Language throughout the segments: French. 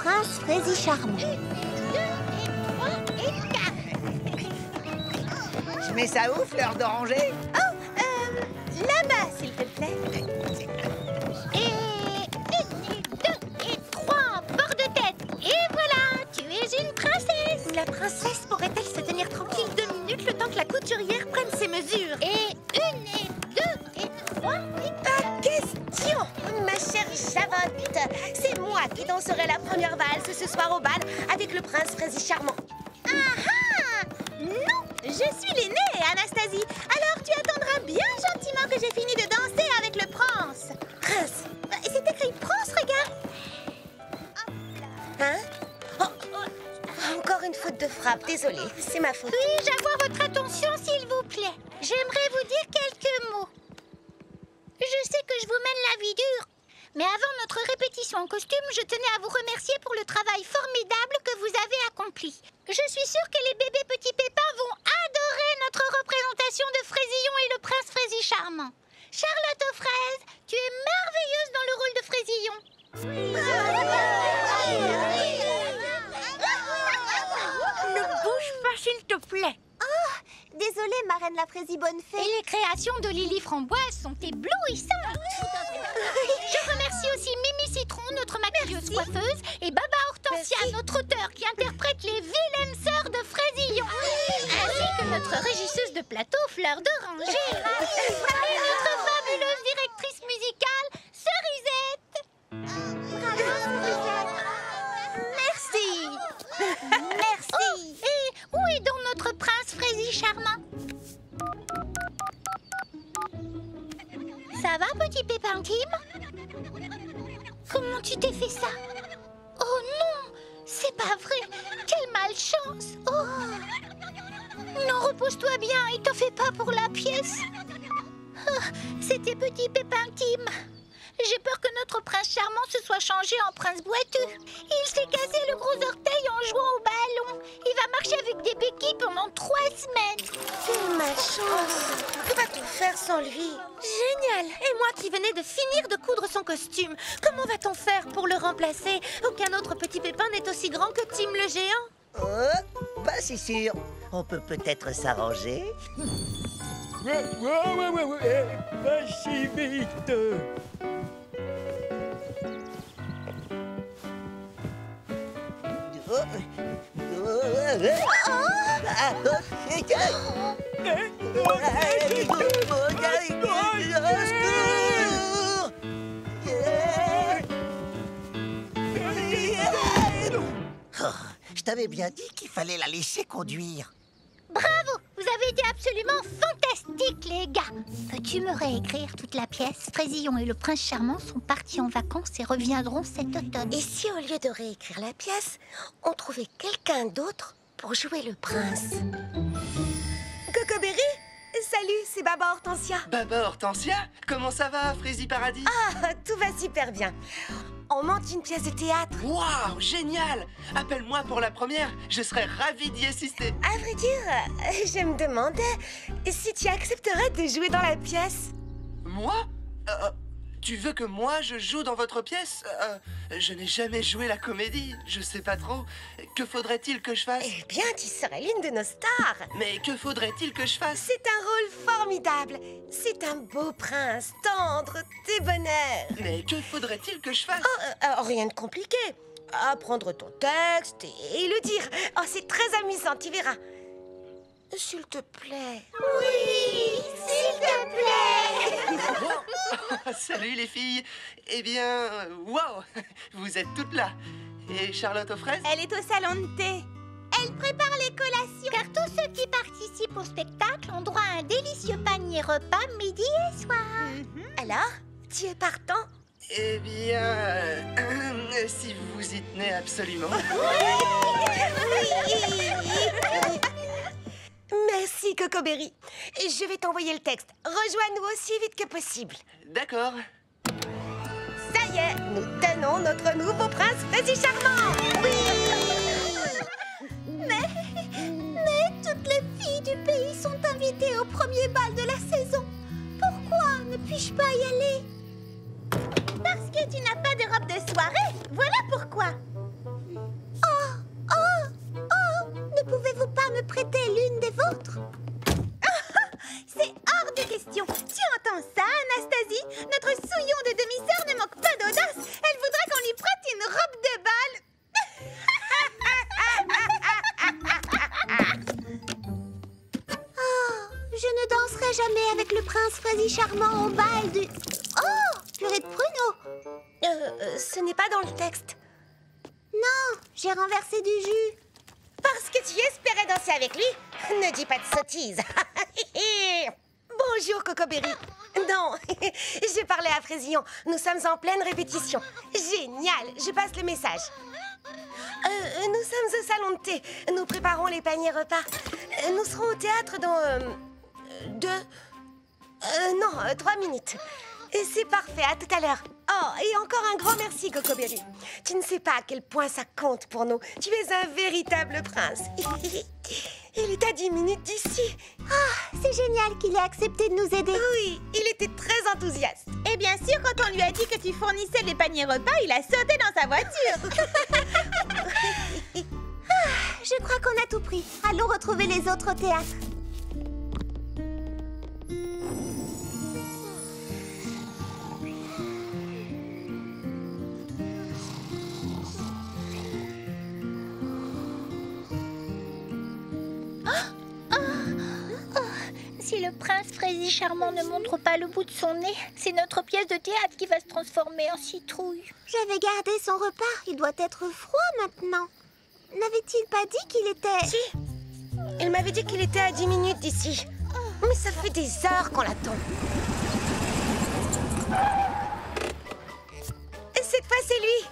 prince Frézy Charmant. 1, 2 et 3 et 4. Je mets ça où, fleur d'oranger? Oh, là-bas, s'il te plaît. Et 1 et 2 et 3, bord de tête. Et voilà, tu es une princesse. La princesse pourrait-elle se tenir tranquille 2 minutes le temps que la couturière prenne ses mesures? Et 1 et 2 et 3 et 4. Pas question, ma chère Javotte. C'est moi qui danserai la première valse ce soir au bal avec le prince Frézy Charmant. Ah ah! Non, je suis l'aînée, Anastasie. Alors tu attendras bien gentiment que j'ai fini de danser avec le prince. Prince? C'est écrit prince, regarde. Hein? Oh, encore une faute de frappe, désolée, c'est ma faute. Puis-je avoir votre attention, s'il vous plaît? J'aimerais vous dire quelques mots. Je sais que je vous mène la vie dure, mais avant notre répétition en costume, je tenais à vous remercier pour le travail formidable que vous avez accompli. Je suis sûre que les bébés petits pépins vont adorer notre représentation de Fraisillon et le prince Frézy Charmant. Charlotte aux fraises, tu es merveilleuse dans le rôle de Fraisillon. Ne bouge pas, s'il te plaît. Oh, désolée, marraine la Frézy Bonnefée. Et les créations de Lily Framboise sont éblouissantes. Je remercie aussi Mimi Citron, notre maquilleuse coiffeuse, et Baba Hortensia, notre auteur qui interprète les vilaines sœurs de Fraisillon, ainsi que notre régisseuse de plateau, Fleur d'Oranger, et notre fabuleuse directrice musicale, Cerisette. Merci. Merci. Oh, et où est donc notre prince Frézy Charmant? Ça va, petit pépin Tim? Comment tu t'es fait ça? Oh non, c'est pas vrai. Quelle malchance. Oh. Non, repose-toi bien et t'en fais pas pour la pièce. Oh, c'était petit pépin Tim. J'ai peur que notre prince charmant se soit changé en prince boiteux. Il s'est cassé le gros orteil en jouant au ballon. Il va marcher avec des béquilles pendant 3 semaines. Quelle malchance. Que va-t-on faire sans lui? Génial. Et moi qui venais de finir de coudre son costume. Comment va-t-on faire pour le remplacer? Aucun autre petit pépin n'est aussi grand que Tim le géant. Oh, pas si sûr. On peut peut-être s'arranger. Ouais, pas si vite. Je t'avais bien dit qu'il fallait la laisser conduire. Bravo, vous avez été absolument fantastiques, les gars. Peux-tu me réécrire toute la pièce? Fraisillon et le prince charmant sont partis en vacances et reviendront cet automne. Et si au lieu de réécrire la pièce, on trouvait quelqu'un d'autre pour jouer le prince? Cocoberry? Salut, c'est Baba Hortensia. Baba Hortensia, comment ça va, Frézy Paradis? Ah, tout va super bien. On monte une pièce de théâtre. Waouh, génial! Appelle-moi pour la première, je serais ravi d'y assister. À vrai dire, je me demandais si tu accepterais de jouer dans la pièce. Moi? Tu veux que moi je joue dans votre pièce? Je n'ai jamais joué la comédie, je sais pas trop. Que faudrait-il que je fasse? Eh bien, tu serais l'une de nos stars. Mais que faudrait-il que je fasse? C'est un rôle formidable. C'est un beau prince, tendre, débonnaire. Mais que faudrait-il que je fasse? Rien de compliqué. Apprendre ton texte et le dire. Oh, c'est très amusant, tu verras. S'il te plaît. Oui, s'il te plaît. Salut les filles. Eh bien, waouh, vous êtes toutes là. Et Charlotte aux fraises? Elle est au salon de thé. Elle prépare les collations. Car tous ceux qui participent au spectacle ont droit à un délicieux panier repas midi et soir. Alors, tu es partant? Eh bien, si vous vous y tenez absolument. Merci, Cocoberry. Je vais t'envoyer le texte. Rejoins-nous aussi vite que possible. D'accord. Ça y est, nous tenons notre nouveau prince Frézy Charmant. Mais toutes les filles du pays sont invitées au premier bal de la saison. Pourquoi ne puis-je pas y aller? Parce que tu n'as pas de robe de soirée. Voilà pourquoi. me prêter l'une des vôtres? C'est hors de question. Tu entends ça, Anastasie? Notre souillon de demi-sœur ne manque pas d'audace. Elle voudrait qu'on lui prête une robe de bal. Oh, je ne danserai jamais avec le prince Frézy Charmant au bal du... Oh, purée de pruneaux. Ce n'est pas dans le texte. Non, j'ai renversé du jus. Parce que tu espérais danser avec lui? Ne dis pas de sottises. Bonjour, Cocoberry. Non, j'ai parlé à Frésillon. Nous sommes en pleine répétition. Génial, je passe le message. Nous sommes au salon de thé. Nous préparons les paniers repas. Nous serons au théâtre dans... 3 minutes. C'est parfait, à tout à l'heure. Oh, et encore un grand merci, Cocoberry. Tu ne sais pas à quel point ça compte pour nous. Tu es un véritable prince. Il est à 10 minutes d'ici. Ah, c'est génial qu'il ait accepté de nous aider. Oui, il était très enthousiaste. Et bien sûr, quand on lui a dit que tu fournissais les paniers repas, il a sauté dans sa voiture. Je crois qu'on a tout pris. Allons retrouver les autres au théâtre. Si le prince Frézy Charmant ne montre pas le bout de son nez, c'est notre pièce de théâtre qui va se transformer en citrouille. J'avais gardé son repas. Il doit être froid maintenant. N'avait-il pas dit qu'il était... Si. Il m'avait dit qu'il était à 10 minutes d'ici. Mais ça fait des heures qu'on l'attend. Cette fois, c'est lui.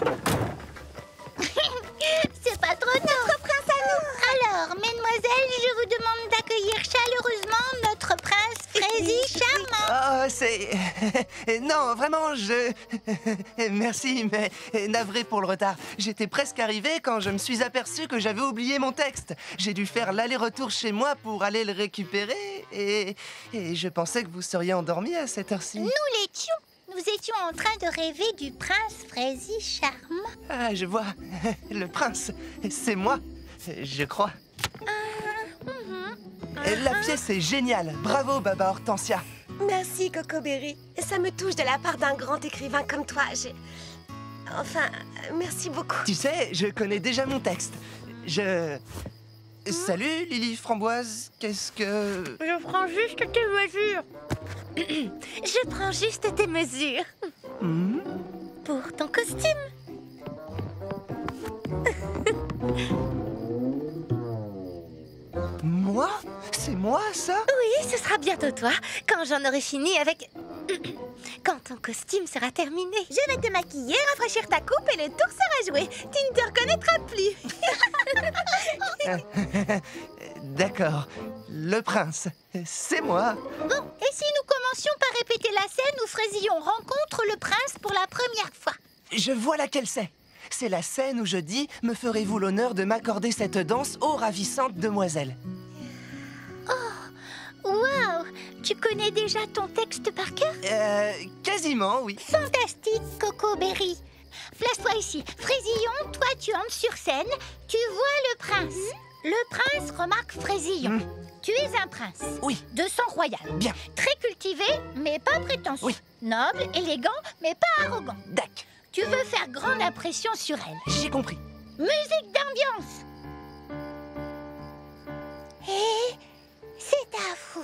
C'est pas trop notre prince à nous. Alors, mesdemoiselles, je vous demande d'accueillir chaleureusement notre prince Frézy Charmant. Oh, c'est... Non, vraiment, Merci, mais navré pour le retard. J'étais presque arrivé quand je me suis aperçu que j'avais oublié mon texte. J'ai dû faire l'aller-retour chez moi pour aller le récupérer et je pensais que vous seriez endormi à cette heure-ci. Nous l'étions. Nous étions en train de rêver du prince Frézy Charmant. Ah, je vois. Le prince, c'est moi, je crois. La pièce est géniale. Bravo, Baba Hortensia. Merci, Cocoberry. Ça me touche de la part d'un grand écrivain comme toi. Enfin, merci beaucoup. Tu sais, je connais déjà mon texte. Salut, Lily Framboise. Qu'est-ce que... Je prends juste tes mesures. Je prends juste tes mesures. Pour ton costume. Moi? C'est moi, ça? Oui, ce sera bientôt toi, quand j'en aurai fini avec... Quand ton costume sera terminé. Je vais te maquiller, rafraîchir ta coupe et le tour sera joué. Tu ne te reconnaîtras plus. D'accord. Le prince, c'est moi. Bon, et si nous commencions par répéter la scène où Frésillon rencontre le prince pour la première fois? Je vois laquelle c'est. C'est la scène où je dis « Me ferez-vous l'honneur de m'accorder cette danse, ô ravissante demoiselle ?» Waouh! Tu connais déjà ton texte par cœur? Quasiment, oui. Fantastique, Cocoberry. Place-toi ici. Frésillon, toi tu entres sur scène, tu vois le prince. Le prince remarque Frésillon. Tu es un prince. Oui. De sang royal. Bien. Très cultivé, mais pas prétentieux. Oui. Noble, élégant, mais pas arrogant. Dac. Tu veux faire grande impression sur elle. J'ai compris. Musique d'ambiance. Et c'est à vous.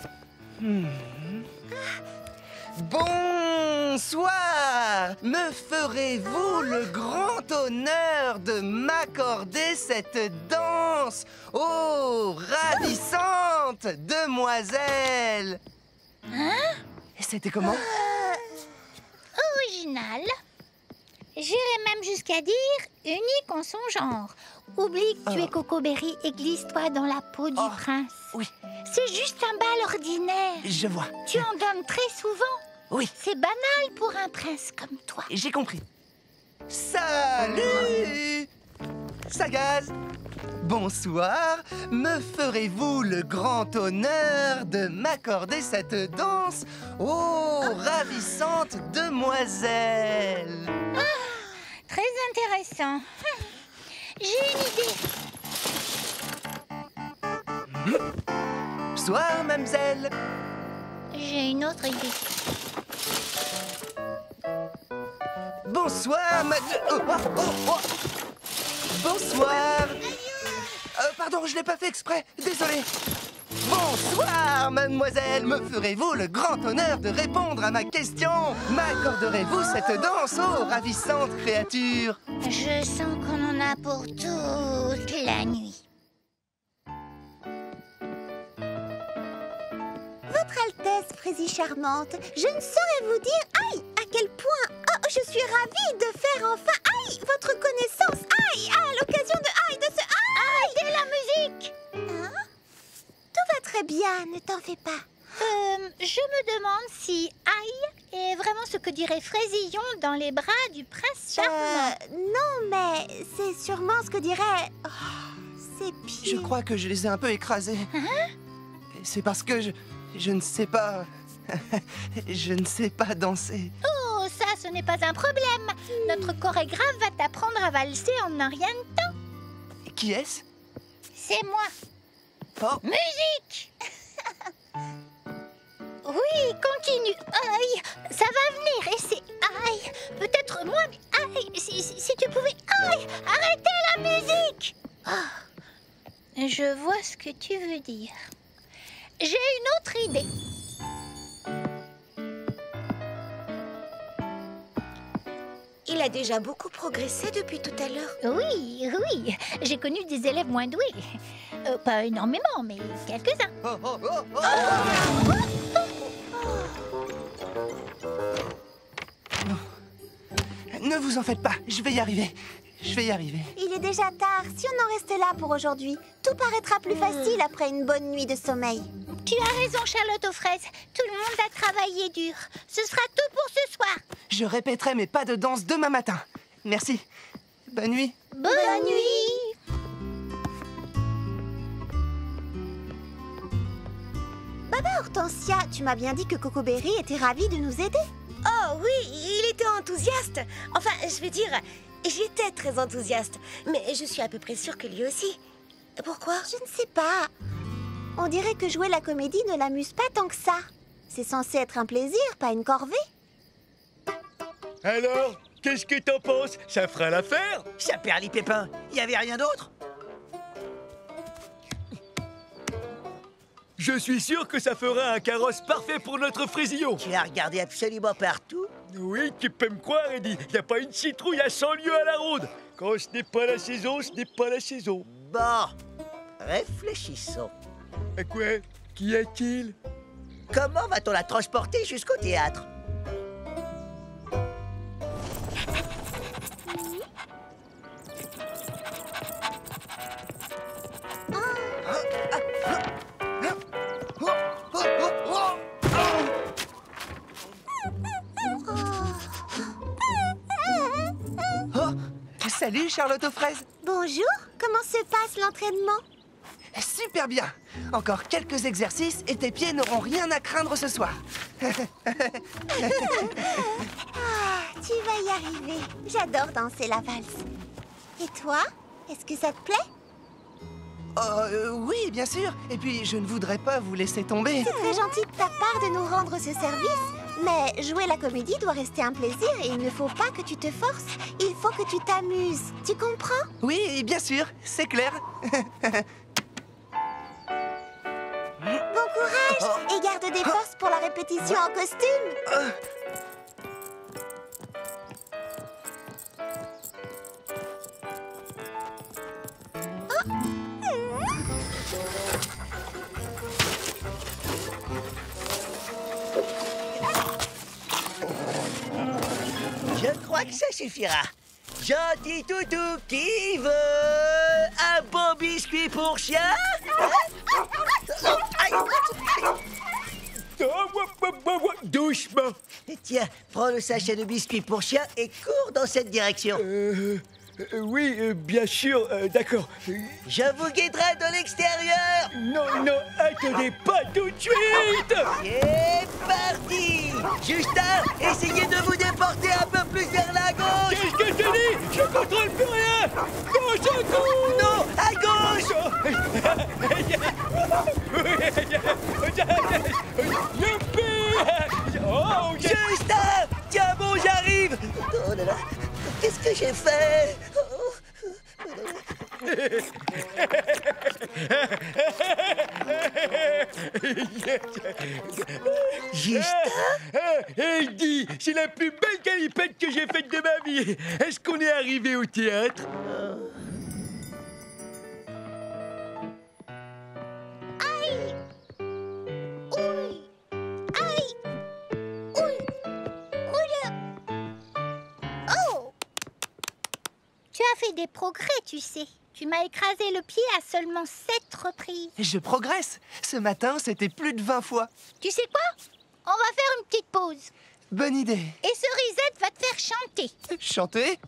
Bonsoir! Me ferez-vous le grand honneur de m'accorder cette danse, ô ravissante demoiselle? C'était comment? Original. J'irais même jusqu'à dire unique en son genre. Oublie que tu es Cocoberry et glisse-toi dans la peau du prince. Oui. C'est juste un bal ordinaire. Je vois. Tu en donnes très souvent. Oui. C'est banal pour un prince comme toi. J'ai compris. Salut! Sagaz! Bonsoir, me ferez-vous le grand honneur de m'accorder cette danse, ô ravissante demoiselle? Très intéressant. J'ai une idée. Bonsoir, mademoiselle. J'ai une autre idée. Bonsoir, Bonsoir. Pardon, je l'ai pas fait exprès. Désolé. Bonsoir, mademoiselle. Me ferez-vous le grand honneur de répondre à ma question? M'accorderez-vous cette danse, ô ravissante créature? Je sens qu'on en a pour toute la nuit. Votre Altesse, Frésie charmante, je ne saurais vous dire, aïe, à quel point, oh, je suis ravie de faire enfin, aïe, votre connaissance, aïe, à l'occasion de ce, aïe. Arrêtez la musique! Hein? Tout va très bien, ne t'en fais pas. Je me demande si aïe est vraiment ce que dirait Fraisillon dans les bras du prince charmant. Non, mais c'est sûrement ce que dirait... Oh, ses pieds. Je crois que je les ai un peu écrasés. C'est parce que je ne sais pas... je ne sais pas danser. Oh, ça, ce n'est pas un problème. Notre chorégraphe va t'apprendre à valser en un rien de temps. Qui est-ce? C'est moi. Oh, Musique! Oui, continue. Aïe, ça va venir et c'est aïe. Peut-être moins, mais aïe, si tu pouvais. Aïe, arrêtez la musique. Oh, je vois ce que tu veux dire. J'ai une autre idée. Il a déjà beaucoup progressé depuis tout à l'heure. Oui, oui, j'ai connu des élèves moins doués. Pas énormément, mais quelques-uns. oh, oh, oh, oh. Ne vous en faites pas, je vais y arriver. Je vais y arriver. Il est déjà tard, si on en restait là pour aujourd'hui, tout paraîtra plus facile après une bonne nuit de sommeil. Tu as raison, Charlotte aux fraises. Tout le monde a travaillé dur. Ce sera tout pour ce soir. Je répéterai mes pas de danse demain matin. Merci. Bonne nuit. Bonne nuit. Baba Hortensia, tu m'as bien dit que Coco Berry était ravi de nous aider. Oh oui, il était enthousiaste. Enfin, je veux dire, j'étais très enthousiaste. Mais je suis à peu près sûre que lui aussi. Pourquoi? Je ne sais pas. On dirait que jouer la comédie ne l'amuse pas tant que ça. C'est censé être un plaisir, pas une corvée. Alors, qu'est-ce que t'en penses? Ça fera l'affaire? Ça perd les pépins. Il y avait rien d'autre? Je suis sûr que ça fera un carrosse parfait pour notre Fraisillon. Tu as regardé absolument partout? Oui, tu peux me croire, Eddie. Y a pas une citrouille à 100 lieues à la ronde. Quand ce n'est pas la saison, ce n'est pas la saison. Bon, réfléchissons. À quoi? Qu'y a-t-il? Comment va-t-on la transporter jusqu'au théâtre? Oh, salut Charlotte aux fraises. Bonjour, comment se passe l'entraînement? Super bien. Encore quelques exercices et tes pieds n'auront rien à craindre ce soir. Ah, tu vas y arriver. J'adore danser la valse. Et toi, est-ce que ça te plaît? Oui, bien sûr. Et puis, je ne voudrais pas vous laisser tomber. C'est très gentil de ta part de nous rendre ce service. Mais jouer la comédie doit rester un plaisir et il ne faut pas que tu te forces. Il faut que tu t'amuses. Tu comprends? Oui, bien sûr, c'est clair. Bon courage et garde des forces pour la répétition en costume. Je crois que ça suffira. Gentil toutou, qui veut un bon biscuit pour chien? Doucement. Tiens, prends le sachet de biscuits pour chien et cours dans cette direction. Oui, bien sûr, d'accord. Je vous guiderai de l'extérieur. Non, non, attendez pas tout de suite. C'est parti. Justin, essayez de vous déporter un peu plus vers la gauche. Qu'est-ce que tu dis? Je contrôle plus rien. Gauche à gauche. Non, à gauche. que j'ai fait? Justin? Heidi, c'est la plus belle galipette que j'ai faite de ma vie. Est-ce qu'on est arrivé au théâtre? Aïe! Ouille! Aïe! Ouille! Ouille! Oh! Tu as fait des progrès, tu sais. Tu m'as écrasé le pied à seulement 7 reprises. Je progresse. Ce matin, c'était plus de 20 fois. Tu sais quoi? On va faire une petite pause. Bonne idée. Et Cerisette va te faire chanter. Chanter?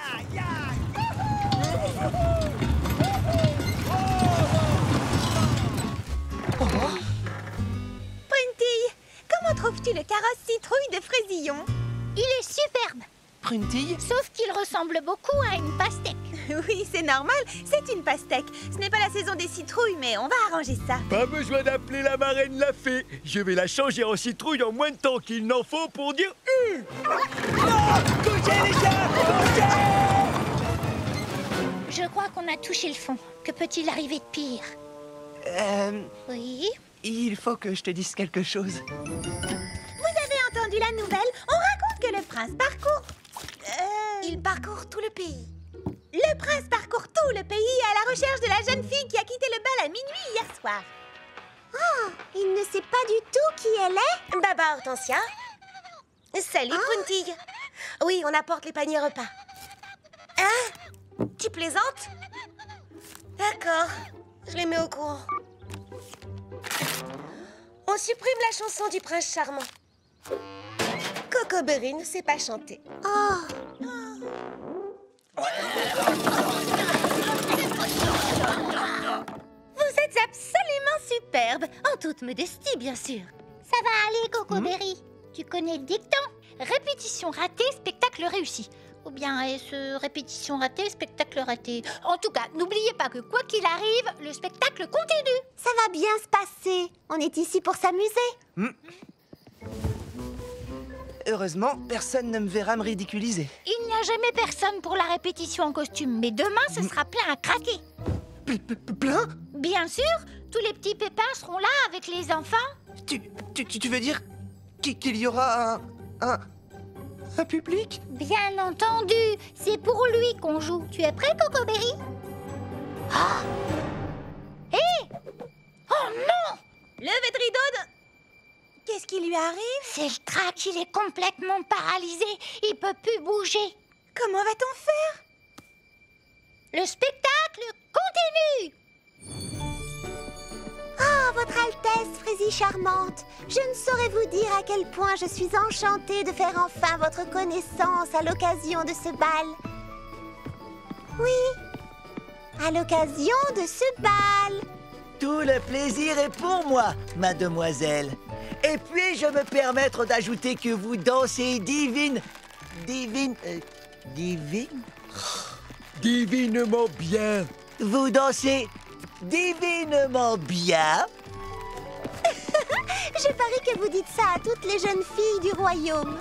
Prunty, comment trouves-tu le carrosse citrouille de Fraisillon? Il est superbe, Pruntille? sauf qu'il ressemble beaucoup à une pastèque. Oui, c'est normal, c'est une pastèque. Ce n'est pas la saison des citrouilles, mais on va arranger ça. Pas besoin d'appeler la marraine la fée. Je vais la changer en citrouille en moins de temps qu'il n'en faut pour dire Couchez les gars! Couchez! Je crois qu'on a touché le fond. Que peut-il arriver de pire? Oui? Il faut que je te dise quelque chose. Vous avez entendu la nouvelle? On raconte que le prince parcourt... Il parcourt tout le pays. Le prince parcourt tout le pays à la recherche de la jeune fille qui a quitté le bal à minuit hier soir. Oh, il ne sait pas du tout qui elle est? Baba Hortensia. Salut, Prunty. Oui, on apporte les paniers repas. Hein? Tu plaisantes? D'accord, je les mets au courant. On supprime la chanson du prince charmant. Coco Berry ne sait pas chanter. Oh, Vous êtes absolument superbe, en toute modestie, bien sûr. ça va aller, Coco Berry. Tu connais le dicton? Répétition ratée, spectacle réussi. Ou bien est-ce répétition ratée, spectacle raté? En tout cas, n'oubliez pas que quoi qu'il arrive, le spectacle continue. Ça va bien se passer. On est ici pour s'amuser. Heureusement, personne ne me verra me ridiculiser. Il n'y a jamais personne pour la répétition en costume, mais demain, ce sera plein à craquer. Plein? Bien sûr, tous les petits pépins seront là avec les enfants. Tu veux dire qu'il y aura un public? Bien entendu, c'est pour lui qu'on joue. Tu es prêt, Coco Berry? Ah! Hé! Oh non! Levez de rideau de... Qu'est-ce qui lui arrive? C'est le trac, il est complètement paralysé. Il peut plus bouger. Comment va-t-on faire? Le spectacle continue! Ah, votre Altesse, Frésie charmante, je ne saurais vous dire à quel point je suis enchantée de faire enfin votre connaissance à l'occasion de ce bal. Oui, à l'occasion de ce bal. Tout le plaisir est pour moi, mademoiselle. Et puis-je me permettre d'ajouter que vous dansez divinement bien. Vous dansez divinement bien. Je parie que vous dites ça à toutes les jeunes filles du royaume.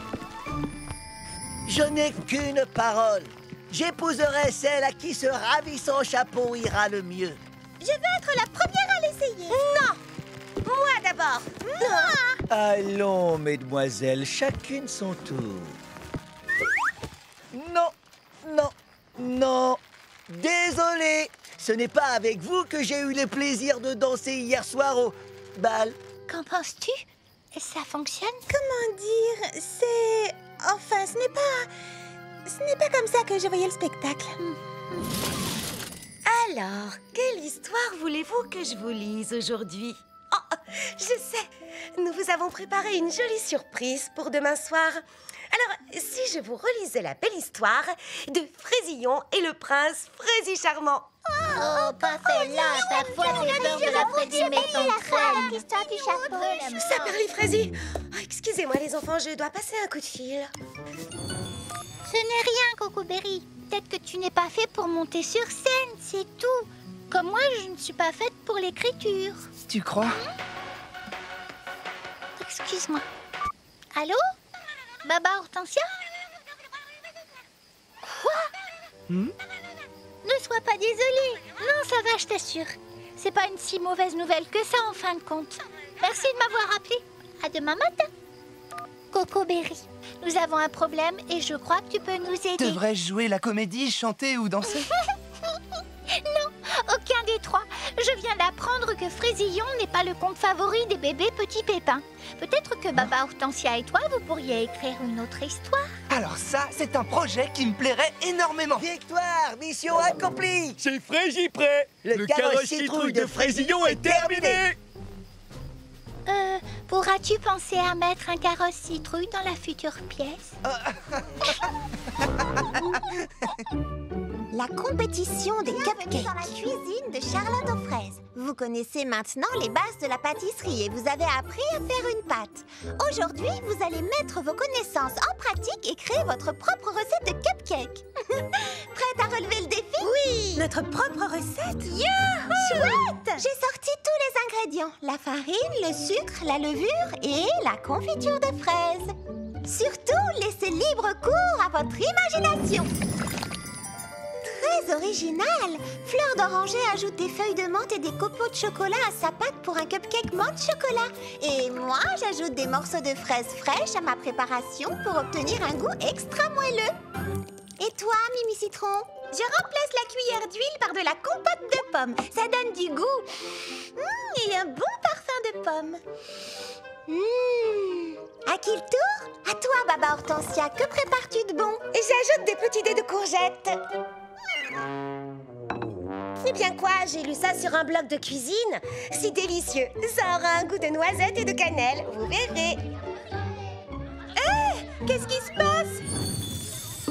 Je n'ai qu'une parole. J'épouserai celle à qui ce ravissant chapeau ira le mieux. Je veux être la première à l'essayer. Non! Moi d'abord. Moi! Allons, mesdemoiselles, chacune son tour. Non, non, non. Désolé. Ce n'est pas avec vous que j'ai eu le plaisir de danser hier soir au bal. Qu'en penses-tu? Ça fonctionne? Comment dire? C'est... Enfin, ce n'est pas comme ça que je voyais le spectacle. Alors, quelle histoire voulez-vous que je vous lise aujourd'hui? Oh, je sais, nous vous avons préparé une jolie surprise pour demain soir. Alors, si je vous relisais la belle histoire de Fraisillon et le prince Frésie charmant. Oh, pas celle-là, ta foi, j'ai peur de la Frésie mécontente. L'histoire du chapeau. Ça parle, Frésie. Oh, excusez-moi, les enfants, je dois passer un coup de fil. Ce n'est rien, Coco Berry. Peut-être que tu n'es pas fait pour monter sur scène, c'est tout. Comme moi, je ne suis pas faite pour l'écriture. Tu crois? Excuse-moi. Allô? Baba Hortensia? Ne sois pas désolé. Non, ça va, je t'assure. C'est pas une si mauvaise nouvelle que ça, en fin de compte. Merci de m'avoir appelé. À demain matin. Coco Berry, nous avons un problème et je crois que tu peux nous aider. Devrais-je jouer la comédie, chanter ou danser? Non, aucun des trois. Je viens d'apprendre que Fraisillon n'est pas le conte favori des bébés petits pépins. Peut-être que Baba Hortensia et toi, vous pourriez écrire une autre histoire. Alors ça, c'est un projet qui me plairait énormément. Victoire, mission accomplie. C'est Frézy prêt. Le carrosse citrouille de Fraisillon est terminé. Pourras-tu penser à mettre un carrosse citrouille dans la future pièce? La compétition des cupcakes. Dans la cuisine de Charlotte aux fraises. Vous connaissez maintenant les bases de la pâtisserie et vous avez appris à faire une pâte. Aujourd'hui, vous allez mettre vos connaissances en pratique et créer votre propre recette de cupcakes. Prête à relever le défi? Oui! Notre propre recette? Youhou! Chouette! J'ai sorti tous les ingrédients. La farine, le sucre, la levure et la confiture de fraises. Surtout, laissez libre cours à votre imagination. Très original! Fleur d'oranger ajoute des feuilles de menthe et des copeaux de chocolat à sa pâte pour un cupcake menthe chocolat. Et moi, j'ajoute des morceaux de fraises fraîches à ma préparation pour obtenir un goût extra moelleux. Et toi, Mimi Citron? Je remplace la cuillère d'huile par de la compote de pommes. Ça donne du goût. Et un bon parfum de pommes. À qui le tour? À toi, Baba Hortensia. Que prépares-tu de bon? J'ajoute des petits dés de courgettes. Eh bien quoi, j'ai lu ça sur un blog de cuisine. C'est délicieux. Ça aura un goût de noisette et de cannelle. Vous verrez. Hé, qu'est-ce qui se passe?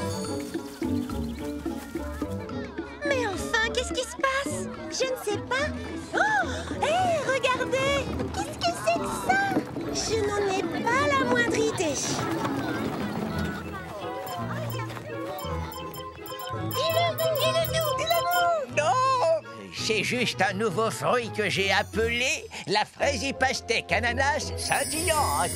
Mais enfin, qu'est-ce qui se passe? Je ne sais pas. Oh, hé, regardez. Qu'est-ce que c'est que ça? Je n'en ai pas la moindre idée. Non, c'est juste un nouveau fruit que j'ai appelé la fraise pastèque ananas scintillante.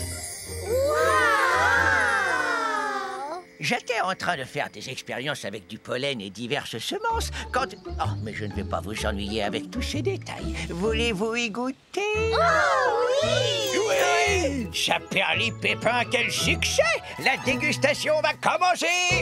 J'étais en train de faire des expériences avec du pollen et diverses semences quand... Oh, mais je ne vais pas vous ennuyer avec tous ces détails. Voulez-vous y goûter? Oh oui! Oui! Chaperly Pépin, quel succès! La dégustation va commencer!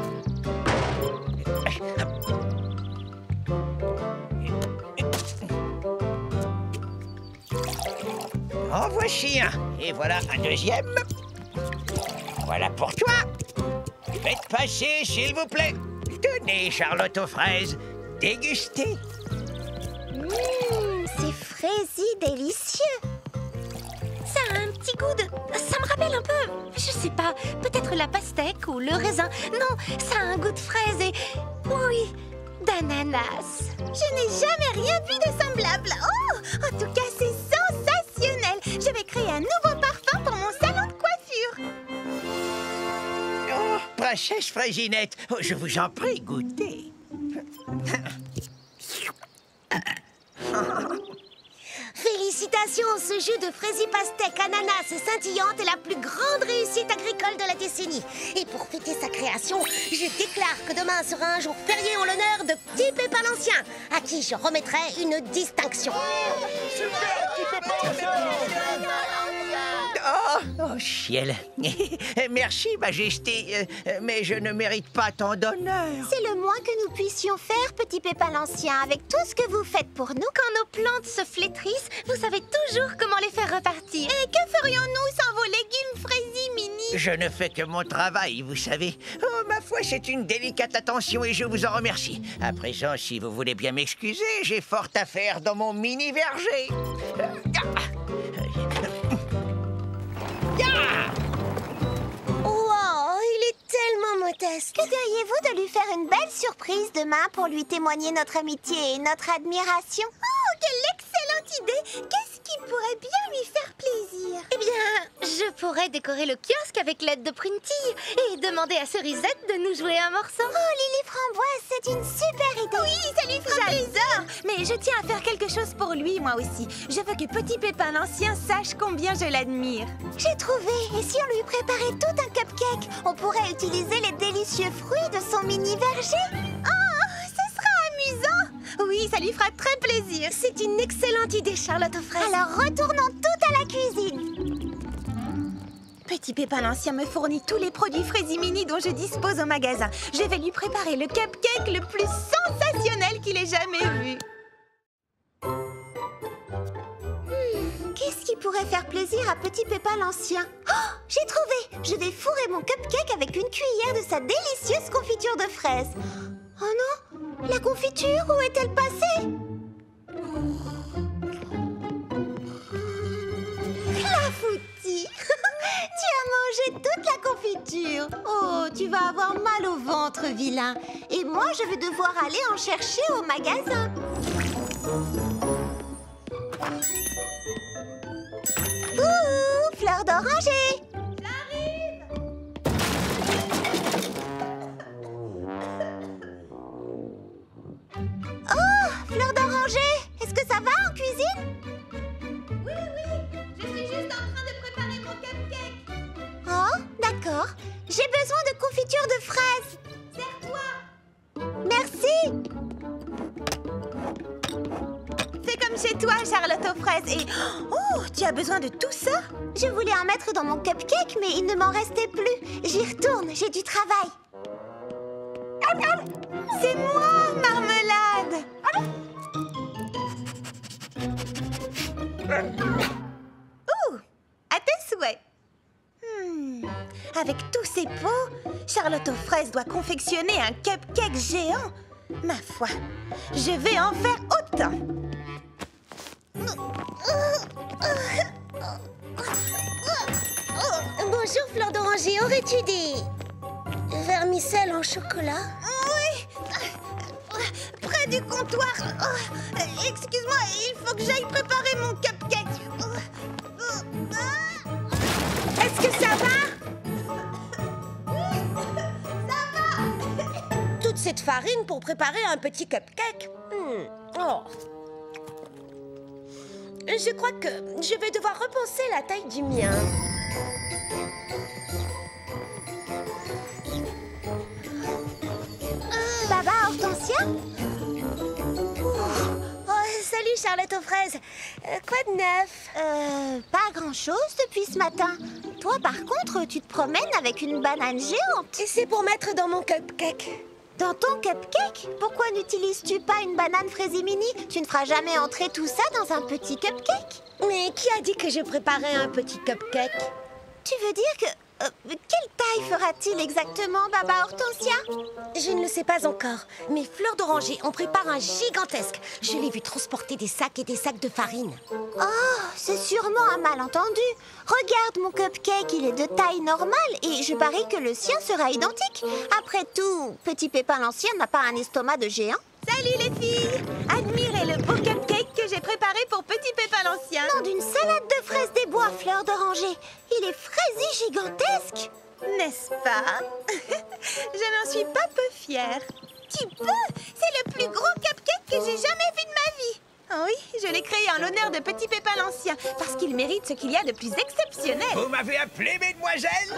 En voici un. Et voilà un deuxième. Voilà pour toi. Faites passer, s'il vous plaît. Tenez, Charlotte aux fraises. Dégustez. C'est fraisi délicieux. Ça a un petit goût de... Ça me rappelle un peu, je sais pas, peut-être la pastèque ou le raisin. Non, ça a un goût de fraise et... Oui, d'ananas. Je n'ai jamais rien vu de semblable. Oh, en tout cas, c'est sensationnel. Je vais créer un nouveau parfum pour mon salon de coiffure. Oh, princesse Fraisinette, oh, je vous en prie, goûtez. Félicitations, ce jus de fraisi pastèque ananas scintillante est la plus grande réussite agricole de la décennie. Et pour fêter sa création, je déclare que demain sera un jour férié en l'honneur de Petit Pépin l'Ancien, à qui je remettrai une distinction. Super, Petit Pépin l'Ancien! Oh, ciel. Merci, Majesté, mais je ne mérite pas tant d'honneur. C'est le moins que nous puissions faire, Petit Pépin l'Ancien, avec tout ce que vous faites pour nous. Quand nos plantes se flétrissent, vous savez toujours comment les faire repartir. Et que ferions-nous sans vos légumes fraisi, Mini? Je ne fais que mon travail, vous savez. Oh, ma foi, c'est une délicate attention et je vous en remercie. À présent, si vous voulez bien m'excuser, j'ai fort à faire dans mon mini-verger. Wow, il est tellement modeste. Que diriez-vous de lui faire une belle surprise demain pour lui témoigner notre amitié et notre admiration? Oh, quelle excellente idée! Qu'est-ce qui pourrait bien lui faire plaisir? Eh bien, je pourrais décorer le kiosque avec l'aide de Printy et demander à Cerisette de nous jouer un morceau. Oh, Lily Framboise, c'est une super idée. Oui, ça lui fera plaisir. Mais je tiens à faire quelque chose pour lui, moi aussi. Je veux que Petit Pépin l'Ancien sache combien je l'admire. J'ai trouvé. Et si on lui préparait tout un cupcake, on pourrait utiliser les délicieux fruits de son mini-verger. ça lui fera très plaisir. C'est une excellente idée, Charlotte aux fraises. Alors retournons toutes à la cuisine. Petit Pépin l'Ancien me fournit tous les produits Fraisi-Mini dont je dispose au magasin. Je vais lui préparer le cupcake le plus sensationnel qu'il ait jamais vu. Qu'est-ce qui pourrait faire plaisir à Petit Pépin l'Ancien? Oh, j'ai trouvé! Je vais fourrer mon cupcake avec une cuillère de sa délicieuse confiture de fraises. Oh non! La confiture, où est-elle passée? Clafoutis! Tu as mangé toute la confiture. Oh, tu vas avoir mal au ventre, vilain. Et moi, je vais devoir aller en chercher au magasin. Ouh, fleur d'oranger! J'arrive! Oh, fleur d'oranger! Est-ce que ça va en cuisine? Oui, je suis juste en train de préparer mon cupcake. Oh, d'accord. J'ai besoin de confiture de fraises. Serre-toi! Merci! Fais comme chez toi, Charlotte aux fraises. Et... Oh, tu as besoin de tout ça? Je voulais en mettre dans mon cupcake, mais il ne m'en restait plus. J'y retourne, j'ai du travail. C'est moi, Marmelade! Ouh, à tes souhaits. Avec tous ces pots, Charlotte aux fraises doit confectionner un cupcake géant. Ma foi, je vais en faire autant. Bonjour, fleur d'oranger. Aurais-tu des vermicelles en chocolat? Oui, près du comptoir. Excuse-moi, il faut que j'aille préparer mon cupcake. Est-ce que ça va? Ça va. Toute cette farine pour préparer un petit cupcake. Oh. Je crois que je vais devoir repenser la taille du mien. Baba, Hortensia? Oh, salut Charlotte aux fraises. Quoi de neuf? Pas grand-chose depuis ce matin. Toi, par contre, tu te promènes avec une banane géante. Et c'est pour mettre dans mon cupcake. Dans ton cupcake? Pourquoi n'utilises-tu pas une banane Fraisi-Mini? Tu ne feras jamais entrer tout ça dans un petit cupcake. Mais qui a dit que je préparais un petit cupcake? Tu veux dire que... quelle taille fera-t-il exactement, Baba Hortensia? Je ne le sais pas encore. Mais Fleur d'Oranger, on prépare un gigantesque. Je l'ai vu transporter des sacs et des sacs de farine. Oh, c'est sûrement un malentendu. Regarde mon cupcake, il est de taille normale et je parie que le sien sera identique. Après tout, Petit Pépin l'Ancien n'a pas un estomac de géant. Salut les filles! Admirez le beau cupcake que j'ai préparé pour Petit Pépin l'Ancien. Non, d'une salade de fraises des bois, Fleur d'Oranger. Il est fraisi gigantesque. N'est-ce pas? Je n'en suis pas peu fière. Tu peux? C'est le plus gros cupcake que j'ai jamais vu de ma vie. Oh oui, je l'ai créé en l'honneur de Petit Pépin l'Ancien, parce qu'il mérite ce qu'il y a de plus exceptionnel. Vous m'avez appelé, mesdemoiselles?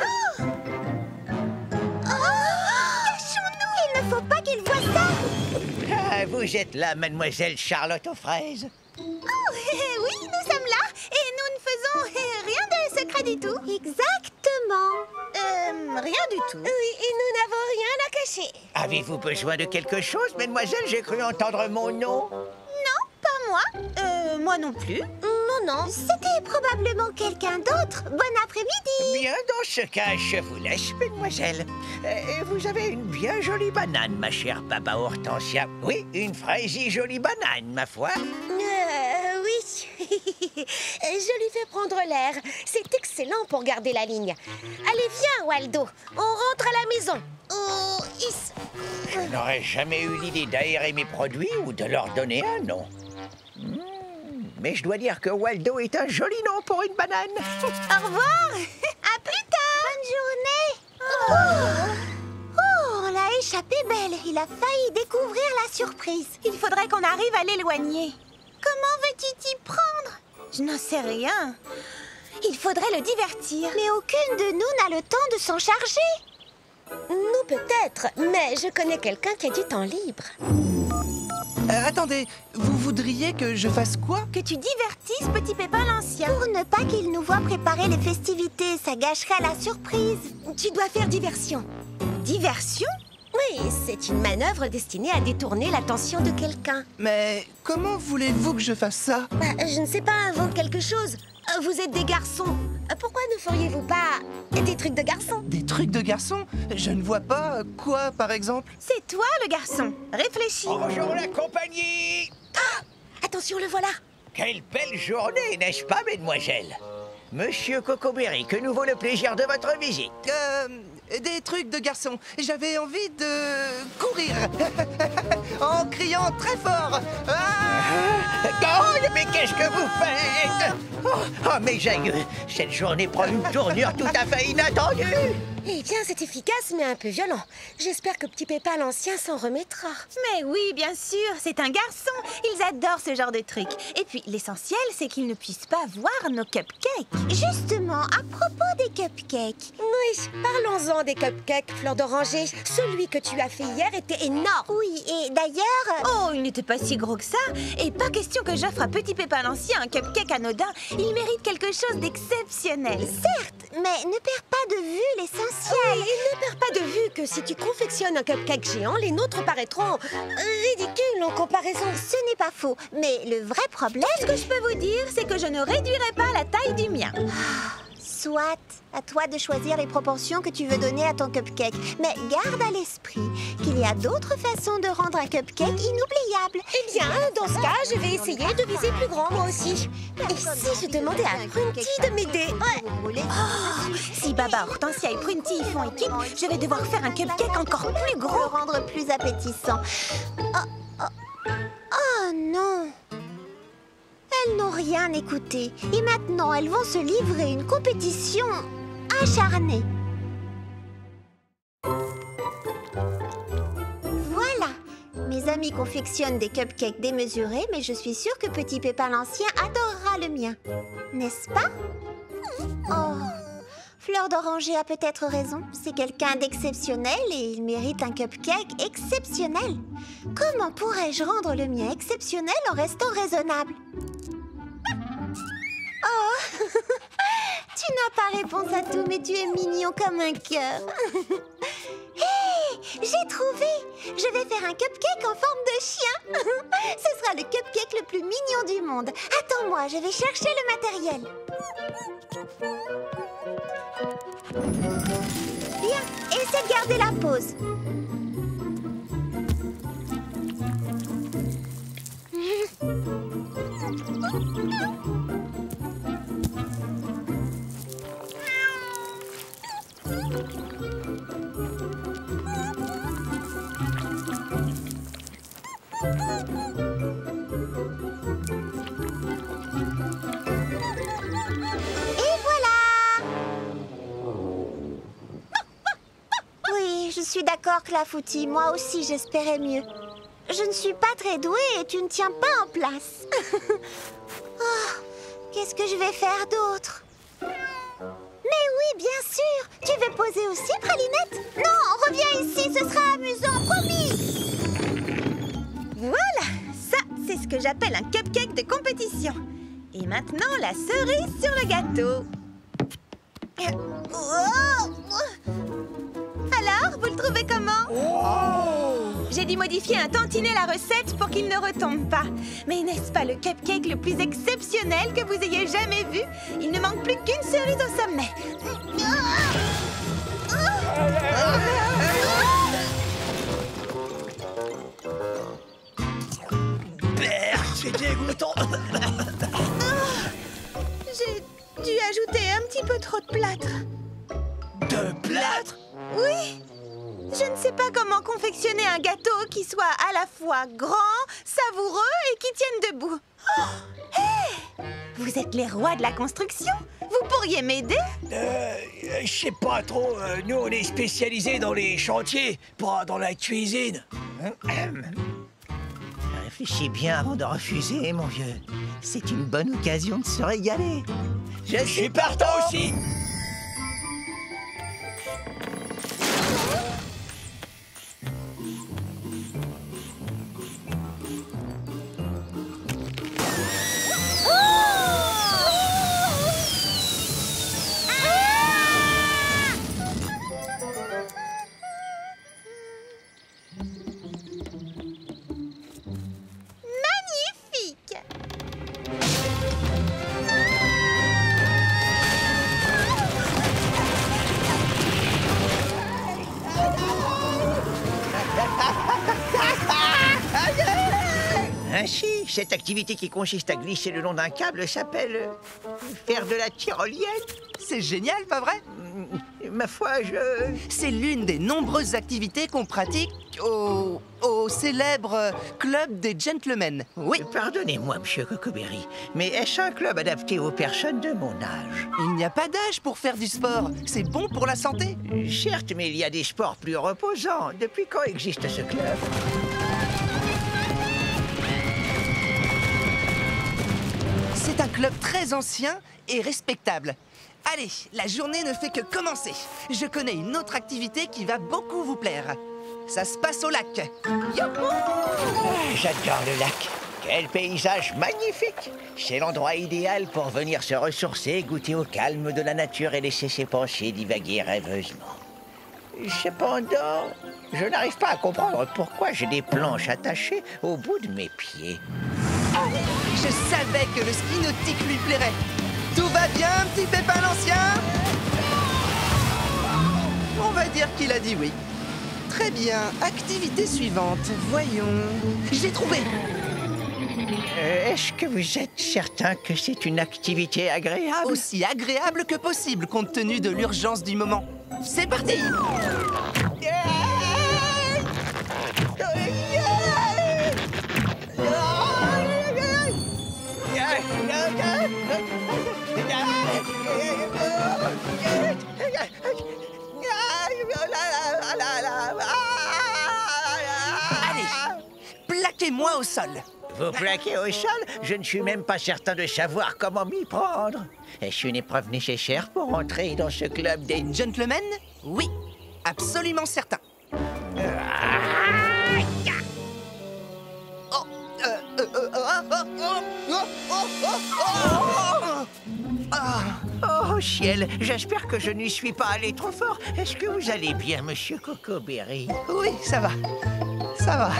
Cachons-nous, il ne faut pas qu'il voie ça. Ah, vous êtes là, mademoiselle Charlotte aux fraises? Oh, oui, nous sommes là, et nous ne faisons rien de secret du tout. Exactement. Rien du tout. Oui, et nous n'avons rien à cacher. Avez-vous besoin de quelque chose, mademoiselle? J'ai cru entendre mon nom. Non, pas moi. Moi non plus. Non. C'était probablement quelqu'un d'autre. Bon après-midi. Bien, dans ce cas, je vous laisse, mesdemoiselle. Vous avez une bien jolie banane, ma chère Baba Hortensia. Oui, une fraisie jolie banane, ma foi. Oui. Je lui fais prendre l'air. C'est excellent pour garder la ligne. Allez, viens, Waldo. On rentre à la maison. Oh, Je n'aurais jamais eu l'idée d'aérer mes produits ou de leur donner un nom. Mais je dois dire que Waldo est un joli nom pour une banane. Au revoir. À plus tard. Bonne journée. Oh, on l'a échappé belle. Il a failli découvrir la surprise. Il faudrait qu'on arrive à l'éloigner. Comment veux-tu t'y prendre? Je n'en sais rien. Il faudrait le divertir. Mais aucune de nous n'a le temps de s'en charger. Nous peut-être, mais je connais quelqu'un qui a du temps libre. Attendez, vous voudriez que je fasse quoi? Que tu divertisses Petit Pépin l'Ancien. Pour ne pas qu'il nous voit préparer les festivités, ça gâcherait la surprise. Tu dois faire diversion. Diversion? Oui, c'est une manœuvre destinée à détourner l'attention de quelqu'un. Mais comment voulez-vous que je fasse ça? Je ne sais pas, invente quelque chose. Vous êtes des garçons. Pourquoi ne feriez-vous pas des trucs de garçons? Des trucs de garçon? Je ne vois pas quoi, par exemple. C'est toi le garçon. Réfléchis. Bonjour la compagnie. Attention, le voilà. Quelle belle journée, n'est-ce pas, mesdemoiselles? Monsieur Cocoberry, que nous vaut le plaisir de votre visite? Des trucs de garçon. J'avais envie de courir en criant très fort. Oh, mais qu'est-ce que vous faites? Oh, mes aïeux, cette journée prend une tournure tout à fait inattendue. Eh bien, c'est efficace, mais un peu violent. J'espère que Petit Pépin l'Ancien s'en remettra. Mais oui, bien sûr, c'est un garçon. Ils adorent ce genre de trucs. Et puis, l'essentiel, c'est qu'ils ne puissent pas voir nos cupcakes. Justement, à propos des cupcakes. Oui, parlons-en des cupcakes, Fleur d'Oranger. Celui que tu as fait hier était énorme. Oui, et d'ailleurs... Oh, il n'était pas si gros que ça. Et pas question que j'offre à Petit Pépin l'Ancien un cupcake anodin. Il mérite quelque chose d'exceptionnel. Certes, mais ne perds pas de vue l'essentiel. Oui, et ne perds pas de vue que si tu confectionnes un cupcake géant, les nôtres paraîtront ridicules en comparaison. Ce n'est pas faux, mais le vrai problème... Ce que je peux vous dire, c'est que je ne réduirai pas la taille du mien. Soit, à toi de choisir les proportions que tu veux donner à ton cupcake. Mais garde à l'esprit qu'il y a d'autres façons de rendre un cupcake inoubliable. Eh bien, dans ce cas, je vais essayer de viser plus grand, moi aussi. Et si je demandais à Prunty de m'aider? Si Baba, Hortensia et Prunty font équipe, je vais devoir faire un cupcake encore plus Pour gros. le rendre plus appétissant. Oh non! Elles n'ont rien écouté. Et maintenant, elles vont se livrer une compétition acharnée. Voilà! Mes amis confectionnent des cupcakes démesurés, mais je suis sûre que Petit Pépin l'Ancien adorera le mien. N'est-ce pas? Oh! Fleur d'Oranger a peut-être raison. C'est quelqu'un d'exceptionnel et il mérite un cupcake exceptionnel. Comment pourrais-je rendre le mien exceptionnel en restant raisonnable? Oh, tu n'as pas réponse à tout, mais tu es mignon comme un cœur. Hé, j'ai trouvé! Je vais faire un cupcake en forme de chien. Ce sera le cupcake le plus mignon du monde. Attends-moi, je vais chercher le matériel. Bien, essaie de garder la pause. Je suis d'accord, Clafoutis. Moi aussi, j'espérais mieux. Je ne suis pas très douée et tu ne tiens pas en place. Oh, qu'est-ce que je vais faire d'autre? Mais oui, bien sûr. Tu veux poser aussi, Pralinette? Non, reviens ici, ce sera amusant, promis. Voilà, ça, c'est ce que j'appelle un cupcake de compétition. Et maintenant, la cerise sur le gâteau. Alors, vous le trouvez comment? J'ai dû modifier un tantinet la recette pour qu'il ne retombe pas. Mais n'est-ce pas le cupcake le plus exceptionnel que vous ayez jamais vu? Il ne manque plus qu'une cerise au sommet. C'est dégoûtant. J'ai dû ajouter un petit peu trop de plâtre. De plâtre? Oui. Je ne sais pas comment confectionner un gâteau qui soit à la fois grand, savoureux et qui tienne debout. Oh, hey, vous êtes les rois de la construction. Vous pourriez m'aider? Je sais pas trop. Nous, on est spécialisés dans les chantiers, pas dans la cuisine. Réfléchis bien avant de refuser, mon vieux. C'est une bonne occasion de se régaler. Je suis partant aussi. Ainsi, cette activité qui consiste à glisser le long d'un câble s'appelle faire de la tyrolienne. C'est génial, pas vrai? Ma foi, C'est l'une des nombreuses activités qu'on pratique au célèbre club des gentlemen. Oui, Pardonnez-moi, monsieur Cocoberry, mais est-ce un club adapté aux personnes de mon âge? il n'y a pas d'âge pour faire du sport. C'est bon pour la santé. Certes, mais il y a des sports plus reposants. Depuis quand existe ce club? C'est un club très ancien et respectable. Allez, la journée ne fait que commencer. Je connais une autre activité qui va beaucoup vous plaire. Ça se passe au lac. Youhou! J'adore le lac. Quel paysage magnifique! C'est l'endroit idéal pour venir se ressourcer, goûter au calme de la nature et laisser ses pensées divaguer rêveusement. Cependant, je n'arrive pas à comprendre pourquoi j'ai des planches attachées au bout de mes pieds. Je savais que le ski nautique lui plairait. Tout va bien, petit Pépin l'Ancien? On va dire qu'il a dit oui. Très bien, activité suivante. Voyons. J'ai trouvé. Est-ce que vous êtes certain que c'est une activité agréable? Aussi agréable que possible compte tenu de l'urgence du moment. C'est parti! Allez, plaquez-moi au sol. Vous plaquez au sol? Je ne suis même pas certain de savoir comment m'y prendre. Est-ce une épreuve nécessaire pour entrer dans ce club des... Gentlemen? Oui, absolument certain. Oh ciel, j'espère que je n'y suis pas allé trop fort. Est-ce que vous allez bien, monsieur Cocoberry? Oui, ça va. Ça va.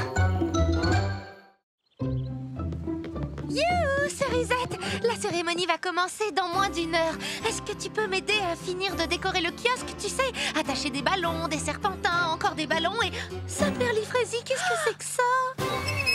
Youhou, Cerisette! La cérémonie va commencer dans moins d'1 heure. Est-ce que tu peux m'aider à finir de décorer le kiosque, tu sais? Attacher des ballons, des serpentins, encore des ballons et... Saint-Pierre-Livrézy, qu'est-ce que c'est que ça?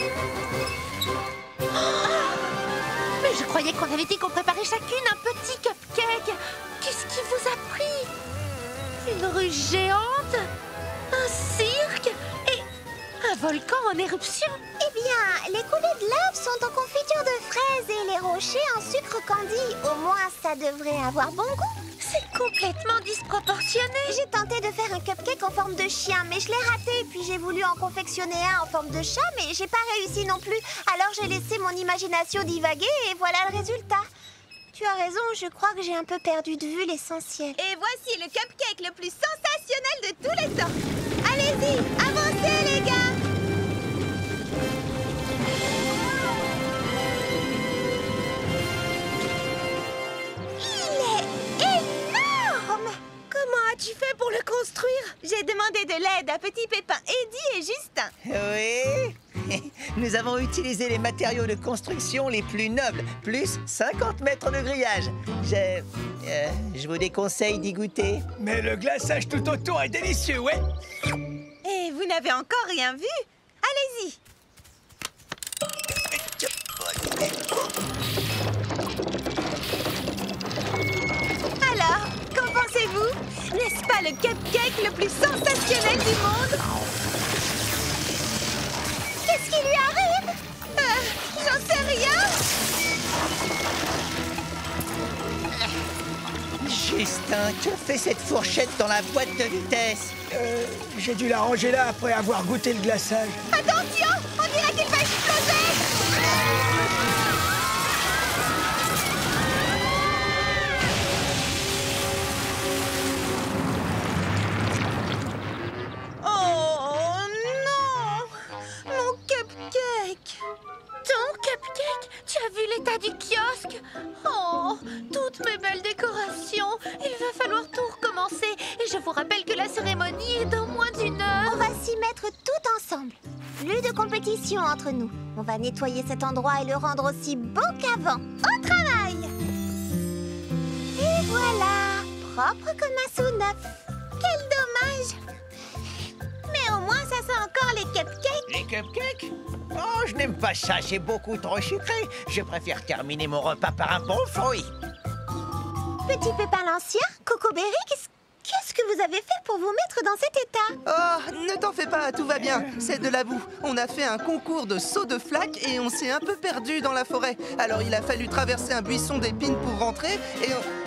Mais je croyais qu'on avait dit qu'on préparait chacune un petit cupcake. Qu'est-ce qui vous a pris? Une rue géante? Un cirque? Et un volcan en éruption? Eh bien, les coulées de lave sont en confiture de fraises et les rochers en sucre candy. Au moins, ça devrait avoir bon goût. C'est complètement disproportionné. J'ai tenté de faire un cupcake en forme de chien, mais je l'ai raté. Puis j'ai voulu en confectionner un en forme de chat, mais j'ai pas réussi non plus. Alors j'ai laissé mon imagination divaguer et voilà le résultat. Tu as raison, je crois que j'ai un peu perdu de vue l'essentiel. Et voici le cupcake le plus sensationnel de tous les temps. Allez-y, avancez les gars! As-tu fait pour le construire? J'ai demandé de l'aide à Petit Pépin, Eddie et Justin. Oui, nous avons utilisé les matériaux de construction les plus nobles, plus 50 mètres de grillage. Je vous déconseille d'y goûter. Mais le glaçage tout autour est délicieux, ouais. Et vous n'avez encore rien vu? Allez-y. Alors, qu'en pensez-vous? N'est-ce pas le cupcake le plus sensationnel du monde? Qu'est-ce qui lui arrive? J'en sais rien. Justin, que fait cette fourchette dans la boîte de vitesse? J'ai dû la ranger là après avoir goûté le glaçage. Attention, on dirait qu'il va exploser. Tu as vu l'état du kiosque? Oh, toutes mes belles décorations. Il va falloir tout recommencer. Et je vous rappelle que la cérémonie est dans moins d'1 heure. On va s'y mettre tout ensemble. Plus de compétition entre nous. On va nettoyer cet endroit et le rendre aussi beau qu'avant. Au travail! Et voilà, propre comme un sous neuf. Quel dommage! Mais au moins, ça sent encore les cupcakes. Les cupcakes? Oh, je n'aime pas ça, c'est beaucoup trop sucré. Je préfère terminer mon repas par un bon fruit. Petit Pépin l'Ancien, Cocoberry, qu'est-ce que vous avez fait pour vous mettre dans cet état? Oh, ne t'en fais pas, tout va bien. C'est de la boue. On a fait un concours de saut de flaque et on s'est un peu perdu dans la forêt. Alors il a fallu traverser un buisson d'épines pour rentrer et on...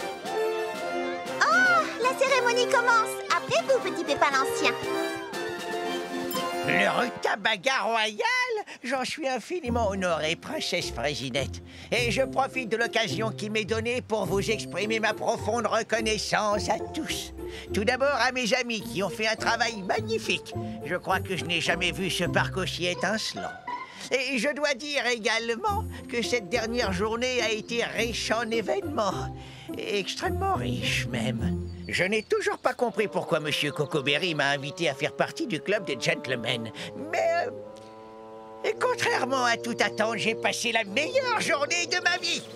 La cérémonie commence. Après vous, Petit Pépin l'Ancien. Le rutabaga royal? J'en suis infiniment honoré, princesse Frésinette. Et je profite de l'occasion qui m'est donnée pour vous exprimer ma profonde reconnaissance à tous. Tout d'abord à mes amis qui ont fait un travail magnifique. Je crois que je n'ai jamais vu ce parc aussi étincelant. Et je dois dire également que cette dernière journée a été riche en événements. Extrêmement riche, même. Je n'ai toujours pas compris pourquoi Monsieur Cocoberry m'a invité à faire partie du club des gentlemen. Mais... et contrairement à toute attente, j'ai passé la meilleure journée de ma vie.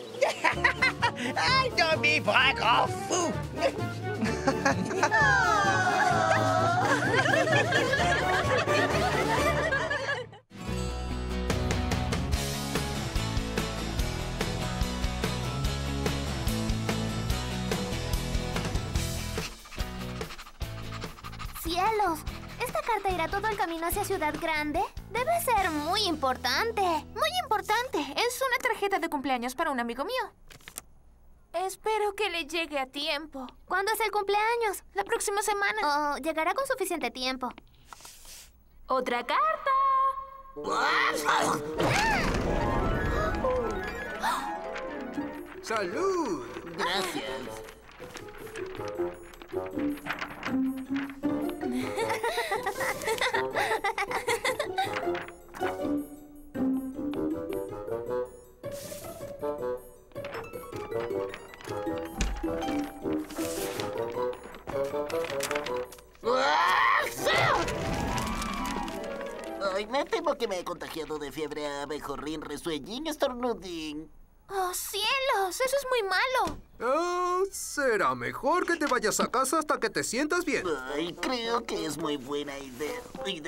Dans mes bras grands fous. ¡Cielos! ¿Esta carta irá todo el camino hacia Ciudad Grande? Debe ser muy importante. ¡Muy importante! Es una tarjeta de cumpleaños para un amigo mío. Espero que le llegue a tiempo. ¿Cuándo es el cumpleaños? La próxima semana. Oh, llegará con suficiente tiempo. ¡Otra carta! ¡Salud! Gracias. Ay, me temo que me he contagiado de fiebre, abejorrín, resuellín, estornudín. ¡Oh, cielos! ¡Eso es muy malo! Oh, será mejor que te vayas a casa hasta que te sientas bien. Ay, creo que es muy buena idea.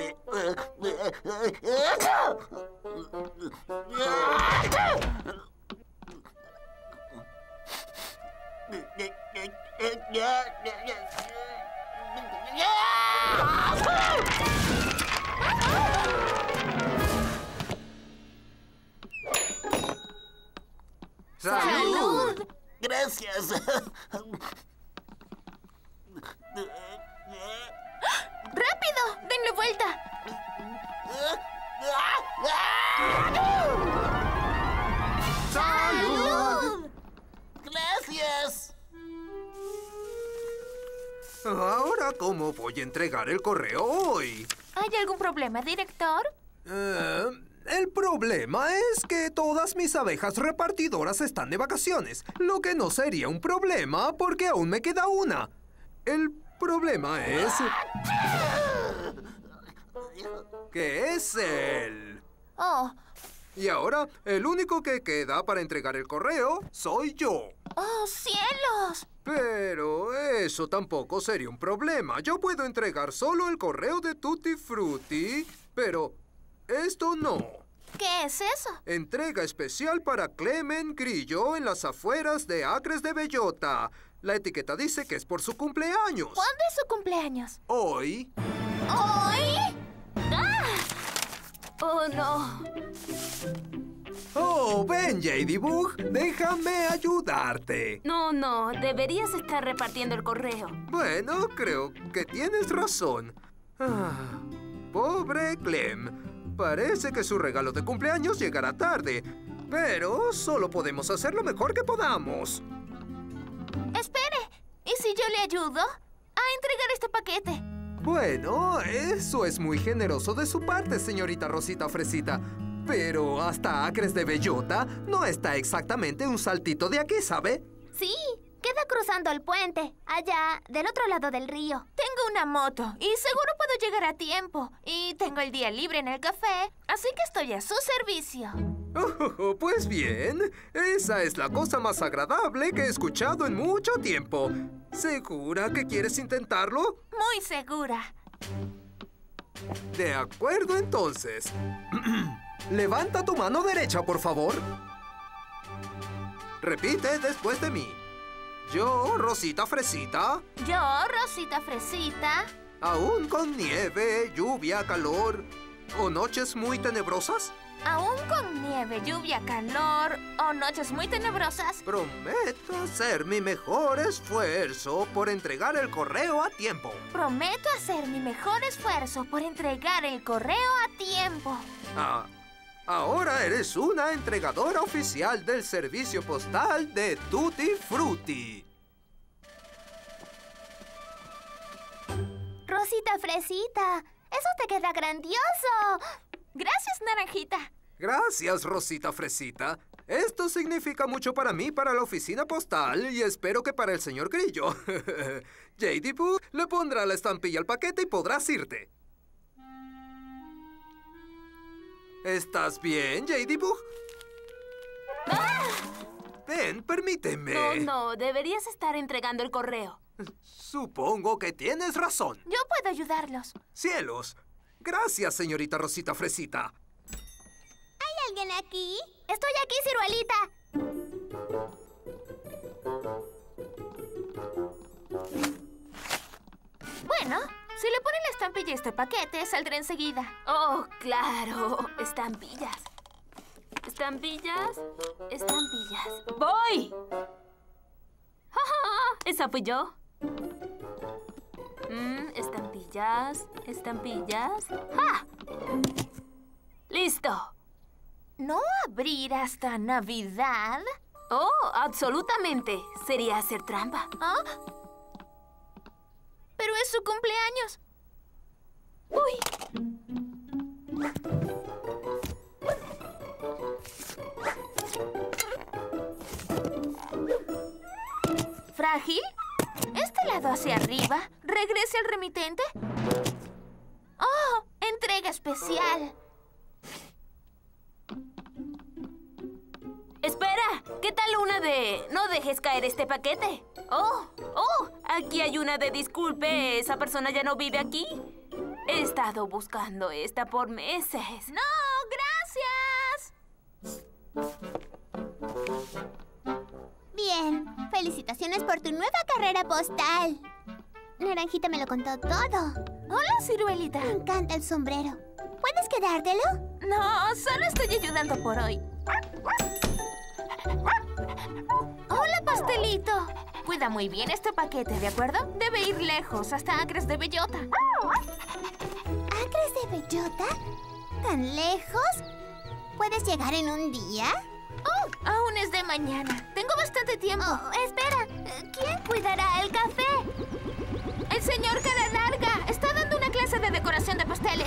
¡Salud! Gracias. ¡Rápido! ¡Denle vuelta! ¡Salud! Gracias. Ahora, ¿cómo voy a entregar el correo hoy? ¿Hay algún problema, director? El problema es que todas mis abejas repartidoras están de vacaciones, lo que no sería un problema porque aún me queda una. El problema es... que es él. Oh. Y ahora, el único que queda para entregar el correo soy yo. ¡Oh, cielos! Pero eso tampoco sería un problema. Yo puedo entregar solo el correo de Tutti Frutti, pero esto no. ¿Qué es eso? Entrega especial para Clement Grillo en las afueras de Acres de Bellota. La etiqueta dice que es por su cumpleaños. ¿Cuándo es su cumpleaños? Hoy. ¿Hoy? ¡Ah! ¡Oh, no! Oh, ven, Ladybug. Déjame ayudarte. No, deberías estar repartiendo el correo. Bueno, creo que tienes razón. Pobre Clem. Parece que su regalo de cumpleaños llegará tarde. Pero solo podemos hacer lo mejor que podamos. Espere, ¿y si yo le ayudo a entregar este paquete? Bueno, eso es muy generoso de su parte, señorita Rosita Fresita. Pero hasta Acres de Bellota no está exactamente un saltito de aquí, ¿sabe? Sí, queda cruzando el puente, allá, del otro lado del río. Tengo una moto y seguro puedo llegar a tiempo. Y tengo el día libre en el café, así que estoy a su servicio. Oh, pues bien, esa es la cosa más agradable que he escuchado en mucho tiempo. ¿Segura que quieres intentarlo? Muy segura. De acuerdo, entonces. Levanta tu mano derecha, por favor. Repite después de mí. Yo, Rosita Fresita, Yo, Rosita Fresita, aún con nieve, lluvia, calor o noches muy tenebrosas, aún con nieve, lluvia, calor o noches muy tenebrosas, prometo hacer mi mejor esfuerzo por entregar el correo a tiempo. prometo hacer mi mejor esfuerzo por entregar el correo a tiempo. Ahora eres una entregadora oficial del servicio postal de Tutti Frutti. Rosita Fresita, eso te queda grandioso. Gracias, Naranjita. Gracias, Rosita Fresita. Esto significa mucho para mí, para la oficina postal y espero que para el señor Grillo. J.D. Boo le pondrá la estampilla al paquete y podrás irte. ¿Estás bien, J.D. Boo? Ven, permíteme. No, deberías estar entregando el correo. Supongo que tienes razón. Yo puedo ayudarlos. ¡Cielos! Gracias, señorita Rosita Fresita. ¿Hay alguien aquí? Estoy aquí, ciruelita. Bueno, si le ponen la estampilla a este paquete, saldrá enseguida. Oh, claro. Estampillas. Estampillas. Estampillas. ¡Voy! ¡Ja, ja! Esa fui yo. Estampillas. Estampillas. ¡Ja! ¡Listo! ¿No abrir hasta Navidad? Oh, absolutamente. Sería hacer trampa. ¿Ah? Pero es su cumpleaños. ¡Uy! ¿Frágil? ¿Este lado hacia arriba? ¿Regrese al remitente? ¡Oh! ¡Entrega especial! ¡Espera! ¿Qué tal una de no dejes caer este paquete? ¡Oh! Aquí hay una de disculpe, esa persona ya no vive aquí. He estado buscando esta por meses. ¡No! ¡Gracias! Bien, felicitaciones por tu nueva carrera postal. Naranjita me lo contó todo. Hola, ciruelita. Me encanta el sombrero. ¿Puedes quedártelo? No, solo estoy ayudando por hoy. Hola, pastelito. Cuida muy bien este paquete, ¿de acuerdo? Debe ir lejos, hasta Acres de Bellota. ¿Acres de Bellota? ¿Tan lejos? ¿Puedes llegar en un día? Oh, aún es de mañana. Tengo bastante tiempo. Oh, espera. ¿Quién cuidará el café? El señor Cara Larga está dando una clase de decoración de pasteles.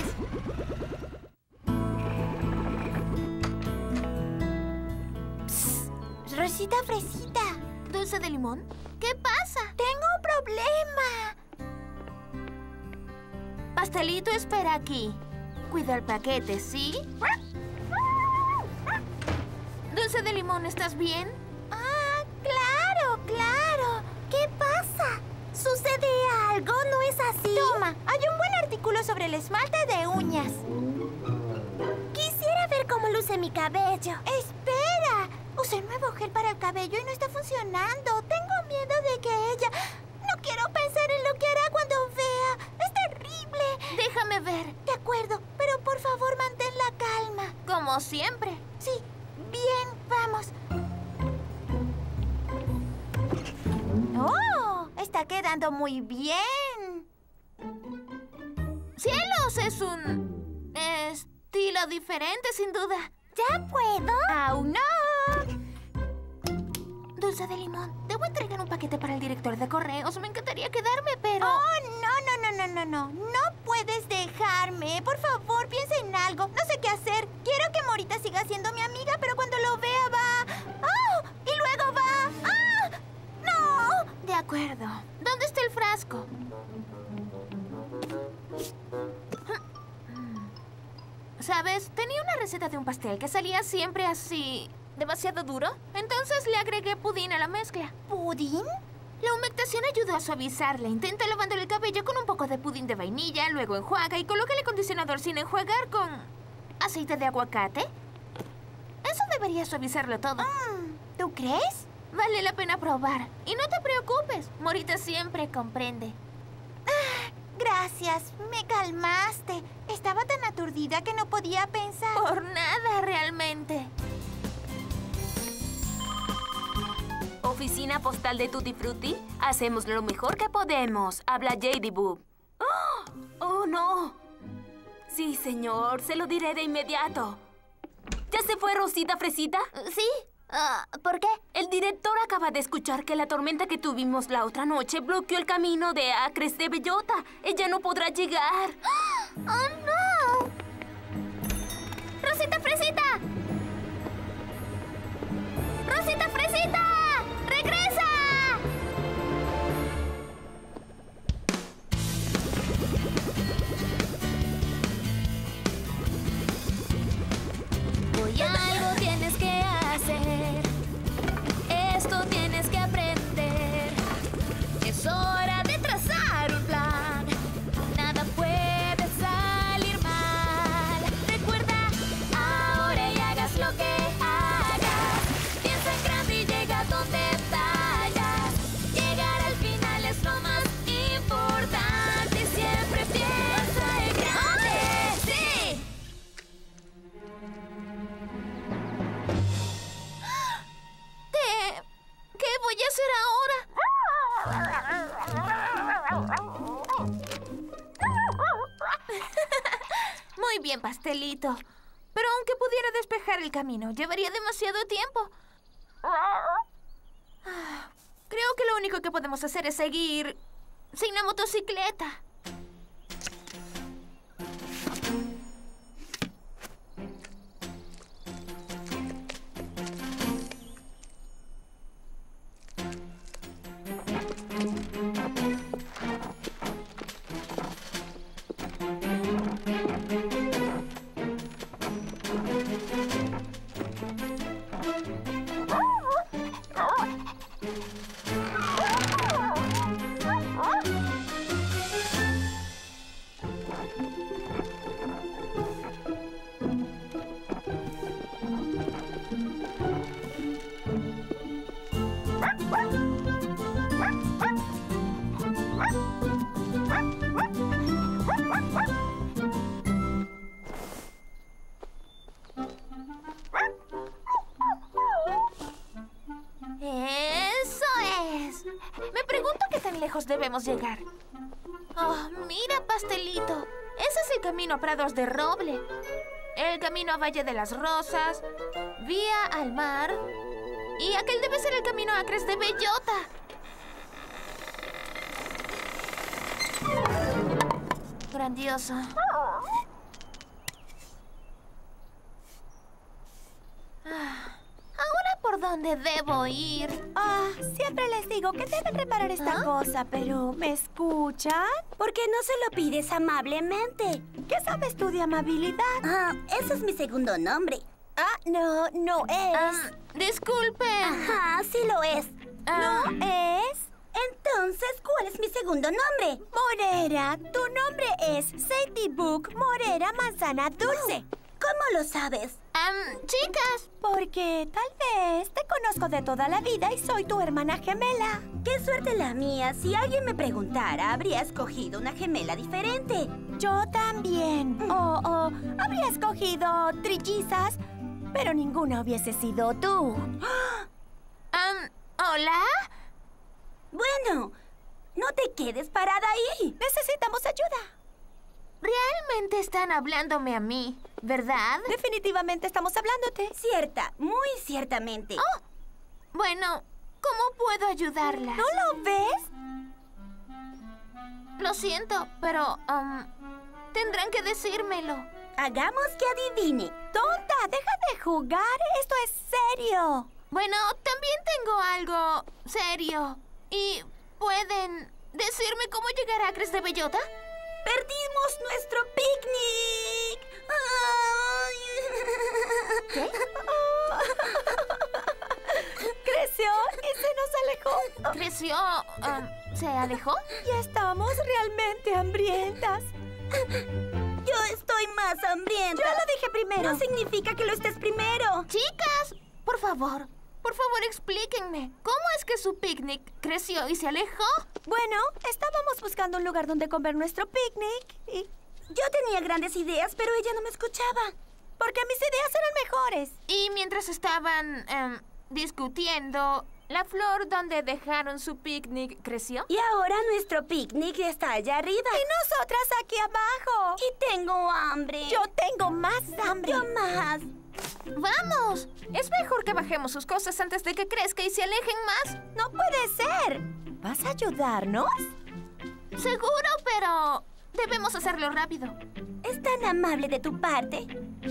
Psst, Rosita Fresita. ¿Dulce de limón? ¿Qué pasa? Tengo un problema. Pastelito, espera aquí. Cuida el paquete, ¿sí? Dulce de limón, ¿estás bien? Ah, claro, claro. ¿Qué pasa? ¿Sucede algo? ¿No es así? Toma, hay un buen artículo sobre el esmalte de uñas. Quisiera ver cómo luce mi cabello. ¡Espera! Usé un nuevo gel para el cabello y no está funcionando. Tengo miedo de que ella... No quiero pensar en lo que hará cuando vea. ¡Es terrible! Déjame ver. De acuerdo, pero por favor mantén la calma. Como siempre. Sí. Bien, vamos. ¡Oh! Está quedando muy bien. ¡Cielos! Es un... estilo diferente, sin duda. ¿Ya puedo? ¡Aún no! Dulce de limón, debo entregar un paquete para el director de correos. Me encantaría quedarme, pero... ¡Oh, no! No puedes dejarme. Por favor, piensa en algo. No sé qué hacer. Quiero que Morita siga siendo mi amiga, pero cuando lo vea va... ¡Oh! Y luego va... ¡Ah! ¡No! De acuerdo. ¿Dónde está el frasco? ¿Sabes? Tenía una receta de un pastel que salía siempre así... demasiado duro. Entonces le agregué pudín a la mezcla. ¿Pudín? La humectación ayuda a suavizarla. Intenta lavándole el cabello con un poco de pudín de vainilla, luego enjuaga y coloca el acondicionador sin enjuagar con aceite de aguacate. Eso debería suavizarlo todo. ¿Tú crees? Vale la pena probar. Y no te preocupes, Morita siempre comprende. Gracias, me calmaste. Estaba tan aturdida que no podía pensar. Por nada, realmente. ¿Oficina postal de Tutti Frutti? Hacemos lo mejor que podemos. Habla JD Boo. ¡Oh, no! Sí, señor. Se lo diré de inmediato. ¿Ya se fue Rosita Fresita? Sí. ¿Por qué? El director acaba de escuchar que la tormenta que tuvimos la otra noche bloqueó el camino de Acres de Bellota. Ella no podrá llegar. ¡Oh, no! ¡Rosita Fresita! ¡Rosita Fresita! ¡Regresa! Hoy algo tienes que hacer. Esto tienes que aprender. Es hora de trazar un plan. Nada puede salir mal. Recuerda, ahora y hagas lo que hagas. Piensa en grande y llega donde vayas. Llegar al final es lo más importante. Siempre piensa en grande. ¡Sí! ¿Qué voy a hacer ahora? Muy bien, pastelito. Pero aunque pudiera despejar el camino, llevaría demasiado tiempo. Creo que lo único que podemos hacer es seguir sin la motocicleta. Debemos llegar. Oh, mira, pastelito. Ese es el camino a Prados de Roble. El camino a Valle de las Rosas. Vía al mar. Y aquel debe ser el camino a Acres de Bellota. Grandioso. ¿Ahora por dónde debo ir? Siempre les digo que deben reparar esta cosa, pero ¿me escuchan? ¿Por qué no se lo pides amablemente? ¿Qué sabes tú de amabilidad? Ese es mi segundo nombre. No es. Disculpe. Ajá, sí lo es. ¿No es? Entonces, ¿cuál es mi segundo nombre? Morera. Tu nombre es Sadie Book Morera Manzana Dulce. ¿Cómo lo sabes? Chicas. Porque tal vez te conozco de toda la vida y soy tu hermana gemela. ¡Qué suerte la mía! Si alguien me preguntara, habría escogido una gemela diferente. Yo también. O habría escogido trillizas, pero ninguna hubiese sido tú. ¿Hola? Bueno, no te quedes parada ahí. Necesitamos ayuda. Realmente están hablándome a mí, ¿verdad? Definitivamente estamos hablándote. Cierta, muy ciertamente. Oh, bueno, ¿cómo puedo ayudarla? ¿No lo ves? Lo siento, pero tendrán que decírmelo. Hagamos que adivine. Tonta, deja de jugar. Esto es serio. Bueno, también tengo algo serio. ¿Y pueden decirme cómo llegar a Acres de Bellota? ¡Perdimos nuestro picnic! ¿Qué? Creció y se nos alejó. ¿Creció? ¿Se alejó? Ya estamos realmente hambrientas. Yo estoy más hambrienta. Yo lo dije primero. No significa que lo estés primero. Chicas, por favor explíquenme. ¿Cómo es que su picnic creció y se alejó? Bueno, estábamos buscando un lugar donde comer nuestro picnic y... Yo tenía grandes ideas, pero ella no me escuchaba. Porque mis ideas eran mejores. Y mientras estaban discutiendo, ¿la flor donde dejaron su picnic creció? Y ahora nuestro picnic está allá arriba. Y nosotras aquí abajo. Y tengo hambre. Yo tengo más hambre. Yo más. ¡Vamos! Es mejor que bajemos sus cosas antes de que crezca y se alejen más. No puede ser. ¿Vas a ayudarnos? Seguro, pero debemos hacerlo rápido. Es tan amable de tu parte.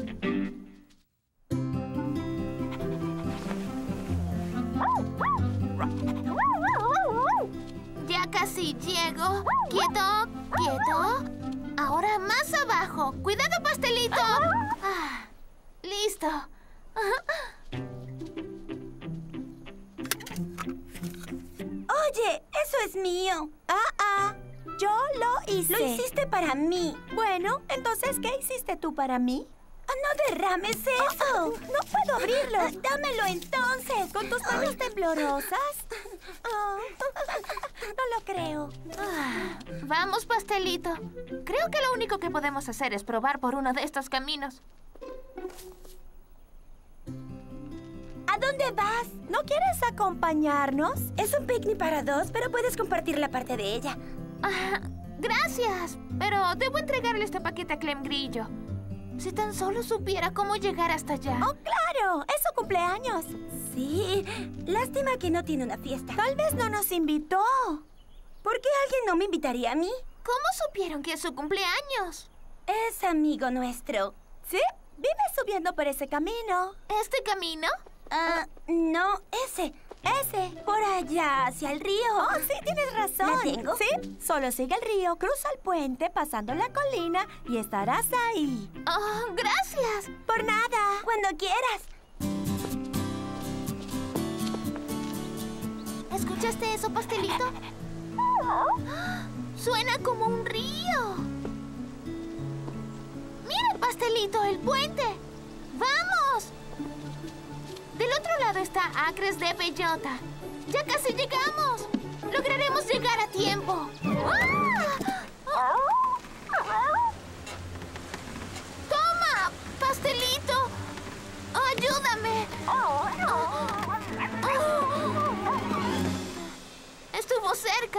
Ya casi llego. Quieto, quieto. Ahora más abajo. ¡Cuidado, pastelito! Listo. Oye, eso es mío. Yo lo hice. Lo hiciste para mí. Bueno, entonces, ¿qué hiciste tú para mí? No derrames eso. No puedo abrirlo. Dámelo entonces. ¿Con tus manos temblorosas? No lo creo. Vamos, pastelito. Creo que lo único que podemos hacer es probar por uno de estos caminos. ¿A dónde vas? ¿No quieres acompañarnos? Es un picnic para dos, pero puedes compartir la parte de ella. Gracias, pero debo entregarle este paquete a Clem Grillo. Si tan solo supiera cómo llegar hasta allá. ¡Oh, claro! ¡Es su cumpleaños! Sí, lástima que no tiene una fiesta. Tal vez no nos invitó. ¿Por qué alguien no me invitaría a mí? ¿Cómo supieron que es su cumpleaños? Es amigo nuestro. ¿Sí? Vive subiendo por ese camino. ¿Este camino? No, ese. Por allá, hacia el río. Oh, sí, tienes razón. ¿La tengo? Sí, solo sigue el río, cruza el puente, pasando la colina y estarás ahí. Oh, gracias. Por nada. Cuando quieras. ¿Escuchaste eso, pastelito? Suena como un río. ¡Mira, pastelito, el puente! ¡Vamos! Del otro lado está Acres de Bellota. ¡Ya casi llegamos! ¡Lograremos llegar a tiempo! ¡Toma, pastelito! ¡Ayúdame! Estuvo cerca.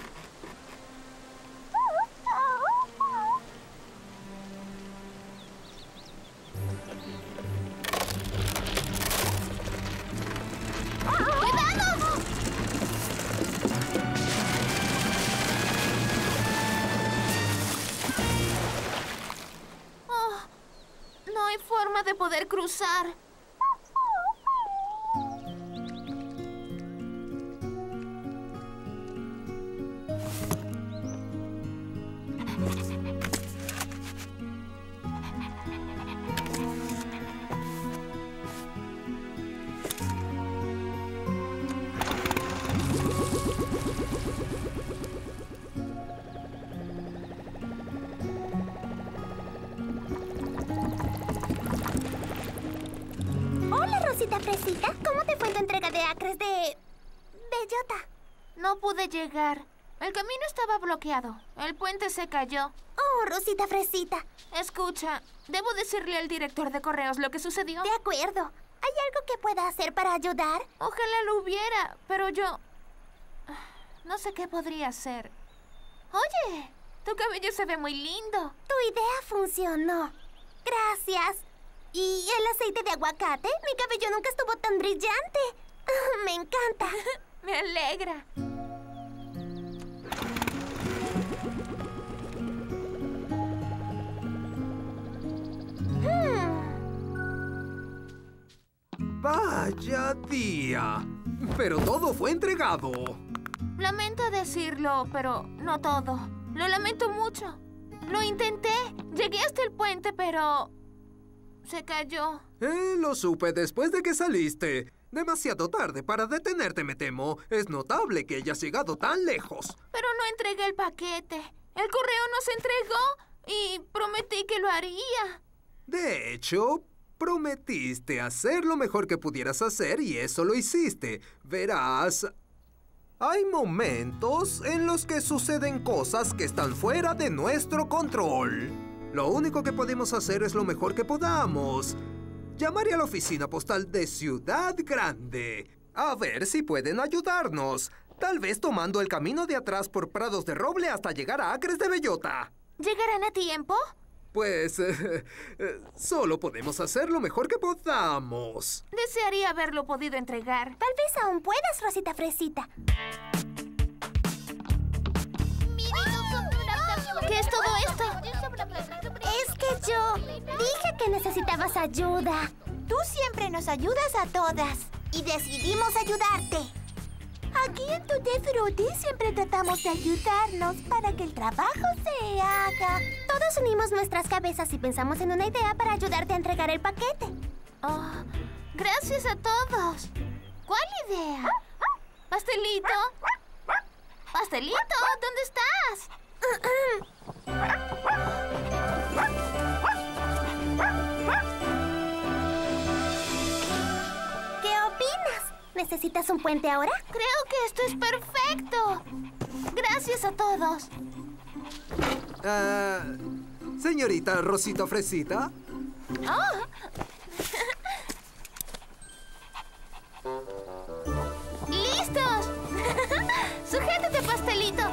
No hay forma de poder cruzar. Rosita Fresita, ¿cómo te fue tu entrega de Acres de Bellota? No pude llegar. El camino estaba bloqueado. El puente se cayó. Oh, Rosita Fresita. Escucha, ¿debo decirle al director de correos lo que sucedió? De acuerdo. ¿Hay algo que pueda hacer para ayudar? Ojalá lo hubiera, pero yo... no sé qué podría hacer. Oye, tu cabello se ve muy lindo. Tu idea funcionó. Gracias. ¿Y el aceite de aguacate? Mi cabello nunca estuvo tan brillante. Me encanta. Me alegra. Vaya día. Pero todo fue entregado. Lamento decirlo, pero no todo. Lo lamento mucho. Lo intenté. Llegué hasta el puente, pero... se cayó. Lo supe después de que saliste. Demasiado tarde para detenerte, me temo. Es notable que hayas llegado tan lejos. Pero no entregué el paquete. El correo no se entregó y prometí que lo haría. De hecho, prometiste hacer lo mejor que pudieras hacer y eso lo hiciste. Verás, hay momentos en los que suceden cosas que están fuera de nuestro control. Lo único que podemos hacer es lo mejor que podamos. Llamaré a la oficina postal de Ciudad Grande. A ver si pueden ayudarnos. Tal vez tomando el camino de atrás por prados de roble hasta llegar a acres de bellota. ¿Llegarán a tiempo? Pues solo podemos hacer lo mejor que podamos. Desearía haberlo podido entregar. Tal vez aún puedas, Rosita Fresita. ¿Qué es todo esto? Es que yo dije que necesitabas ayuda. Tú siempre nos ayudas a todas. Y decidimos ayudarte. Aquí en Tutti Frutti siempre tratamos de ayudarnos para que el trabajo se haga. Todos unimos nuestras cabezas y pensamos en una idea para ayudarte a entregar el paquete. Oh, gracias a todos. ¿Cuál idea? ¿Pastelito? ¿Pastelito? ¿Dónde estás? ¿Qué opinas? ¿Necesitas un puente ahora? Creo que esto es perfecto. Gracias a todos. Señorita Rosita Fresita. Oh. ¡Listos! ¡Sujétate, pastelito!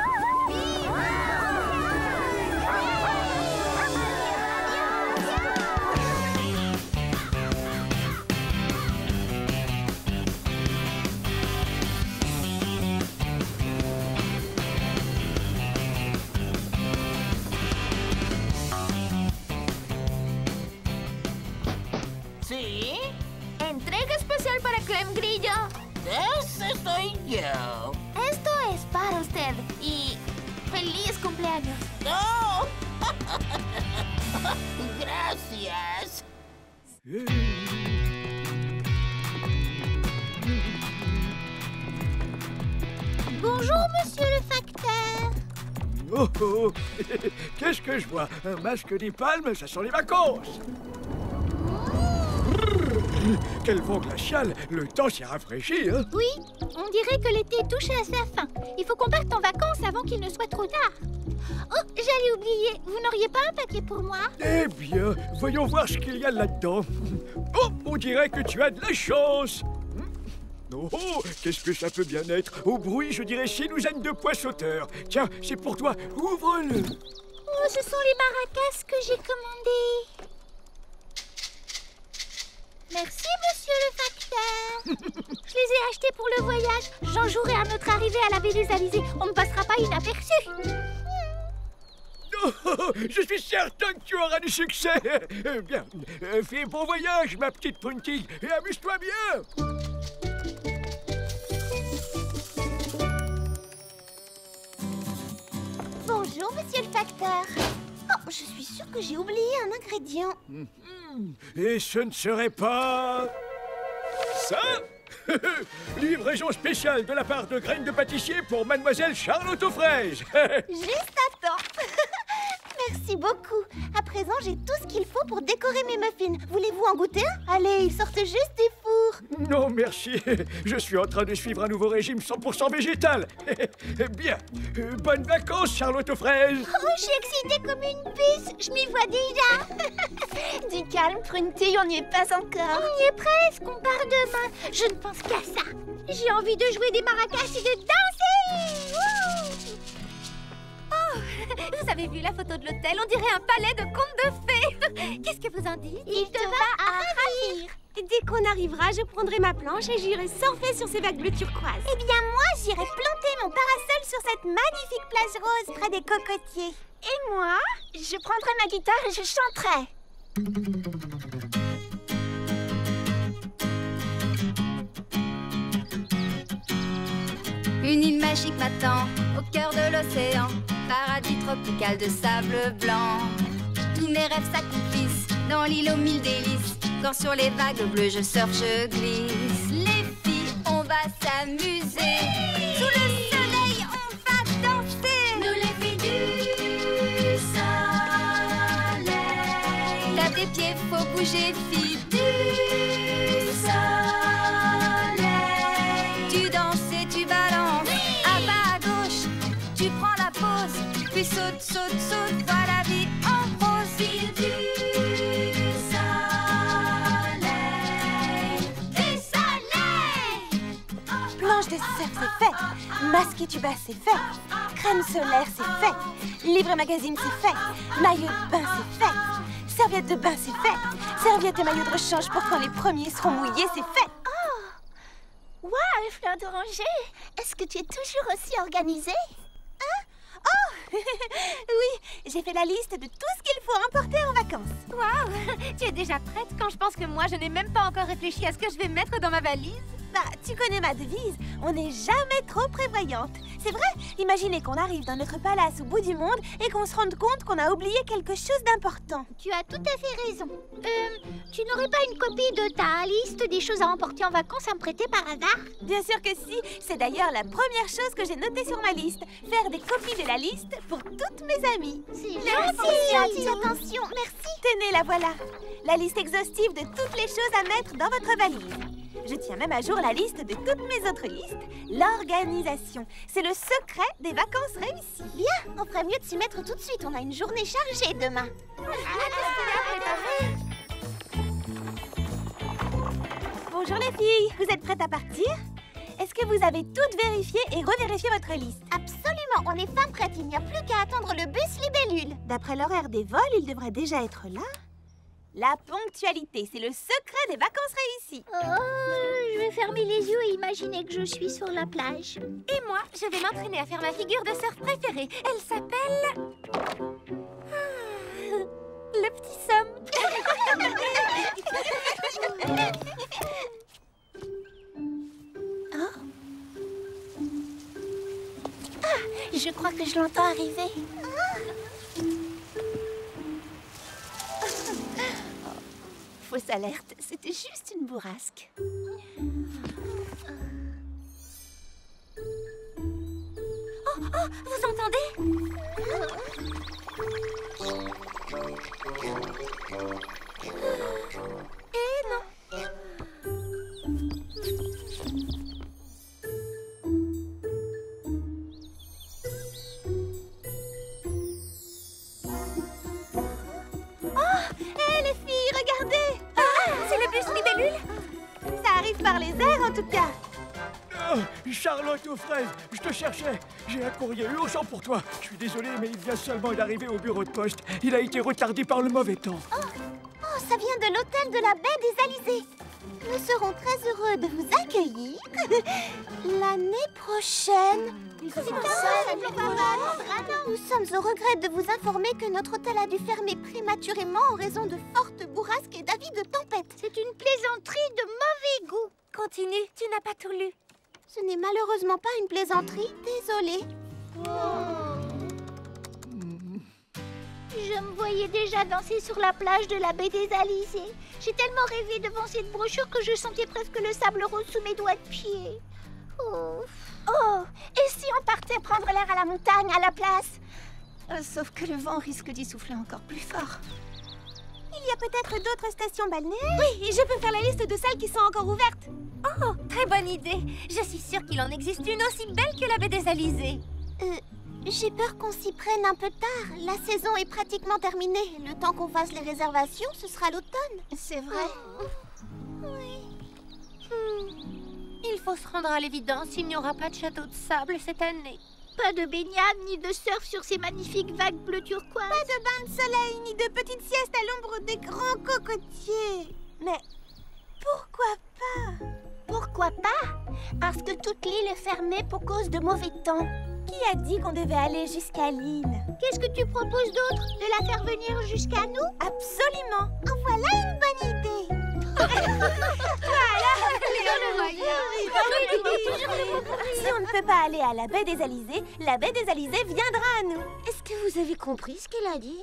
¿Sí? Entrega especial para Clem Grillo. Ese soy yo. Esto es para usted y feliz cumpleaños. ¡No! Gracias. Bonjour, monsieur le facteur. Oh, oh. Qu'est-ce que je vois? Un masque des palmes, ça sent les vacances. Quel vent glacial! Le temps s'est rafraîchi, hein? Oui, on dirait que l'été touche à sa fin. Il faut qu'on parte en vacances avant qu'il ne soit trop tard. Oh, j'allais oublier. Vous n'auriez pas un papier pour moi? Eh bien, voyons voir ce qu'il y a là-dedans. Oh, on dirait que tu as de la chance. Oh, qu'est-ce que ça peut bien être? Au bruit, je dirais 6 douzaines de pois sauteurs. Tiens, c'est pour toi. Ouvre-le. Oh, ce sont les maracas que j'ai commandés. Merci, monsieur le facteur. Je les ai achetés pour le voyage. J'en jouerai à notre arrivée à la Vénus Alizée. On ne passera pas inaperçu. Oh, je suis certain que tu auras du succès. Bien, fais bon voyage, ma petite Prunty, et amuse-toi bien. Bonjour, monsieur le facteur. Oh, je suis sûre que j'ai oublié un ingrédient. Et ce ne serait pas... ça? Livraison spéciale de la part de graines de pâtissier pour Mademoiselle Charlotte aux fraises. Juste à temps. Merci beaucoup. À présent, j'ai tout ce qu'il faut pour décorer mes muffins. Voulez-vous en goûter un? Allez, ils sortent juste du four. Non, merci. Je suis en train de suivre un nouveau régime 100% végétal. Bien. Bonnes vacances, Charlotte aux fraises. Oh, je suis excitée comme une puce. Je m'y vois déjà. Du calme, Prunty, on n'y est pas encore. On y est presque. On part demain. Je ne pense qu'à ça. J'ai envie de jouer des maracas et de danser. Wouh! Oh, vous avez vu la photo de l'hôtel? On dirait un palais de contes de fées. Qu'est-ce que vous en dites? Il te va à ravir. Dès qu'on arrivera, je prendrai ma planche et j'irai surfer sur ces vagues bleues turquoises. Eh bien, moi, j'irai planter mon parasol sur cette magnifique plage rose près des cocotiers. Et moi, je prendrai ma guitare et je chanterai. Une île magique m'attend au cœur de l'océan, paradis tropical de sable blanc. Tous mes rêves s'accomplissent dans l'île aux mille délices. Quand sur les vagues bleues je surfe, je glisse. s'amuser. Sous le soleil, on va danser. Nous les filles du soleil. Tape tes pieds, faut bouger, filles du soleil. Tu danses et tu balances. À bas, à gauche, tu prends la pause. Puis saute, saute, saute, vois la vie en rose. Filles du Planche de surf, c'est fait. Masque et tuba, c'est fait. Crème solaire, c'est fait. Livre et magazine, c'est fait. Maillot de bain, c'est fait. Serviette de bain, c'est fait. Serviette et maillot de rechange pour quand les premiers seront mouillés, c'est fait. Waouh, Fleur d'Oranger! Est-ce que tu es toujours aussi organisée? Oui, j'ai fait la liste de tout ce qu'il faut emporter en vacances. Waouh! Tu es déjà prête quand je pense que moi, je n'ai même pas encore réfléchi à ce que je vais mettre dans ma valise? Bah, tu connais ma devise, on n'est jamais trop prévoyante. C'est vrai, imaginez qu'on arrive dans notre palace au bout du monde et qu'on se rende compte qu'on a oublié quelque chose d'important. Tu as tout à fait raison. Tu n'aurais pas une copie de ta liste des choses à emporter en vacances à me prêter par hasard? Bien sûr que si, c'est d'ailleurs la première chose que j'ai notée sur ma liste. Faire des copies de la liste pour toutes mes amies. C'est gentil, attention, merci. Tenez, la voilà. La liste exhaustive de toutes les choses à mettre dans votre valise. Je tiens même à jour la liste de toutes mes autres listes. L'organisation, c'est le secret des vacances réussies. Bien, on ferait mieux de s'y mettre tout de suite. On a une journée chargée demain. Bonjour les filles, vous êtes prêtes à partir? Est-ce que vous avez toutes vérifié et revérifié votre liste? Absolument, on est fin prête. Il n'y a plus qu'à attendre le bus Libellule. D'après l'horaire des vols, il devrait déjà être là. La ponctualité, c'est le secret des vacances réussies. Je vais fermer les yeux et imaginer que je suis sur la plage. Et moi, je vais m'entraîner à faire ma figure de surf préférée. Elle s'appelle... le petit Sam. Je crois que je l'entends arriver. Fausse alerte, c'était juste une bourrasque. Vous entendez? Eh non. Les filles, regardez! C'est le bus Libellule? Ça arrive par les airs en tout cas. Oh, Charlotte aux fraises, je te cherchais. J'ai un courrier urgent pour toi. Je suis désolé, mais il vient seulement d'arriver au bureau de poste. Il a été retardé par le mauvais temps. Oh, ça vient de l'hôtel de la baie des Alizés. Nous serons très heureux de vous accueillir l'année prochaine. Nous sommes au regret de vous informer que notre hôtel a dû fermer prématurément en raison de fortes bourrasques et d'avis de tempête. C'est une plaisanterie de mauvais goût. Continue, tu n'as pas tout lu. Ce n'est malheureusement pas une plaisanterie, désolée. Je me voyais déjà danser sur la plage de la baie des Alizés. J'ai tellement rêvé devant cette brochure que je sentais presque le sable rose sous mes doigts de pied. Oh, et si on partait prendre l'air à la montagne à la place? Sauf que le vent risque d'y souffler encore plus fort. Il y a peut-être d'autres stations balnéaires? Oui, je peux faire la liste de celles qui sont encore ouvertes. Oh, très bonne idée. Je suis sûre qu'il en existe une aussi belle que la baie des Alizés. J'ai peur qu'on s'y prenne un peu tard. La saison est pratiquement terminée. Le temps qu'on fasse les réservations, ce sera l'automne. C'est vrai. Oui. Il faut se rendre à l'évidence, il n'y aura pas de château de sable cette année. Pas de baignade ni de surf sur ces magnifiques vagues bleu turquoise. Pas de bain de soleil ni de petites siestes à l'ombre des grands cocotiers. Mais pourquoi pas? Pourquoi pas? Parce que toute l'île est fermée pour cause de mauvais temps. Qui a dit qu'on devait aller jusqu'à l'île? Qu'est-ce que tu proposes d'autre? De la faire venir jusqu'à nous? Absolument! En voilà une bonne idée! Si on ne peut pas aller à la baie des Alizés, la baie des Alizés viendra à nous. Est-ce que vous avez compris ce qu'elle a dit?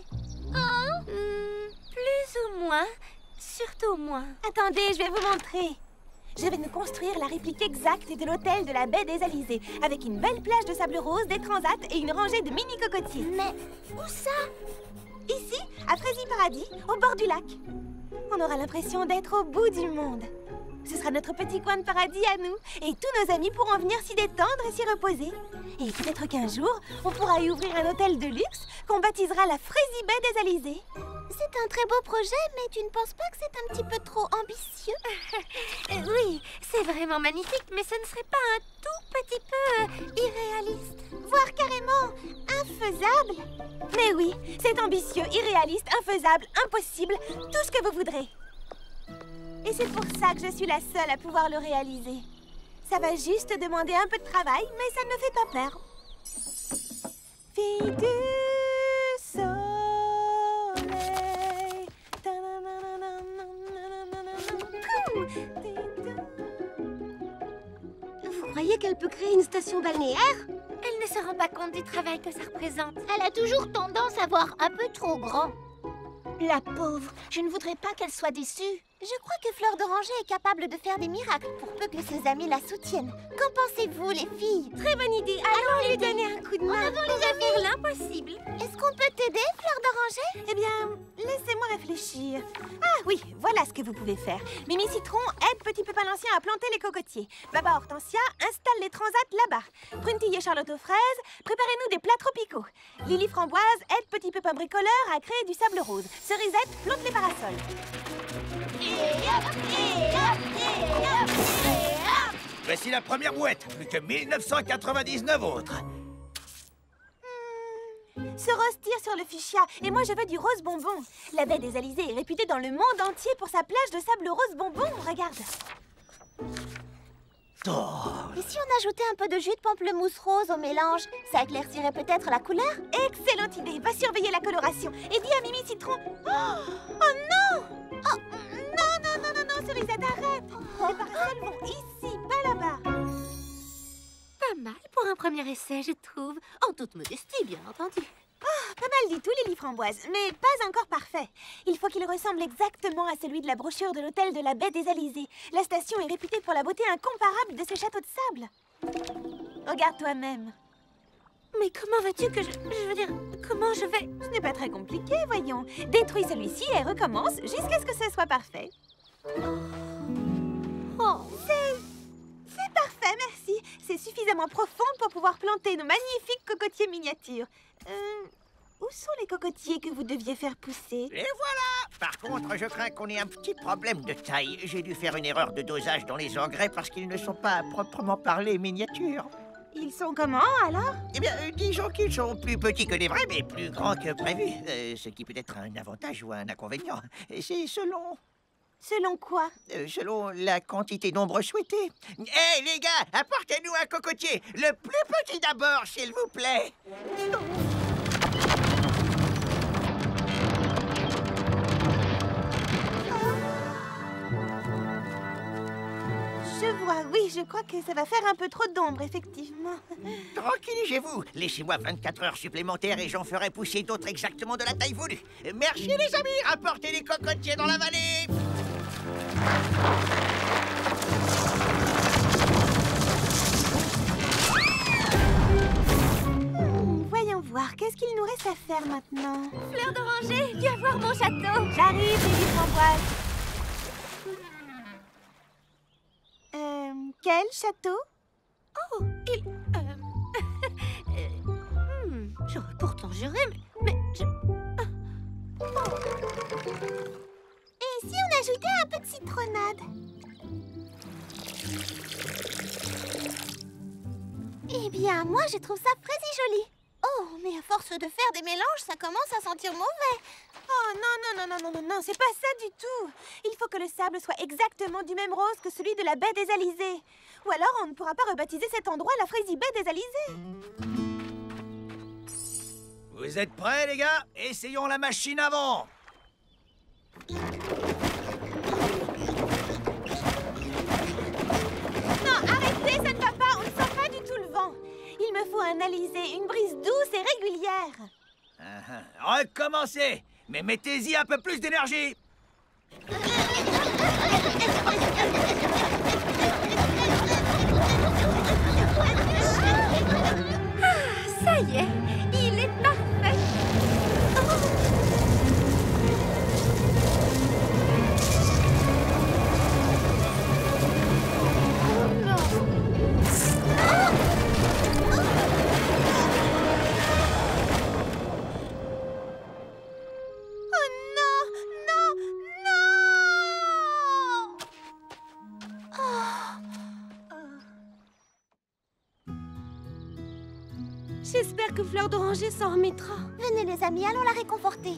Plus ou moins, surtout moins. Attendez, je vais vous montrer. Je vais nous construire la réplique exacte de l'hôtel de la baie des Alizés, avec une belle plage de sable rose, des transats et une rangée de mini-cocotiers. Mais où ça? Ici, à Fraisy Paradis, au bord du lac. On aura l'impression d'être au bout du monde. Ce sera notre petit coin de paradis à nous, et tous nos amis pourront venir s'y détendre et s'y reposer. Et peut-être qu'un jour, on pourra y ouvrir un hôtel de luxe qu'on baptisera la Fraisy Baie des Alizés. C'est un très beau projet, mais tu ne penses pas que c'est un petit peu trop ambitieux? Oui, c'est vraiment magnifique, mais ce ne serait pas un tout petit peu irréaliste? Voire carrément infaisable. Mais oui, c'est ambitieux, irréaliste, infaisable, impossible, tout ce que vous voudrez. Et c'est pour ça que je suis la seule à pouvoir le réaliser. Ça va juste demander un peu de travail, mais ça ne me fait pas peur. Fille du soleil. Vous croyez qu'elle peut créer une station balnéaire? Elle ne se rend pas compte du travail que ça représente. Elle a toujours tendance à voir un peu trop grand. La pauvre, je ne voudrais pas qu'elle soit déçue. Je crois que Fleur d'Oranger est capable de faire des miracles pour peu que ses amis la soutiennent. Qu'en pensez-vous, les filles? Très bonne idée. Allons lui donner un coup de main. Avons les amis faire l'impossible. Est-ce qu'on peut t'aider, Fleur d'Oranger? Eh bien, laissez-moi réfléchir. Ah oui, voilà ce que vous pouvez faire. Mimi Citron aide Petit Pépin l'Ancien à planter les cocotiers. Baba Hortensia installe les transats là-bas. Prunetille et Charlotte aux fraises, préparez-nous des plats tropicaux. Lily Framboise aide Petit Pépin bricoleur à créer du sable rose. Cerisette plante les parasols. Voici la première mouette, plus que 1999 autres. Ce rose tire sur le fuchsia, et moi je veux du rose bonbon. La baie des Alizés est réputée dans le monde entier pour sa plage de sable rose bonbon, regarde. Et si on ajoutait un peu de jus de pamplemousse rose au mélange? Ça éclaircirait peut-être la couleur? Excellente idée, va surveiller la coloration. Et dis à Mimi Citron... Oh non! Oh non, non, non, non, non, Cerisette, arrête! Les parasols vont ici, pas là-bas. Pas mal pour un premier essai, je trouve. En toute modestie, bien entendu. Oh, pas mal du tout, Lily Framboise, mais pas encore parfait. Il faut qu'il ressemble exactement à celui de la brochure de l'hôtel de la baie des Alizés. La station est réputée pour la beauté incomparable de ses châteaux de sable. Regarde toi-même. Mais comment veux-tu que je veux dire, comment je vais... Ce n'est pas très compliqué, voyons. Détruis celui-ci et recommence jusqu'à ce que ce soit parfait. Oh. C'est parfait, merci. C'est suffisamment profond pour pouvoir planter nos magnifiques cocotiers miniatures. Où sont les cocotiers que vous deviez faire pousser? Et voilà! Par contre, je crains qu'on ait un petit problème de taille. J'ai dû faire une erreur de dosage dans les engrais parce qu'ils ne sont pas à proprement parler miniatures. Ils sont comment, alors? Eh bien, disons qu'ils sont plus petits que les vrais, mais plus grands que prévu. Ce qui peut être un avantage ou un inconvénient. C'est selon... Selon quoi? Selon la quantité d'ombre souhaitée. Hé, les gars, apportez-nous un cocotier. Le plus petit d'abord, s'il vous plaît. Je vois, oui, je crois que ça va faire un peu trop d'ombre, effectivement. Tranquillisez-vous. Laissez-moi 24 heures supplémentaires et j'en ferai pousser d'autres exactement de la taille voulue. Merci, les amis. Rapportez les cocotiers dans la vallée. Voyons voir, qu'est-ce qu'il nous reste à faire maintenant? Fleur d'Oranger, viens voir mon château. J'arrive, Lily Framboise. Quel château? Oh, il... J'aurais pourtant juré, mais je... Et si on ajoutait un peu de citronnade? Eh bien, moi, je trouve ça très joli. Oh, mais à force de faire des mélanges, ça commence à sentir mauvais. Oh non, non, non, non, non, non, non, c'est pas ça du tout. Il faut que le sable soit exactement du même rose que celui de la baie des Alizés. Ou alors on ne pourra pas rebaptiser cet endroit la Fraisy Baie des Alizés. Vous êtes prêts, les gars? Essayons la machine avant. Non, arrêtez, ça ne va pas, on ne sent pas du tout le vent. Il me faut un alizé, une brise douce et régulière. Recommencez, mais mettez-y un peu plus d'énergie. J'espère que Fleur d'Oranger s'en remettra. Venez les amis, allons la réconforter.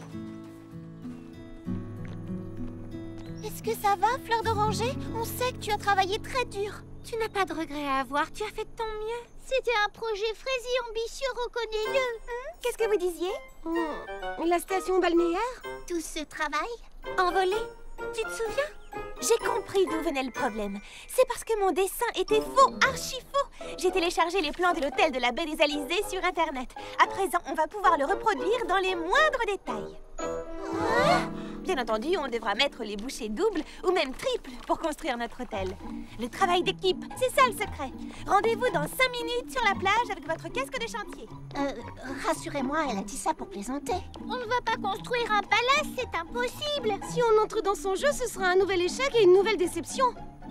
Est-ce que ça va, Fleur d'Oranger? On sait que tu as travaillé très dur. Tu n'as pas de regrets à avoir, tu as fait de ton mieux. C'était un projet fraisier ambitieux, reconnais-le. Qu'est-ce que vous disiez? La station balnéaire? Tout ce travail? Envolé? Tu te souviens? J'ai compris d'où venait le problème. C'est parce que mon dessin était faux, archi faux. J'ai téléchargé les plans de l'hôtel de la baie des Alizés sur Internet. À présent, on va pouvoir le reproduire dans les moindres détails. Bien entendu, on devra mettre les bouchées doubles ou même triples pour construire notre hôtel. Le travail d'équipe, c'est ça le secret. Rendez-vous dans 5 minutes sur la plage avec votre casque de chantier. Rassurez-moi, elle a dit ça pour plaisanter. On ne va pas construire un palace, c'est impossible. Si on entre dans son jeu, ce sera un nouvel échec et une nouvelle déception.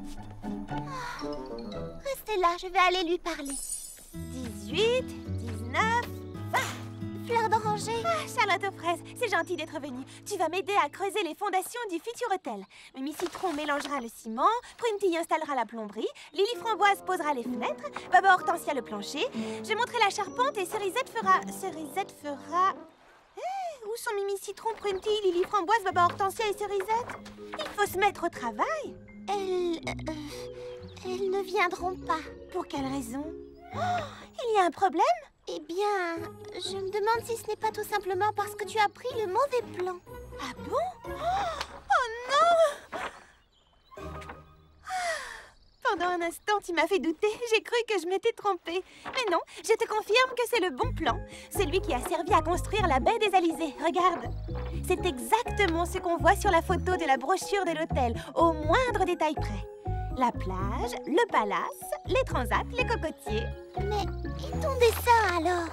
Restez là, je vais aller lui parler. 18, 19, 20. Fleur d'Oranger. Charlotte aux fraises, c'est gentil d'être venue. Tu vas m'aider à creuser les fondations du futur hôtel. Mimi Citron mélangera le ciment, Prunty installera la plomberie, Lily Framboise posera les fenêtres, Baba Hortensia le plancher, je montrerai la charpente et Cerisette fera... où sont Mimi Citron, Prunty, Lily Framboise, Baba Hortensia et Cerisette? Il faut se mettre au travail. Elles ne viendront pas. Pour quelle raison? Il y a un problème? Eh bien, je me demande si ce n'est pas tout simplement parce que tu as pris le mauvais plan. Ah bon? Oh non! Pendant un instant, tu m'as fait douter. J'ai cru que je m'étais trompée. Mais non, je te confirme que c'est le bon plan. Celui qui a servi à construire la baie des Alizés. Regarde. C'est exactement ce qu'on voit sur la photo de la brochure de l'hôtel, au moindre détail près. La plage, le palace, les transats, les cocotiers. Mais et ton dessin alors?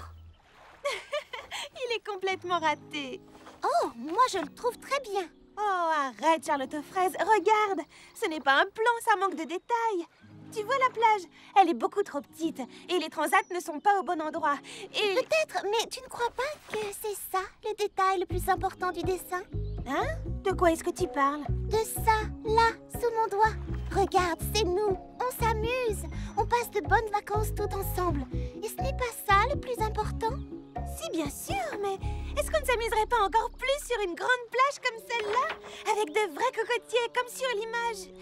Il est complètement raté. Oh, moi je le trouve très bien. Oh, arrête Charlotte aux fraises, regarde. Ce n'est pas un plan, ça manque de détails. Tu vois la plage? Elle est beaucoup trop petite et les transats ne sont pas au bon endroit. Et... Peut-être, mais tu ne crois pas que c'est ça le détail le plus important du dessin? Hein? De quoi est-ce que tu parles? De ça, là, sous mon doigt. Regarde, c'est nous. On s'amuse. On passe de bonnes vacances tout ensemble. Et ce n'est pas ça le plus important? Si, bien sûr, mais est-ce qu'on ne s'amuserait pas encore plus sur une grande plage comme celle-là? Avec de vrais cocotiers, comme sur l'image.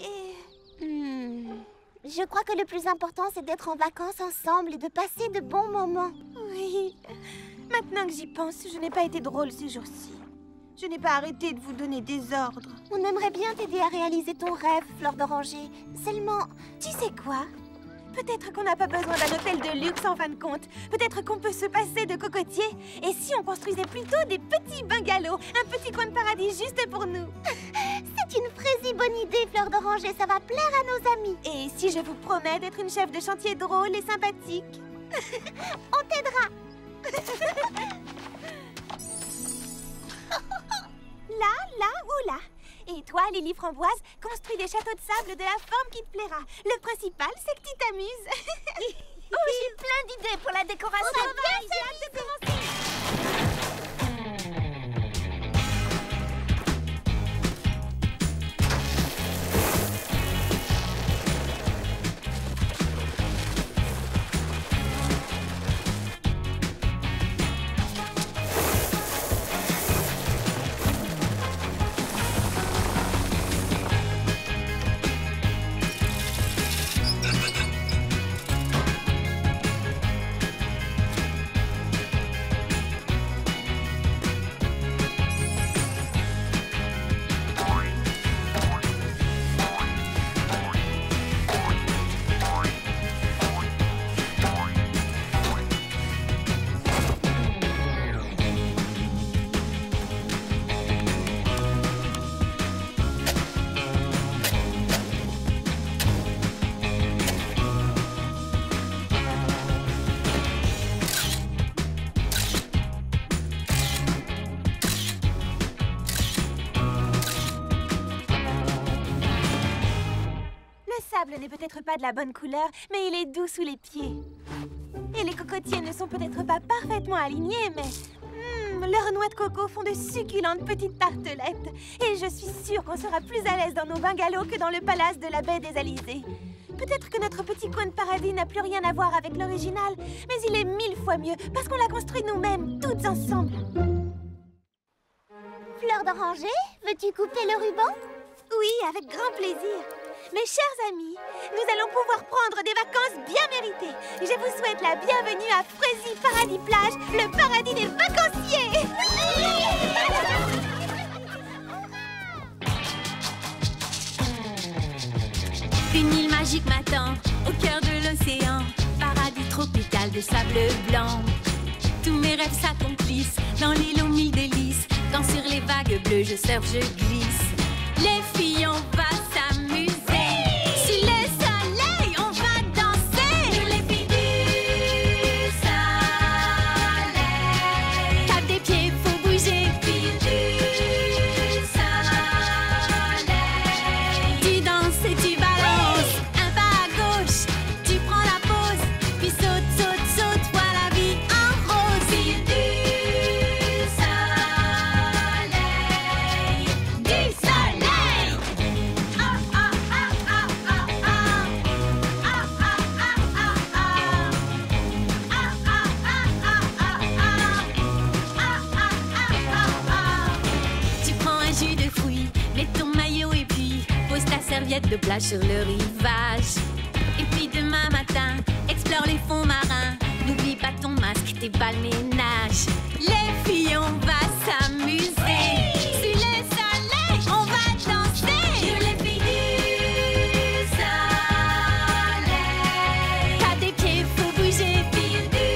Et... Je crois que le plus important, c'est d'être en vacances ensemble et de passer de bons moments. Oui. Maintenant que j'y pense, je n'ai pas été drôle ces jours-ci. Je n'ai pas arrêté de vous donner des ordres. On aimerait bien t'aider à réaliser ton rêve, Fleur d'Oranger. Seulement, tu sais quoi? Peut-être qu'on n'a pas besoin d'un hôtel de luxe en fin de compte. Peut-être qu'on peut se passer de cocotiers. Et si on construisait plutôt des petits bungalows, un petit coin de paradis juste pour nous? C'est une fraise bonne idée, Fleur d'Oranger. Ça va plaire à nos amis. Et si je vous promets d'être une chef de chantier drôle et sympathique? On t'aidera. Là ou là. Et toi, Lily Framboise, construis des châteaux de sable de la forme qui te plaira. Le principal, c'est que tu t'amuses. Oh, j'ai plein d'idées pour la décoration. J'ai hâte de commencer. Le sable n'est peut-être pas de la bonne couleur, mais il est doux sous les pieds. Et les cocotiers ne sont peut-être pas parfaitement alignés, mais... leurs noix de coco font de succulentes petites tartelettes. Et je suis sûre qu'on sera plus à l'aise dans nos bungalows que dans le palace de la baie des Alizés. Peut-être que notre petit coin de paradis n'a plus rien à voir avec l'original, mais il est 1000 fois mieux parce qu'on l'a construit nous-mêmes, toutes ensemble. Fleur d'oranger, veux-tu couper le ruban? Oui, avec grand plaisir. Mes chers amis, nous allons pouvoir prendre des vacances bien méritées. Je vous souhaite la bienvenue à Frézy Paradis Plage, le paradis des vacanciers. Une île magique m'attend, au cœur de l'océan, paradis tropical de sable blanc. Tous mes rêves s'accomplissent, dans l'île aux 1000 délices. Quand sur les vagues bleues je surfe, je glisse. Les filles, on va s'amuser. Sur le soleil, on va danser. Nous les filles du soleil. Tape des pieds, faut bouger. Filles du soleil. Tu danses et tu balances. Un pas à gauche, tu prends la pause. Puis saute, saute, saute, vois la vie en rose. Filles du soleil. Du soleil. Ah, ah, ah, ah, ah, ah. Ah, ah, ah, ah, ah. Ah, ah, ah, ah, ah. Tu prends un jus de fruits, mets ton maillot et puis pose ta serviette de plage sur le rivage. Et puis demain matin, explore les fonds marins. N'oublie pas ton masque, tes balles-ménage. Les filles, on va s'amuser. Sur le soleil, on va danser. Sur les filles du soleil. Pas des pieds, faut bouger. Filles du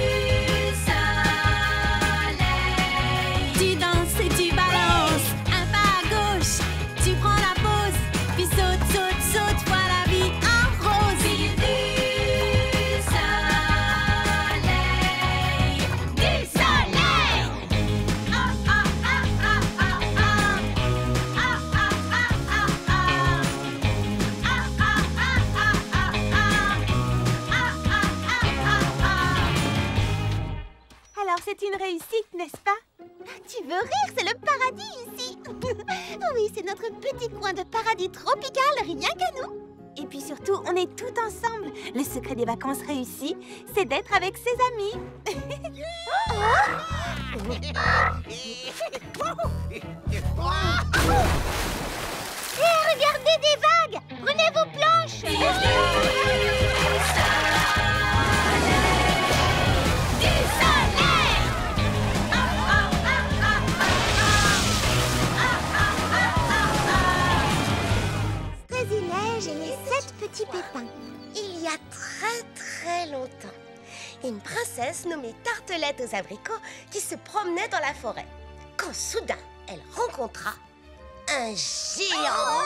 soleil. Tu danses et tu balances. Un pas à gauche, tu prends la pause. Puis saute, saute, saute, vois la vie en rose. Filles du soleil. Du soleil. Ah, ah, ah, ah, ah, ah. Ah, ah, ah, ah, ah. Ah, ah, ah, ah, ah. Ah, ah, ah, ah. Alors c'est une réussite, n'est-ce pas? Tu veux rire, c'est le paradis ici. Oui, c'est notre petit coin de paradis tropical, rien que nous. Et puis surtout, on est tout ensemble. Le secret des vacances réussies, c'est d'être avec ses amis. Hé, regardez des vagues. Prenez vos planches. Du soleil. Frézy-Neige et les 7 petits pépins. Il y a très longtemps, une princesse nommée Tartelette aux abricots qui se promenait dans la forêt. Quand soudain, elle rencontra un géant.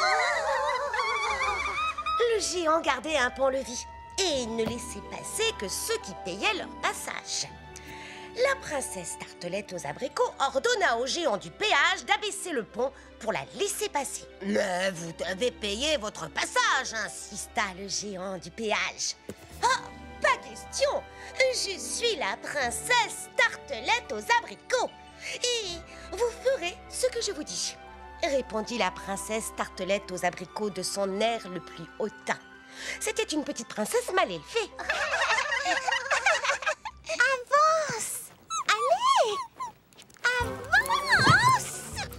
Le géant gardait un pont-levis et il ne laissait passer que ceux qui payaient leur passage. La princesse Tartelette aux abricots ordonna au géant du péage d'abaisser le pont pour la laisser passer. « Mais vous devez payer votre passage !» insista le géant du péage. « Oh, pas question! Je suis la princesse Tartelette aux abricots et vous ferez ce que je vous dis !» répondit la princesse Tartelette aux abricots de son air le plus hautain. C'était une petite princesse mal élevée. Avance. Allez. Avance.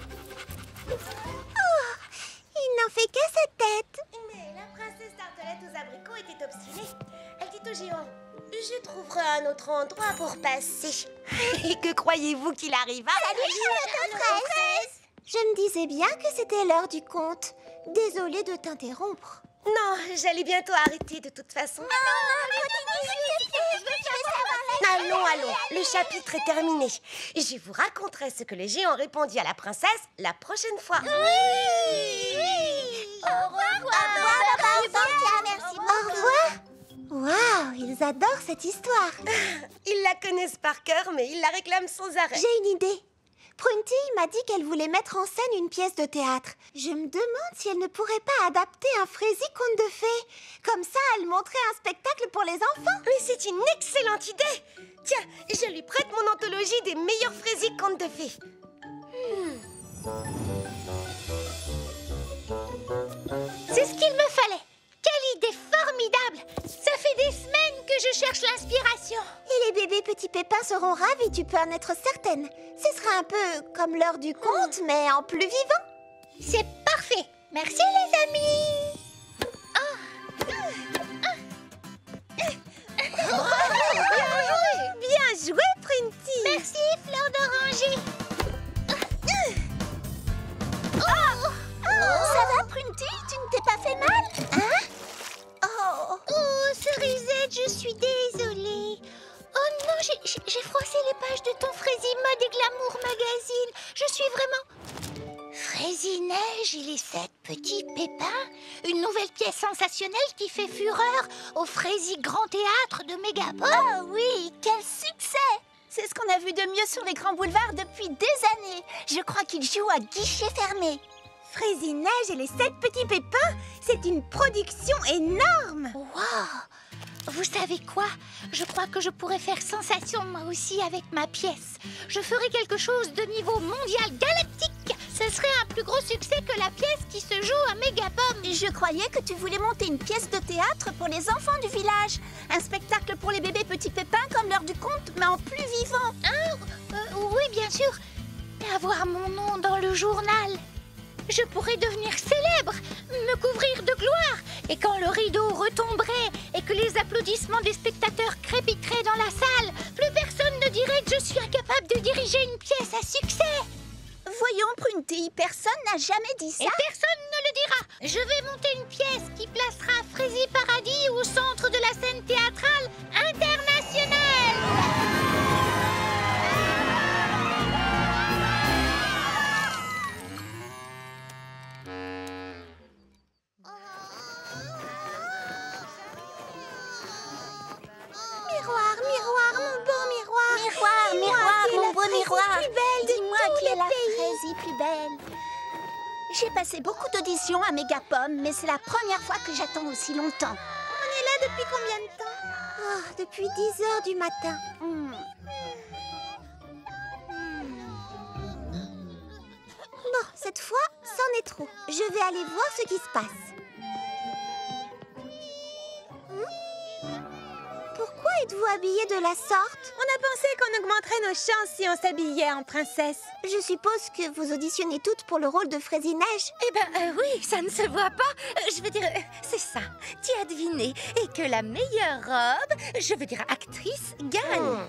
Oh, il n'en fait qu'à sa tête. Mais la princesse Tartelette aux abricots était obstinée. Elle dit au géant: « Je trouverai un autre endroit pour passer. » Et que croyez-vous qu'il arriva? Salut, Charlotte fraise. Je me disais bien que c'était l'heure du conte. Désolée de t'interrompre. Non, j'allais bientôt arrêter de toute façon. Non, continue, je veux savoir la Allons, le chapitre est terminé. Je vous raconterai ce que le géant répondit à la princesse la prochaine fois. Oui. Au revoir, merci beaucoup. Au revoir. Waouh, ils adorent cette histoire. Ils la connaissent par cœur, mais ils la réclament sans arrêt. J'ai une idée. Prunty m'a dit qu'elle voulait mettre en scène une pièce de théâtre. Je me demande si elle ne pourrait pas adapter un Frézy conte de fées. Comme ça, elle montrait un spectacle pour les enfants. Mais c'est une excellente idée. Tiens, je lui prête mon anthologie des meilleurs Frézy contes de fées. C'est ce qu'il me fallait. Quelle idée formidable! Ça fait des semaines que je cherche l'inspiration. Et les bébés petits pépins seront ravis, tu peux en être certaine. Ce sera un peu comme l'heure du conte, mais en plus vivant. C'est parfait. Merci les amis. Bien joué, Prunty. Merci, fleur d'oranger. Ça va, Prunty? Tu ne t'es pas fait mal? Oh, Cerisette, je suis désolée. Oh non, j'ai froissé les pages de ton Frézy Mode et Glamour Magazine. Je suis vraiment... Frézy Neige et les 7 petits pépins. Une nouvelle pièce sensationnelle qui fait fureur au Frézy Grand Théâtre de Mégapop. Oh oui, quel succès! C'est ce qu'on a vu de mieux sur les grands boulevards depuis des années. Je crois qu'ils jouent à guichet fermé. Frézy Neige et les 7 petits pépins, c'est une production énorme. Waouh! Vous savez quoi? Je crois que je pourrais faire sensation moi aussi avec ma pièce. Je ferai quelque chose de niveau mondial galactique. Ce serait un plus gros succès que la pièce qui se joue à Mégapop. Je croyais que tu voulais monter une pièce de théâtre pour les enfants du village. Un spectacle pour les bébés petits pépins comme l'heure du conte, mais en plus vivant. Oui, bien sûr. Et avoir mon nom dans le journal. Je pourrais devenir célèbre, me couvrir de gloire. Et quand le rideau retomberait et que les applaudissements des spectateurs crépiteraient dans la salle, plus personne ne dirait que je suis incapable de diriger une pièce à succès. Voyons, Prunty, personne n'a jamais dit ça. Et personne ne le dira. Je vais monter une pièce qui placera Frézy Paradis au centre de la scène théâtrale internationale. Miroir, miroir, mon beau miroir. Miroir, miroir, mon beau miroir. Dis-moi qui est la Frézy plus belle. J'ai passé beaucoup d'auditions à Mégapop, mais c'est la première fois que j'attends aussi longtemps. On est là depuis combien de temps? Depuis 10 heures du matin. Bon, cette fois, c'en est trop. Je vais aller voir ce qui se passe. Pourquoi êtes-vous habillée de la sorte? On a pensé qu'on augmenterait nos chances si on s'habillait en princesse. Je suppose que vous auditionnez toutes pour le rôle de Frézy Neige. Eh ben oui, ça ne se voit pas. Je veux dire, c'est ça. Tu as deviné. Et que la meilleure robe, je veux dire actrice, gagne.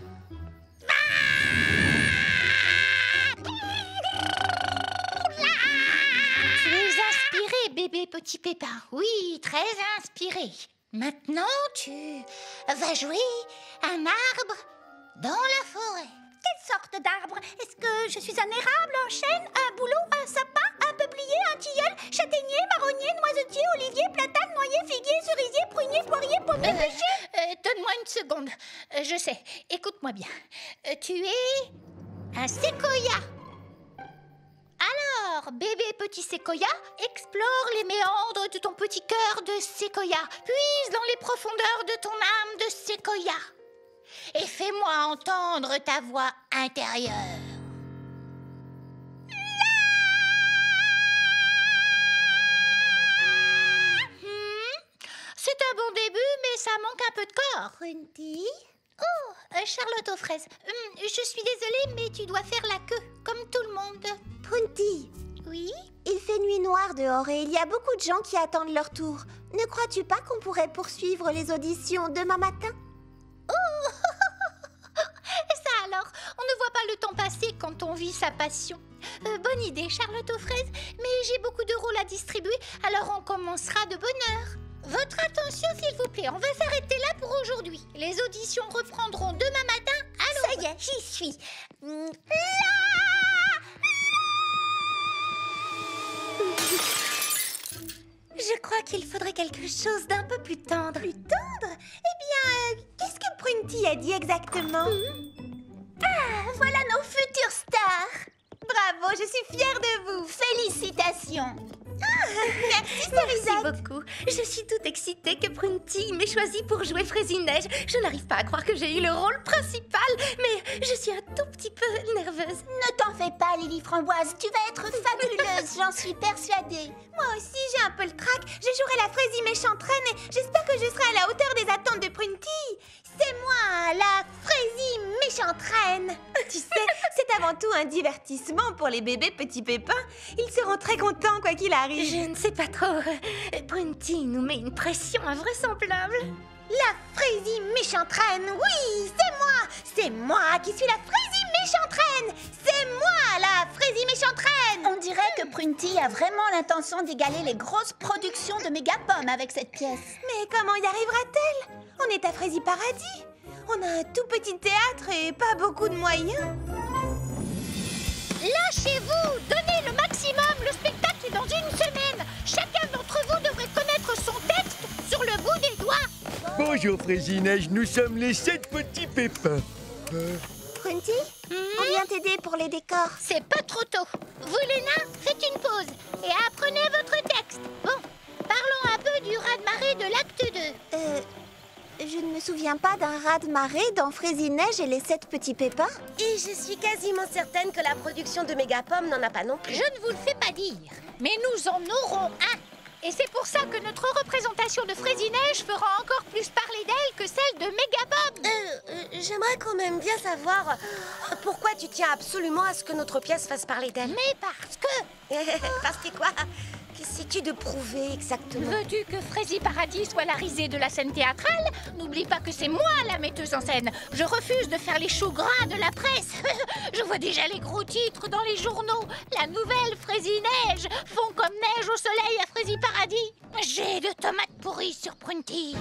Tu es inspiré, bébé petit pépin. Oui, très inspiré. Maintenant, tu vas jouer un arbre dans la forêt. Quelle sorte d'arbre? Est-ce que je suis un érable, un chêne, un bouleau, un sapin, un peuplier, un tilleul, châtaignier, marronnier, noisetier, olivier, platane, noyer, figuier, cerisier, prunier, poirier, pommier, pêcher? Donne-moi une seconde. Je sais. Écoute-moi bien. Tu es un séquoia. Alors, bébé petit séquoia, explore les méandres de ton petit cœur de séquoia. Puise dans les profondeurs de ton âme de séquoia. Et fais-moi entendre ta voix intérieure. C'est un bon début, mais ça manque un peu de corps. Prunty? Oh, Charlotte aux fraises. Je suis désolée, mais tu dois faire la queue, comme tout le monde. Prunty? Oui? Il fait nuit noire dehors et il y a beaucoup de gens qui attendent leur tour. Ne crois-tu pas qu'on pourrait poursuivre les auditions demain matin? Oh ça alors, on ne voit pas le temps passer quand on vit sa passion. Bonne idée, Charlotte aux fraises, mais j'ai beaucoup de rôles à distribuer, alors on commencera de bonne heure. Votre attention, s'il vous plaît, on va s'arrêter là pour aujourd'hui. Les auditions reprendront demain matin. Allons. Ça y est, j'y suis. Je crois qu'il faudrait quelque chose d'un peu plus tendre. Plus tendre? Eh bien, qu'est-ce que Prunty a dit exactement? Ah, voilà nos futures stars. Bravo, je suis fière de vous. Félicitations. Merci, Merci Cerisette. beaucoup. Je suis toute excitée que Prunty m'ait choisie pour jouer Fraisie-Neige. Je n'arrive pas à croire que j'ai eu le rôle principal, mais je suis un tout petit peu nerveuse. Ne t'en fais pas, Lily Framboise. Tu vas être fabuleuse, j'en suis persuadée. Moi aussi, j'ai un peu le trac. Je jouerai la Fraisie méchante reine et j'espère que je serai à la hauteur des attentes de Prunty. C'est moi, la Fraisie méchante reine. Tu sais, c'est avant tout un divertissement pour les bébés petits pépins. Ils seront très contents quoi qu'il arrive. Je ne sais pas trop. Prunty nous met une pression invraisemblable. La Fraisie méchante reine, oui, c'est moi. C'est moi qui suis la Fraisie méchante reine. C'est moi, la Fraisie méchante reine. On dirait que Prunty a vraiment l'intention d'égaler les grosses productions de Mégapom avec cette pièce. Mais comment y arrivera-t-elle? On est à Fraisie Paradis. On a un tout petit théâtre et pas beaucoup de moyens. Lâchez-vous! Donnez le maximum! Le spectacle est dans une semaine! Chacun d'entre vous devrait connaître son texte sur le bout des doigts! Bonjour, Fraisie-Neige, nous sommes les 7 petits pépins. Prunty, on vient t'aider pour les décors. C'est pas trop tôt. Vous, Léna, faites une pause et apprenez votre texte. Bon, parlons un peu du raz-de-marée de l'acte 2. Je ne me souviens pas d'un raz-de-marée dans Fraisie-Neige et les 7 petits pépins. Et je suis quasiment certaine que la production de Mégapom n'en a pas non plus. Je ne vous le fais pas dire, mais nous en aurons un. Et c'est pour ça que notre représentation de Fraisie-Neige fera encore plus parler d'elle que celle de Mégapom. J'aimerais quand même bien savoir pourquoi tu tiens absolument à ce que notre pièce fasse parler d'elle. Mais parce que... Parce que quoi? Qu'essaies-tu de prouver exactement? Veux-tu que Fraisie Paradis soit la risée de la scène théâtrale? N'oublie pas que c'est moi la metteuse en scène. Je refuse de faire les choux gras de la presse. Je vois déjà les gros titres dans les journaux. La nouvelle Fraisie-Neige fond comme neige au soleil à Fraisie Paradis. J'ai de tomates pourries sur Prunty.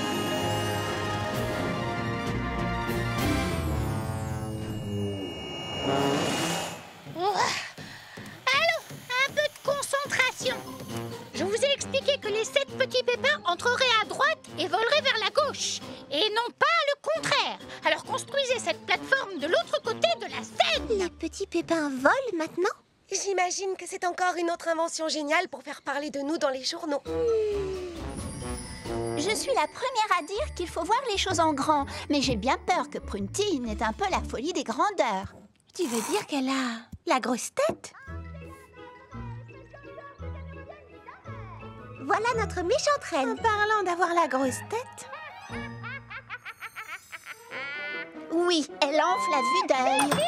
Allô, un peu de concentration. Je vous ai expliqué que les 7 petits pépins entreraient à droite et voleraient vers la gauche, et non pas le contraire. Alors construisez cette plateforme de l'autre côté de la scène. Les petits pépins volent maintenant? J'imagine que c'est encore une autre invention géniale pour faire parler de nous dans les journaux. Je suis la première à dire qu'il faut voir les choses en grand, mais j'ai bien peur que Prunty n'ait un peu la folie des grandeurs. Tu veux dire qu'elle a la grosse tête? Voilà notre méchante reine. En parlant d'avoir la grosse tête. Oui, elle enfle à vue d'œil.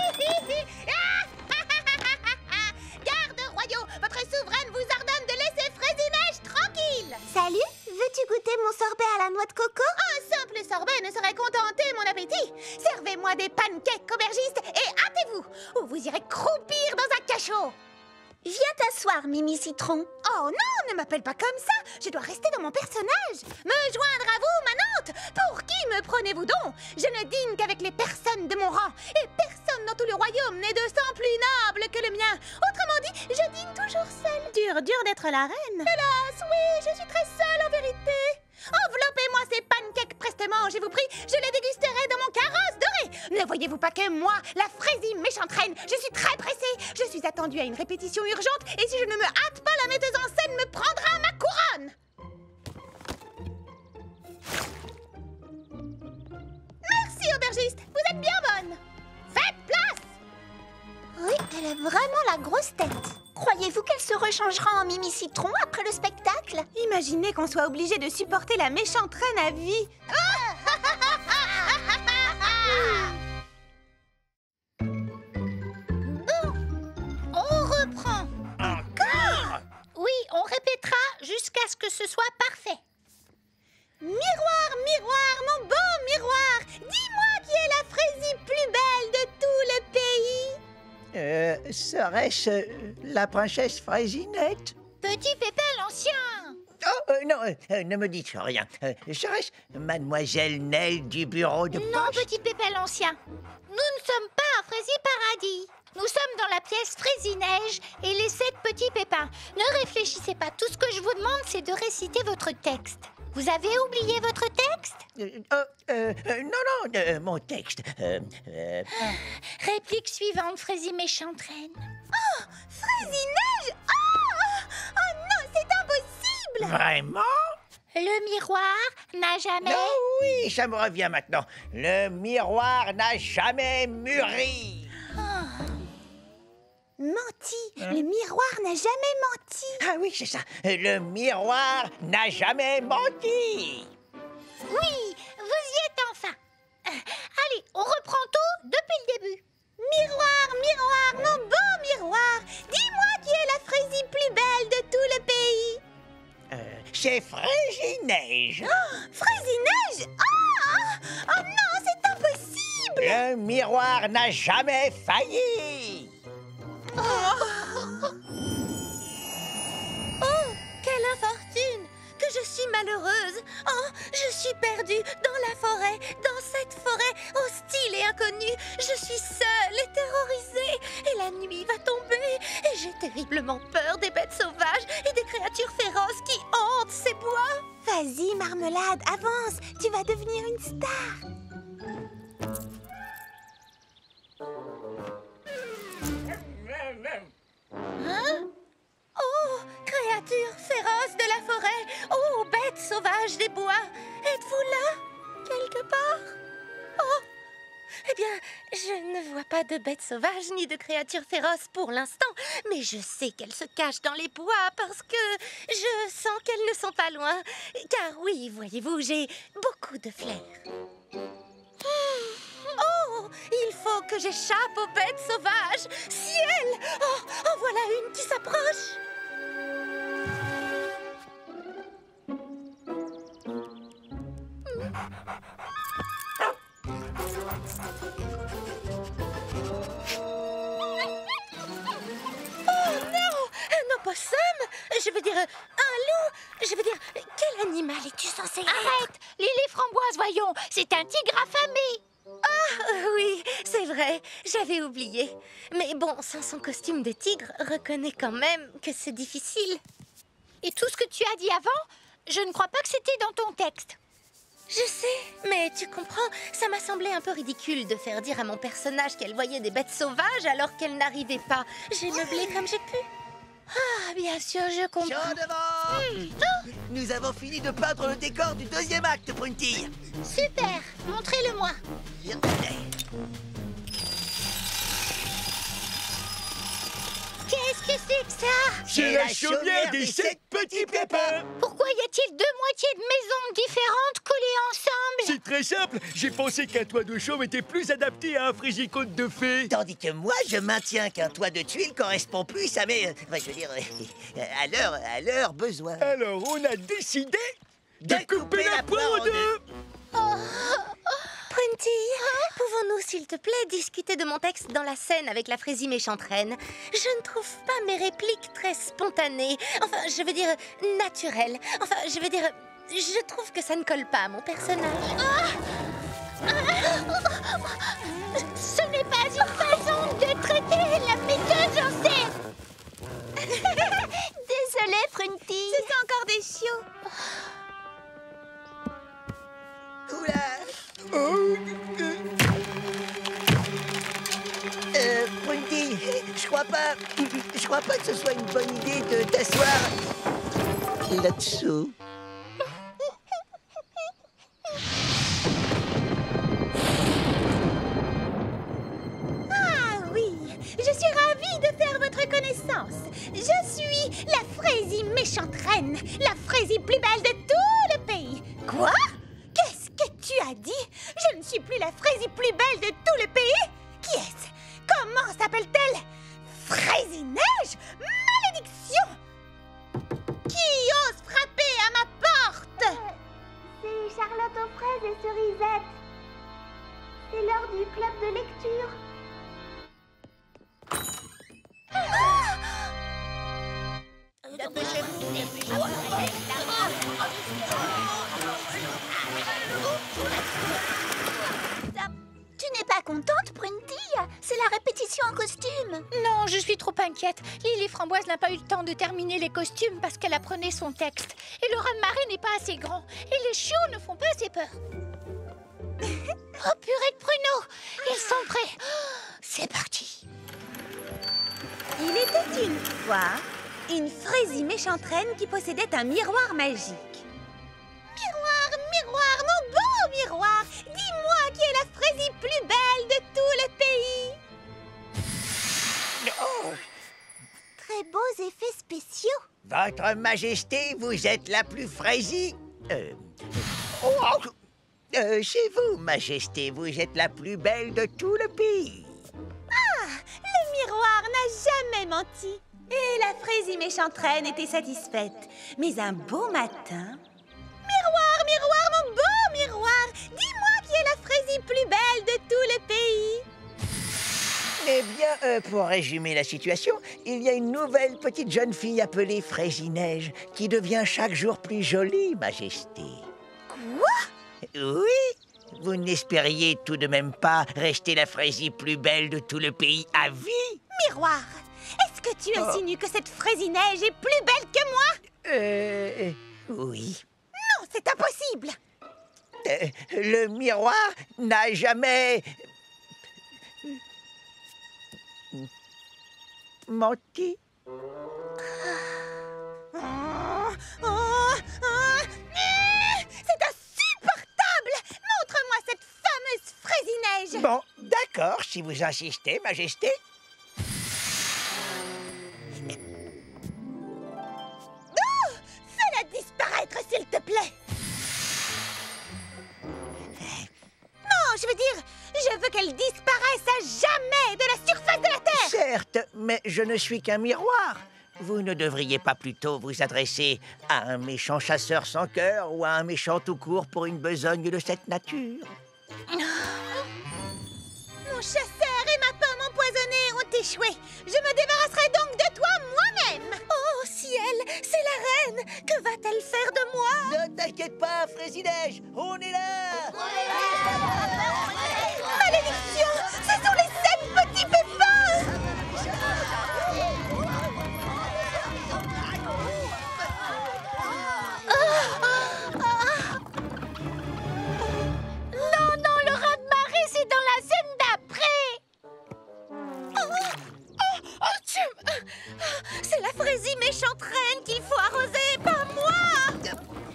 Garde royaux, votre souveraine vous ordonne de laisser Fraisie-Neige tranquille. Salut, veux-tu goûter mon sorbet à la noix de coco? Un simple sorbet ne saurait contenter mon appétit. Servez-moi des pancakes aubergistes et hâtez-vous, ou vous irez croupir dans un cachot. Viens t'asseoir, Mimi Citron. Oh non, ne m'appelle pas comme ça. Je dois rester dans mon personnage. Me joindre à vous, Manante. Pour qui me prenez-vous donc? Je ne dîne qu'avec les personnes de mon rang. Et personne dans tout le royaume n'est de sang plus noble que le mien. Autrement dit, je dîne toujours seule. Dur d'être la reine. Hélas, oui, je suis très seule en vérité. Enveloppez-moi ces pancakes prestement, je vous prie. Je les dégusterai dans mon carrosse doré. Ne voyez-vous pas que moi, la Fraisie méchante reine, je suis très pressée. Je suis attendue à une répétition urgente et si je ne me hâte pas, la metteuse en scène me prendra ma couronne. Merci, aubergiste. Vous êtes bien bonne. Faites place. Oui, elle a vraiment la grosse tête. Croyez-vous qu'elle se rechangera en Mimi Citron après le spectacle? Imaginez qu'on soit obligé de supporter la méchante reine à vie. Bon, on reprend. Encore? Oui, on répétera jusqu'à ce que ce soit parfait. Miroir, miroir, mon beau miroir, dis-moi qui est la Fraisie plus belle de tout le pays. Serait-ce la princesse Fraisinette? Petit Pépin l'Ancien. Oh, non, ne me dites rien. Serait-ce Mademoiselle Nell du bureau de poste? Non, Petit Pépin l'Ancien. Nous ne sommes pas à Fraisie Paradis. Nous sommes dans la pièce Fraisie-Neige et les 7 petits pépins. Ne réfléchissez pas. Tout ce que je vous demande, c'est de réciter votre texte. Vous avez oublié votre texte? Non, mon texte. Réplique suivante, Frésie Méchantraine. Oh, Frésie-Neige! Oh non, c'est impossible! Vraiment? Le miroir n'a jamais... Non, oui, ça me revient maintenant. Le miroir n'a jamais mûri. Menti! Le miroir n'a jamais menti! Ah oui, c'est ça. Le miroir n'a jamais menti. Oui, vous y êtes enfin. Allez, on reprend tout depuis le début. Miroir, miroir, mon beau miroir, dis-moi qui est la Frésie plus belle de tout le pays. C'est Frésie-Neige. Oh, Frésie-Neige! Oh non, c'est impossible! Le miroir n'a jamais failli. Oh, quelle infortune! Que je suis malheureuse! Oh, je suis perdue dans la forêt, dans cette forêt hostile et inconnue. Je suis seule et terrorisée, et la nuit va tomber, et j'ai terriblement peur des bêtes sauvages et des créatures féroces qui hantent ces bois. Vas-y, Marmelade, avance, tu vas devenir une star. Hein? Oh, créatures féroces de la forêt! Oh, bêtes sauvages des bois! Êtes-vous là, quelque part? Oh! Eh bien, je ne vois pas de bêtes sauvages ni de créatures féroces pour l'instant, mais je sais qu'elles se cachent dans les bois parce que je sens qu'elles ne sont pas loin. Car oui, voyez-vous, j'ai beaucoup de flair. Oh, il faut que j'échappe aux bêtes sauvages. Ciel! Oh, en voilà une qui s'approche. Oh non! Un opossum? Je veux dire, un loup? Je veux dire, quel animal es-tu censé être? Arrête! Lily Framboise, voyons! C'est un tigre affamé! Ah, oui, c'est vrai, j'avais oublié. Mais bon, sans son costume de tigre, reconnais quand même que c'est difficile. Et tout ce que tu as dit avant, je ne crois pas que c'était dans ton texte. Je sais, mais tu comprends, ça m'a semblé un peu ridicule de faire dire à mon personnage qu'elle voyait des bêtes sauvages alors qu'elle n'arrivait pas. J'ai meublé comme j'ai pu. Ah, bien sûr, je comprends. Chant devant! Nous avons fini de peindre le décor du deuxième acte, Pointy. Super, montrez-le-moi. Qu'est-ce que c'est que ça? C'est la chaumière des 7 petits pépins. Pourquoi y a-t-il deux moitiés de maisons différentes collées ensemble? C'est très simple. J'ai pensé qu'un toit de chaume était plus adapté à un frisiconte de fées. Tandis que moi, je maintiens qu'un toit de tuiles correspond plus à mes... je veux dire, à leurs besoins. Alors, on a décidé de couper la poire en deux. Pointy, pouvons-nous, s'il te plaît, discuter de mon texte dans la scène avec la Frésie Méchantraine? Je ne trouve pas mes répliques très spontanées. Enfin, je veux dire, naturelles. Enfin, je veux dire, je trouve que ça ne colle pas à mon personnage. Ce n'est pas une façon de traiter la metteuse en scène. Désolée, Prunty. Ce sont encore des chiots. Oula! Pointy, je crois pas que ce soit une bonne idée de t'asseoir là-dessous. Ah oui, je suis ravie de faire votre connaissance. Je suis la Frésie Méchantraine, la Frésie plus belle de tout le pays. Quoi? Qu'est-ce que tu as dit? Je ne suis plus la Frésie plus belle de tout le pays? Qui est-ce? Comment s'appelle-t-elle? Frésie-Neige? Malédiction! Qui ose frapper à ma porte? C'est Charlotte aux fraises et cerisettes. C'est l'heure du club de lecture. Tu n'es pas contente, Prunty? C'est la répétition en costume. Non, je suis trop inquiète. Lily Framboise n'a pas eu le temps de terminer les costumes parce qu'elle apprenait son texte. Et le raz-de-marée n'est pas assez grand. Et les chiots ne font pas assez peur. Oh, purée de pruneaux! Ils sont prêts. Oh, c'est parti. Il était une fois une Frésie méchante reine qui possédait un miroir magique. Miroir, miroir, mon beau miroir, dis-moi qui est la Frésie plus belle de tout le pays. Oh, Très beaux effets spéciaux. Votre Majesté, vous êtes la plus Frésie. C'est vous, Majesté, vous êtes la plus belle de tout le pays. Ah, le miroir n'a jamais menti. Et la Frésie méchante reine était satisfaite. Mais un beau matin... Miroir, miroir, mon beau miroir, dis-moi qui est la Frésie plus belle de tout le pays. Eh bien, pour résumer la situation, il y a une nouvelle petite jeune fille appelée Frésie-Neige qui devient chaque jour plus jolie, Majesté. Quoi? Oui, vous n'espériez tout de même pas rester la Frésie plus belle de tout le pays à vie? Miroir, est-ce que tu insinues que cette Frésie-Neige est plus belle que moi? Oui. Non, c'est impossible. Le miroir n'a jamais... menti. C'est insupportable. Montre-moi cette fameuse Frésie-Neige. Bon, d'accord, si vous insistez, Majesté. Oh, fais-la disparaître, s'il te plaît. Non, je veux dire, je veux qu'elle disparaisse à jamais de la surface de la Terre. Certes, mais je ne suis qu'un miroir. Vous ne devriez pas plutôt vous adresser à un méchant chasseur sans cœur ou à un méchant tout court pour une besogne de cette nature. Mon chasseur et ma pomme empoisonnée ont échoué. Je me débarrasserai donc de toi moi-même. Oh, ciel, c'est la reine. Que va-t-elle faire de moi? Ne t'inquiète pas, Frésie-Neige, on est là. Malédiction, ce sont les 7 petits pépins. Non, non, le raz-de-marée, c'est dans la scène d'après. C'est la Frésie méchante reine qu'il faut arroser, pas moi.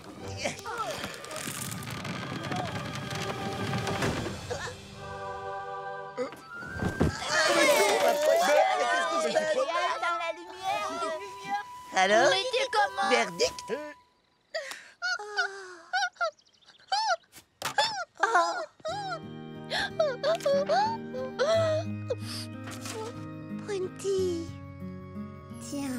Alors, Mais t'es comment? verdict? Prunty. Tiens.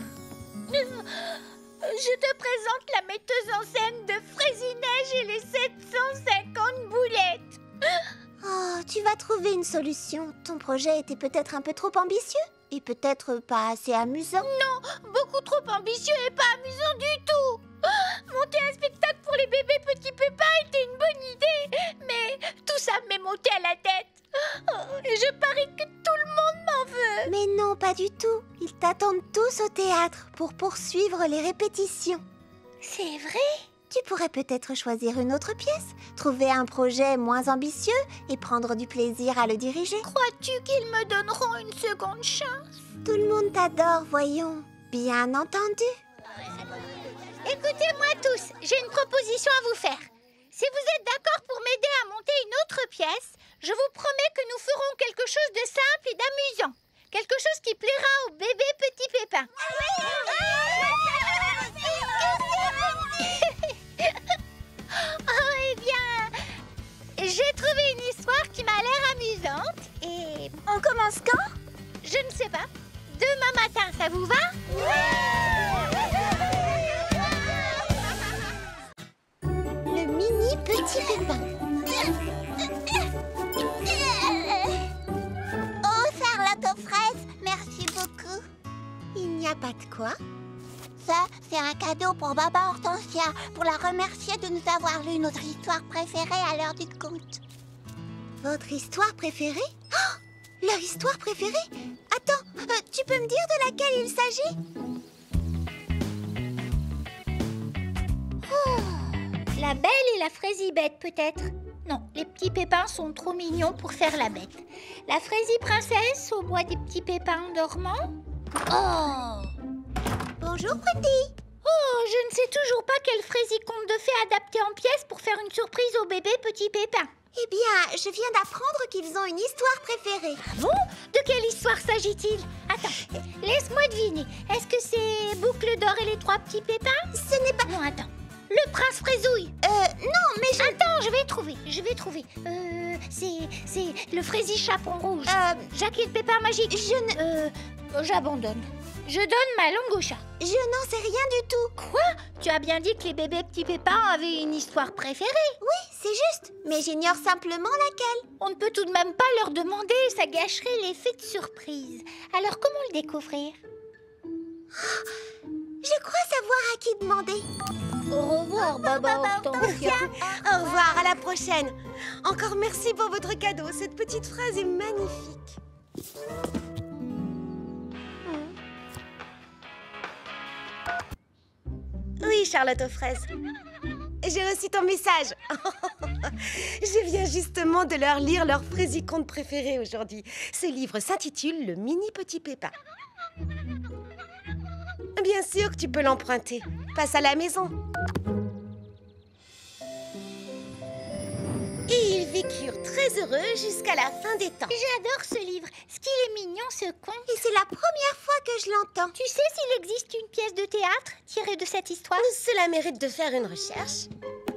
Je te présente la metteuse en scène de Frésie-Neige et les 750 boulettes. Oh, tu vas trouver une solution. Ton projet était peut-être un peu trop ambitieux et peut-être pas assez amusant. Non, beaucoup trop ambitieux et pas amusant du tout. Monter un spectacle pour les bébés petits pépins était une bonne idée, mais tout ça m'est monté à la tête. Et je parie que tout le monde m'en veut. Mais non, pas du tout. Ils t'attendent tous au théâtre pour poursuivre les répétitions. C'est vrai? Tu pourrais peut-être choisir une autre pièce, trouver un projet moins ambitieux et prendre du plaisir à le diriger. Crois-tu qu'ils me donneront une seconde chance? Tout le monde t'adore, voyons. Bien entendu. Écoutez-moi tous, j'ai une proposition à vous faire. Si vous êtes d'accord pour m'aider à monter une autre pièce, je vous promets que nous ferons quelque chose de simple et d'amusant. Quelque chose qui plaira aux bébés petits pépins. Oh, eh bien, j'ai trouvé une histoire qui m'a l'air amusante et... On commence quand? Je ne sais pas. Demain matin, ça vous va? Le mini petit pépin. Oh, Charlotte aux fraises, merci beaucoup. Il n'y a pas de quoi. Ça, c'est un cadeau pour Baba Hortensia, pour la remercier de nous avoir lu notre histoire préférée à l'heure du conte. Votre histoire préférée? Oh, leur histoire préférée? Attends, tu peux me dire de laquelle il s'agit? La belle et la fraisie bête, peut-être. Non, les petits pépins sont trop mignons pour faire la bête. La fraisie princesse au bois des petits pépins en dormant. Oh! Bonjour, Prudy. Oh, je ne sais toujours pas quel fraisie conte de fées adapté en pièces pour faire une surprise au bébé petit pépin. Eh bien, je viens d'apprendre qu'ils ont une histoire préférée. Ah bon? De quelle histoire s'agit-il? Attends, laisse-moi deviner. Est-ce que c'est Boucle d'or et les trois petits pépins? Ce n'est pas... Non, attends. Le prince fraisouille. Non, mais je... Attends, je vais trouver. C'est le fraisier chaperon rouge. Jacques et le pépin magique. J'abandonne. Je donne ma langue au chat. Je n'en sais rien du tout. Quoi? Tu as bien dit que les bébés petits pépins avaient une histoire préférée. Oui, c'est juste. Mais j'ignore simplement laquelle. On ne peut tout de même pas leur demander, ça gâcherait l'effet de surprise. Alors comment le découvrir? Je crois savoir à qui demander. Au revoir, Baba Hortensia. Au revoir, à la prochaine. Encore merci pour votre cadeau. Cette petite phrase est magnifique. Oui, Charlotte aux fraises. J'ai reçu ton message. Je viens justement de leur lire leur fraisiconte préféré aujourd'hui. Ce livre s'intitule Le Mini Petit Pépin. Bien sûr que tu peux l'emprunter. Passe à la maison. Et ils vécurent très heureux jusqu'à la fin des temps. J'adore ce livre. Ce qu'il est mignon, ce conte. Et c'est la première fois que je l'entends. Tu sais s'il existe une pièce de théâtre tirée de cette histoire? Cela mérite de faire une recherche.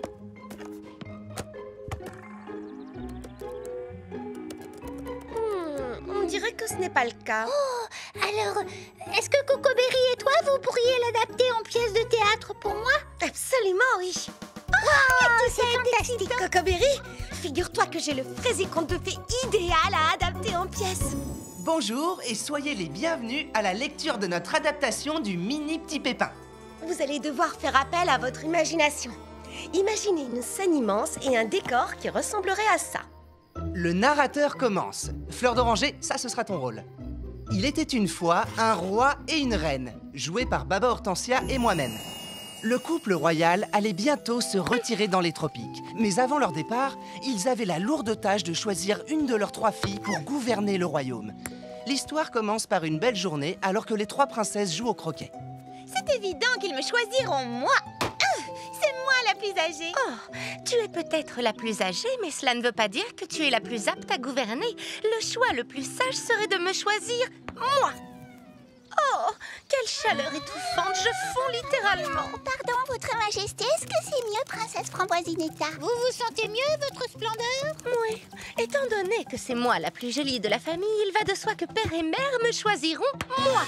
On dirait que ce n'est pas le cas. Oh, alors, est-ce que Cocoberry et toi, vous pourriez l'adapter en pièce de théâtre pour moi? Absolument, oui. C'est fantastique. Cocoberry, figure-toi que j'ai le fraisiconte de fées idéal à adapter en pièces. Bonjour et soyez les bienvenus à la lecture de notre adaptation du Mini Petit Pépin. Vous allez devoir faire appel à votre imagination. Imaginez une scène immense et un décor qui ressemblerait à ça. Le narrateur commence. Fleur d'Oranger, ça ce sera ton rôle. Il était une fois un roi et une reine, joués par Baba Hortensia et moi-même. Le couple royal allait bientôt se retirer dans les tropiques. Mais avant leur départ, ils avaient la lourde tâche de choisir une de leurs 3 filles pour gouverner le royaume. L'histoire commence par une belle journée alors que les 3 princesses jouent au croquet. C'est évident qu'ils me choisiront moi. C'est moi la plus âgée. Oh, tu es peut-être la plus âgée, mais cela ne veut pas dire que tu es la plus apte à gouverner. Le choix le plus sage serait de me choisir moi. Oh, quelle chaleur étouffante, je fonds littéralement. Pardon, Votre Majesté, est-ce que c'est mieux, Princesse Framboisinetta? Vous vous sentez mieux, votre splendeur? Oui, étant donné que c'est moi la plus jolie de la famille, il va de soi que père et mère me choisiront moi.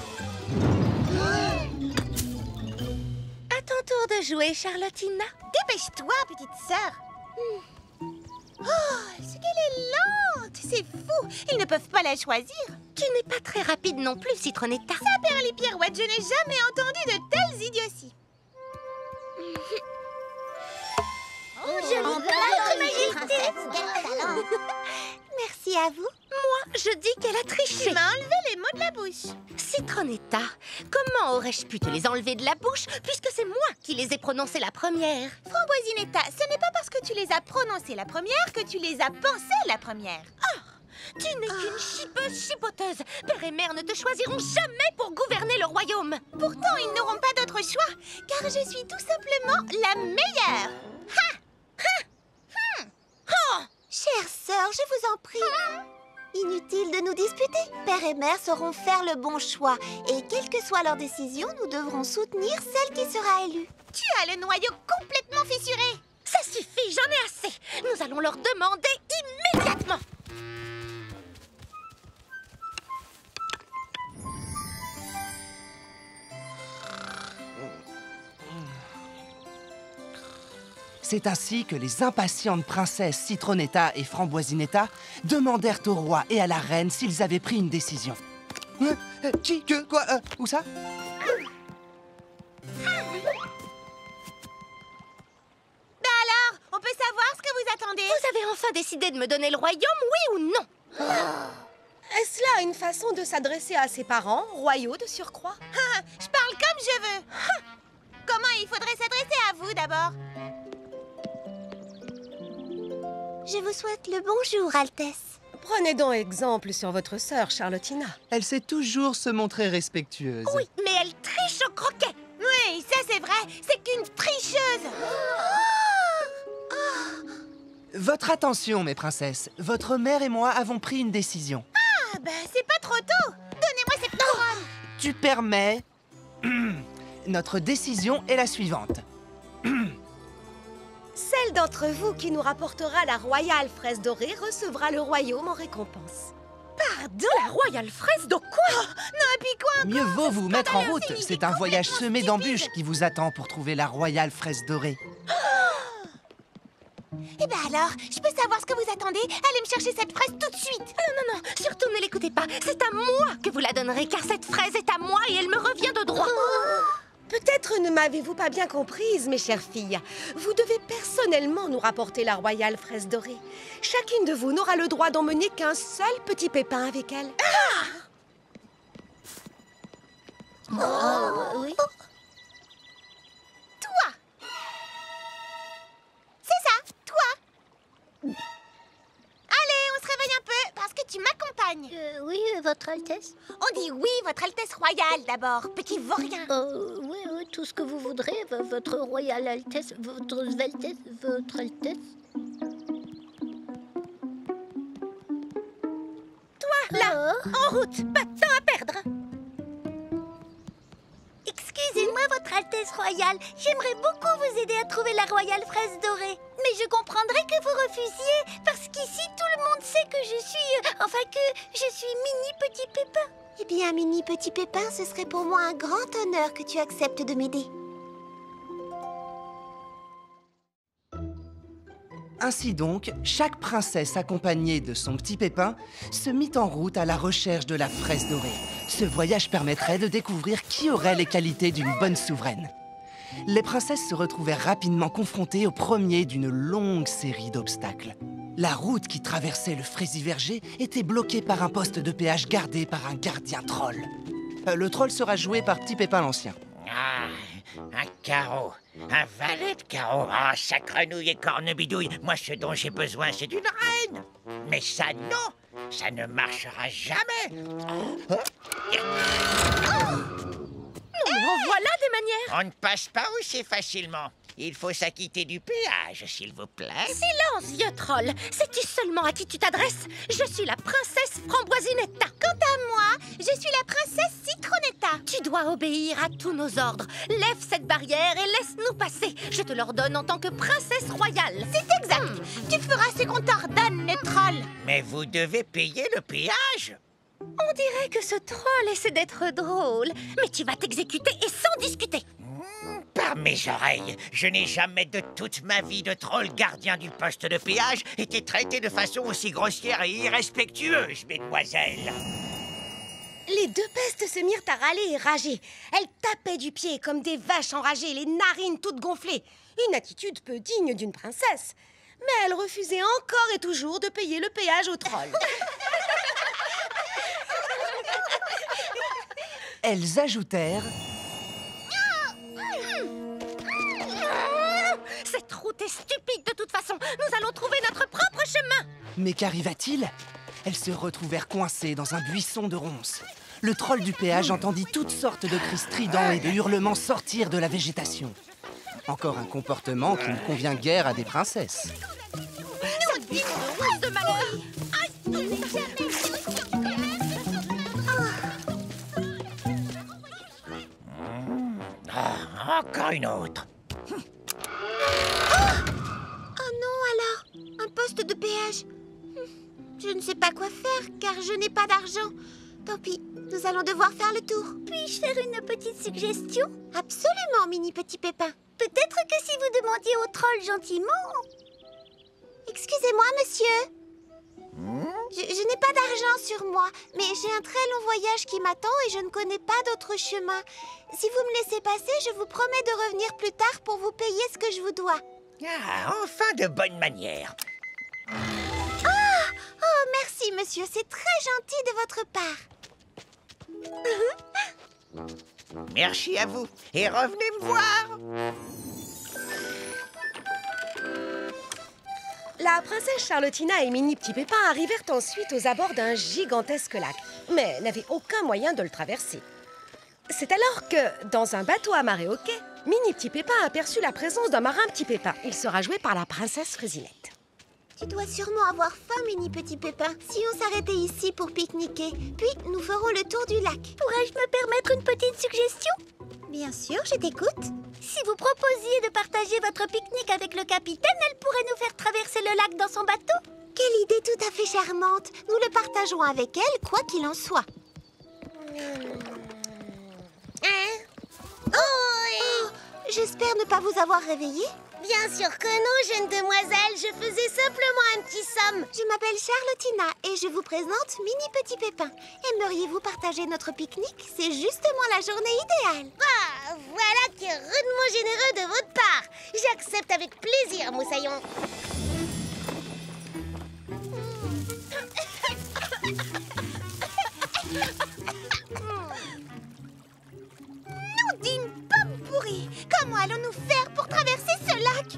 À ton tour de jouer, Charlottina. Dépêche-toi, petite sœur. Oh, c'est qu'elle est lente. C'est fou. Ils ne peuvent pas la choisir. Tu n'es pas très rapide non plus, Citronetta. Ça perd les pirouettes. Je n'ai jamais entendu de telles idioties. Votre Majesté. Merci à vous. Moi, je dis qu'elle a triché. Tu m'as enlevé les mots de la bouche. Citronetta, comment aurais-je pu te les enlever de la bouche puisque c'est moi qui les ai prononcés la première? Framboisinetta, ce n'est pas parce que tu les as prononcées la première que tu les as pensées la première. Tu n'es qu'une chipoteuse. Père et mère ne te choisiront jamais pour gouverner le royaume. Pourtant, ils n'auront pas d'autre choix, car je suis tout simplement la meilleure. Chère sœur, je vous en prie. Inutile de nous disputer. Père et mère sauront faire le bon choix. Et quelle que soit leur décision, nous devrons soutenir celle qui sera élue. Tu as le noyau complètement fissuré. Ça suffit, j'en ai assez. Nous allons leur demander immédiatement. C'est ainsi que les impatientes princesses Citronetta et Framboisinetta demandèrent au roi et à la reine s'ils avaient pris une décision. Qui? Que? Quoi? Où ça? Alors, on peut savoir ce que vous attendez? Vous avez enfin décidé de me donner le royaume, oui ou non? Est-ce là une façon de s'adresser à ses parents, royaux de surcroît? Je parle comme je veux. Comment il faudrait s'adresser à vous d'abord? Je vous souhaite le bonjour, Altesse. Prenez donc exemple sur votre sœur, Charlottina. Elle sait toujours se montrer respectueuse. Oui, mais elle triche au croquet. Oui, ça c'est vrai. C'est qu'une tricheuse. Votre attention, mes princesses. Votre mère et moi avons pris une décision. Ah, ben c'est pas trop tôt. Donnez-moi cette couronne. Tu permets... Notre décision est la suivante. Celle d'entre vous qui nous rapportera la royale fraise dorée recevra le royaume en récompense. Pardon, la royale fraise de quoi? Non, et puis quoi? Mieux vaut vous mettre en route. C'est un voyage semé d'embûches qui vous attend pour trouver la royale fraise dorée. Eh ben alors, je peux savoir ce que vous attendez? Allez me chercher cette fraise tout de suite. Non, surtout ne l'écoutez pas. C'est à moi que vous la donnerez, car cette fraise est à moi et elle me revient de droit. Peut-être ne m'avez-vous pas bien comprise, mes chères filles. Vous devez personnellement nous rapporter la royale fraise dorée. Chacune de vous n'aura le droit d'emmener qu'un seul petit pépin avec elle. Oui. Toi. C'est ça, toi. Allez, on se réveille un peu, parce que tu m'accompagnes. Oui, Votre Altesse. On dit oui, Votre Altesse royale d'abord, petit vaurien. Oui, tout ce que vous voudrez, Votre Royale Altesse, Votre Sveltesse, Votre Altesse. Toi, là, en route, pas de temps à perdre. Excusez-moi, Votre Altesse Royale, j'aimerais beaucoup vous aider à trouver la royale fraise dorée. Mais je comprendrais que vous refusiez, parce qu'ici, tout le monde sait que je suis... je suis Mini Petit Pépin. Eh bien, Mini Petit Pépin, ce serait pour moi un grand honneur que tu acceptes de m'aider. Ainsi donc, chaque princesse accompagnée de son petit pépin se mit en route à la recherche de la fraise dorée. Ce voyage permettrait de découvrir qui aurait les qualités d'une bonne souveraine. Les princesses se retrouvèrent rapidement confrontées au premier d'une longue série d'obstacles. La route qui traversait le fraisier-verger était bloquée par un poste de péage gardé par un gardien troll. Le troll sera joué par Petit Pépin l'Ancien. Ah, un carreau, un valet de carreau. Ah, sacrenouille et cornebidouille. Moi, ce dont j'ai besoin, c'est d'une reine. Mais ça, non, ça ne marchera jamais. En voilà des manières. On ne passe pas aussi facilement. Il faut s'acquitter du péage, s'il vous plaît. Silence, vieux troll. Sais-tu seulement à qui tu t'adresses? Je suis la princesse Framboisinetta. Quant à moi, je suis la princesse Citronetta. Tu dois obéir à tous nos ordres. Lève cette barrière et laisse-nous passer. Je te l'ordonne en tant que princesse royale. C'est exact. Tu feras ce qu'on t'ordonne, le troll. Mais vous devez payer le péage. On dirait que ce troll essaie d'être drôle. Mais tu vas t'exécuter et sans discuter. Par mes oreilles, je n'ai jamais de toute ma vie de troll gardien du poste de péage été traité de façon aussi grossière et irrespectueuse, mesdemoiselles. Les deux pestes se mirent à râler et rager. Elles tapaient du pied comme des vaches enragées, les narines toutes gonflées. Une attitude peu digne d'une princesse. Mais elles refusaient encore et toujours de payer le péage au troll. Elles ajoutèrent... Cette route est stupide de toute façon. Nous allons trouver notre propre chemin. Mais qu'arriva-t-il? Elles se retrouvèrent coincées dans un buisson de ronces. Le troll du péage entendit toutes sortes de cris stridents et de hurlements sortir de la végétation. Encore un comportement qui ne convient guère à des princesses. Cette ville de rose de malheur. Encore une autre. Oh non, alors, un poste de péage. Je ne sais pas quoi faire, car je n'ai pas d'argent. Tant pis, nous allons devoir faire le tour. Puis-je faire une petite suggestion? Absolument, Mini Petit Pépin. Peut-être que si vous demandiez au troll gentiment... Excusez-moi, monsieur. Je n'ai pas d'argent sur moi, mais j'ai un très long voyage qui m'attend et je ne connais pas d'autre chemin. Si vous me laissez passer, je vous promets de revenir plus tard pour vous payer ce que je vous dois. Ah, enfin de bonne manière. Oh, merci Merci, monsieur, c'est très gentil de votre part. Merci à vous. Et revenez me voir. La princesse Charlottina et Mini Petit Pépin arrivèrent ensuite aux abords d'un gigantesque lac, mais n'avaient aucun moyen de le traverser. C'est alors que, dans un bateau amarré au quai, Mini Petit Pépin aperçut la présence d'un marin Petit Pépin. Il sera joué par la princesse Fraisinette. Tu dois sûrement avoir faim, Mini Petit Pépin. Si on s'arrêtait ici pour pique-niquer, puis nous ferons le tour du lac. Pourrais-je me permettre une petite suggestion? Bien sûr, je t'écoute. Si vous proposiez de partager votre pique-nique avec le capitaine, elle pourrait nous faire traverser le lac dans son bateau. Quelle idée tout à fait charmante. Nous le partagerons avec elle, quoi qu'il en soit. Oh, j'espère ne pas vous avoir réveillé. Bien sûr que non, jeune demoiselle, je faisais simplement un petit somme. Je m'appelle Charlottina et je vous présente Mini Petit Pépin. Aimeriez-vous partager notre pique-nique? C'est justement la journée idéale. Ah, voilà qui est rudement généreux de votre part. J'accepte avec plaisir, Moussaillon. Nom d'une pomme pourrie! Comment allons-nous faire pour traverser ce lac?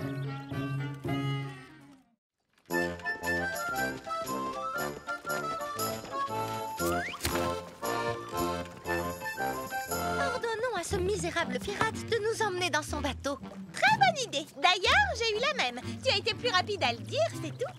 Ordonnons à ce misérable pirate de nous emmener dans son bateau. Très bonne idée. D'ailleurs, j'ai eu la même. Tu as été plus rapide à le dire, c'est tout.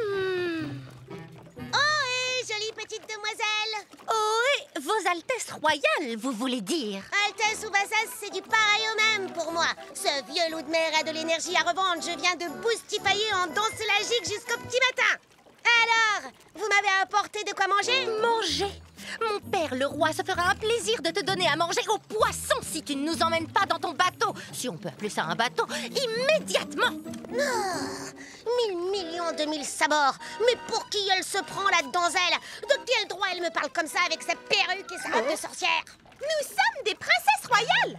Jolie petite demoiselle. Oh, et vos Altesses royales, vous voulez dire? Altesse ou bassesse, c'est du pareil au même pour moi. Ce vieux loup de mer a de l'énergie à revendre. Je viens de boustifailler en danser la gigue jusqu'au petit matin. Alors, vous m'avez apporté de quoi manger? Manger? Mon père, le roi, se fera un plaisir de te donner à manger aux poissons si tu ne nous emmènes pas dans ton bateau. Si on peut appeler ça un bateau, immédiatement. Oh, 1000 millions de mille sabords. Mais pour qui elle se prend, la donzelle? De quel droit elle me parle comme ça avec sa perruque et sa robe de sorcière? Nous sommes des princesses royales.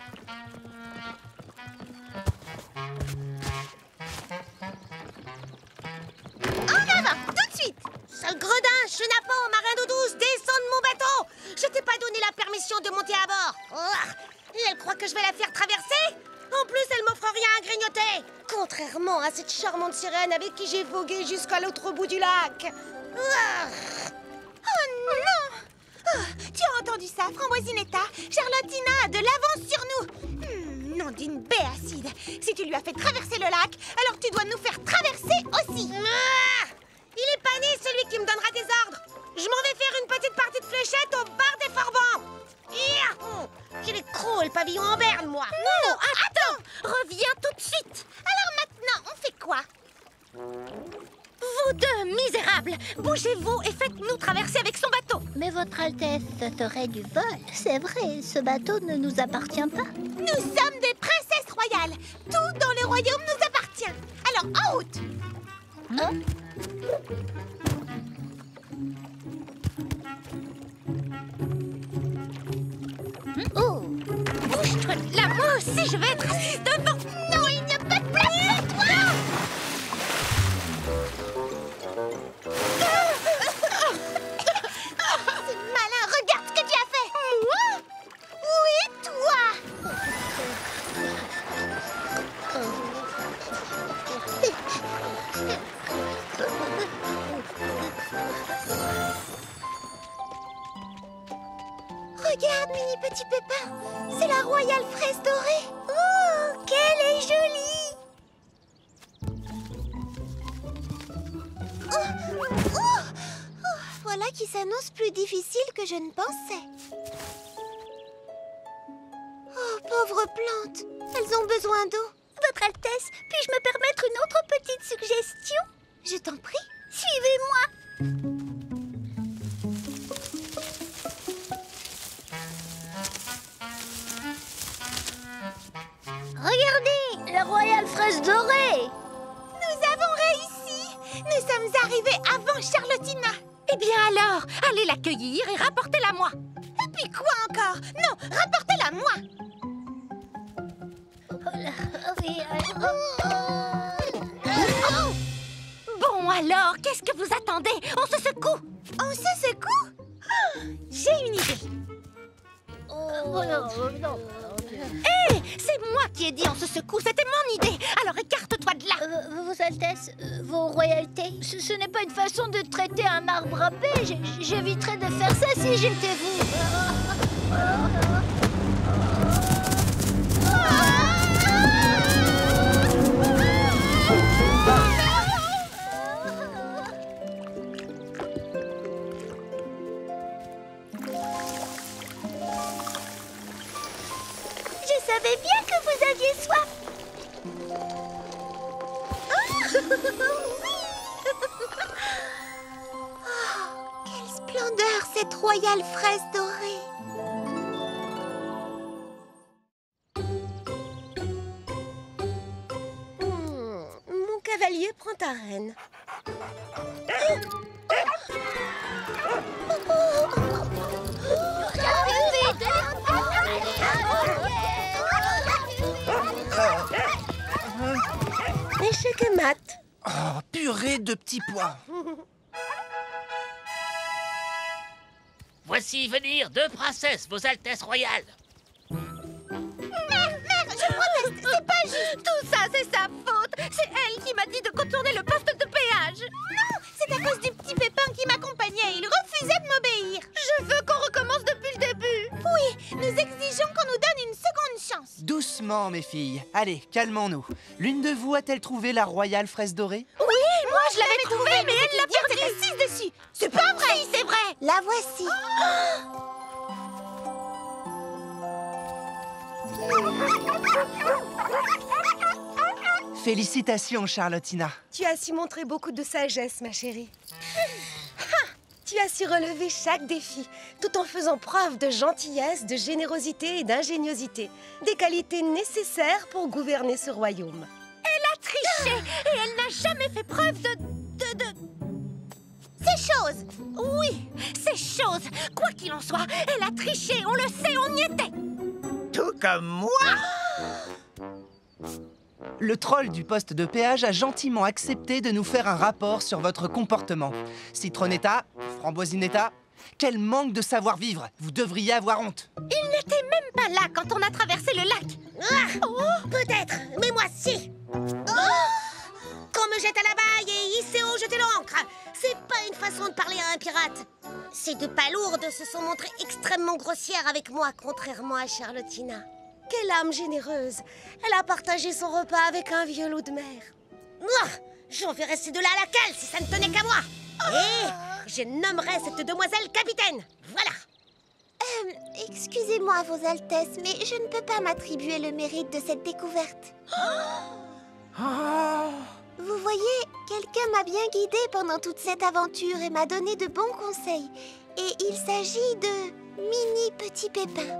En avant, tout de suite. Sale gredin, chenapan, marin d'eau douce, descends de mon bateau. Je t'ai pas donné la permission de monter à bord. Et elle croit que je vais la faire traverser? En plus, elle m'offre rien à grignoter. Contrairement à cette charmante sirène avec qui j'ai vogué jusqu'à l'autre bout du lac. Oh non! Tu as entendu ça, Framboisinetta? Charlottina a de l'avance sur nous. Nom d'une baie acide. Si tu lui as fait traverser le lac, alors tu dois nous faire traverser aussi. Il est pas né, celui qui me donnera des ordres. Je m'en vais faire une petite partie de fléchette au bar des Forbans. J'ai les crocs et le pavillon en berne, moi. Non, attends! Reviens tout de suite. Alors maintenant, on fait quoi? Vous deux, misérables, bougez-vous et faites-nous traverser avec son bateau. Mais votre Altesse ferait du vol. C'est vrai, ce bateau ne nous appartient pas. Nous sommes des princesses royales. Tout dans le royaume nous appartient. Alors, en route! Oh! Bouge-toi là, moi aussi je vais être assise devant. Non, il n'y a pas de place pour toi! C'est malin, regarde ce que tu as fait! Moi? Oui, toi! Regarde, Mini Petit Pépin, c'est la royale fraise dorée. Oh, qu'elle est jolie! Voilà qui s'annonce plus difficile que je ne pensais. Oh, pauvres plantes, elles ont besoin d'eau. Votre Altesse, puis-je me permettre une autre petite suggestion? Je t'en prie. Suivez-moi. Regardez, la royale fraise dorée. Nous avons réussi. Nous sommes arrivés avant Charlottina. Eh bien alors, allez l'accueillir et rapportez-la moi. Et puis quoi encore? Non, rapportez-la moi. Bon, Alors, qu'est-ce que vous attendez? On se secoue! On se secoue? J'ai une idée. Hé! C'est moi qui ai dit on se secoue, c'était mon idée! Alors écarte-toi de là! Vos Altesses, vos royautés, ce n'est pas une façon de traiter un arbre râpé. J'éviterais de faire ça si j'étais vous. Je savais bien que vous aviez soif! Quelle splendeur, cette royale fraise dorée! Mon cavalier prend ta reine. Échec et mat. Oh, purée de petits pois. Voici venir deux princesses, vos Altesses royales. Mère, je proteste, c'est pas juste! Tout ça, c'est sa faute! C'est elle qui m'a dit de contourner le poste de péage! Non, c'est à cause du petit Pépin qui m'accompagnait. Il refusait de m'obéir. Je veux qu'on recommence depuis le début! Oui, nous exigeons qu'on nous donne une seconde chance. Doucement, mes filles. Allez, calmons-nous. L'une de vous a-t-elle trouvé la royale fraise dorée? Oui, moi je l'avais trouvée, mais elle l'a perdue! Elle assise dessus. C'est pas vrai. Si, c'est vrai! La voici. Félicitations, Charlottina. Tu as su montrer beaucoup de sagesse, ma chérie. Tu as su relever chaque défi, tout en faisant preuve de gentillesse, de générosité et d'ingéniosité. Des qualités nécessaires pour gouverner ce royaume. Elle a triché et elle n'a jamais fait preuve de... C'est chose. Oui, c'est chose. Quoi qu'il en soit, elle a triché, on le sait, on y était. Tout comme moi. Le troll du poste de péage a gentiment accepté de nous faire un rapport sur votre comportement. Citronetta, Framboisinetta, quel manque de savoir-vivre. Vous devriez avoir honte. Il n'était même pas là quand on a traversé le lac. Peut-être, mais moi si. Qu'on me jette à la baille et hissé haut jeter l'ancre. C'est pas une façon de parler à un pirate. Ces deux palourdes se sont montrées extrêmement grossières avec moi, contrairement à Charlottina. Quelle âme généreuse. Elle a partagé son repas avec un vieux loup de mer. J'enverrais ces deux-là à la cale si ça ne tenait qu'à moi. Et je nommerais cette demoiselle capitaine. Voilà. Excusez-moi, vos Altesses, mais je ne peux pas m'attribuer le mérite de cette découverte. Vous voyez, quelqu'un m'a bien guidée pendant toute cette aventure et m'a donné de bons conseils. Et il s'agit de Mini Petit Pépin.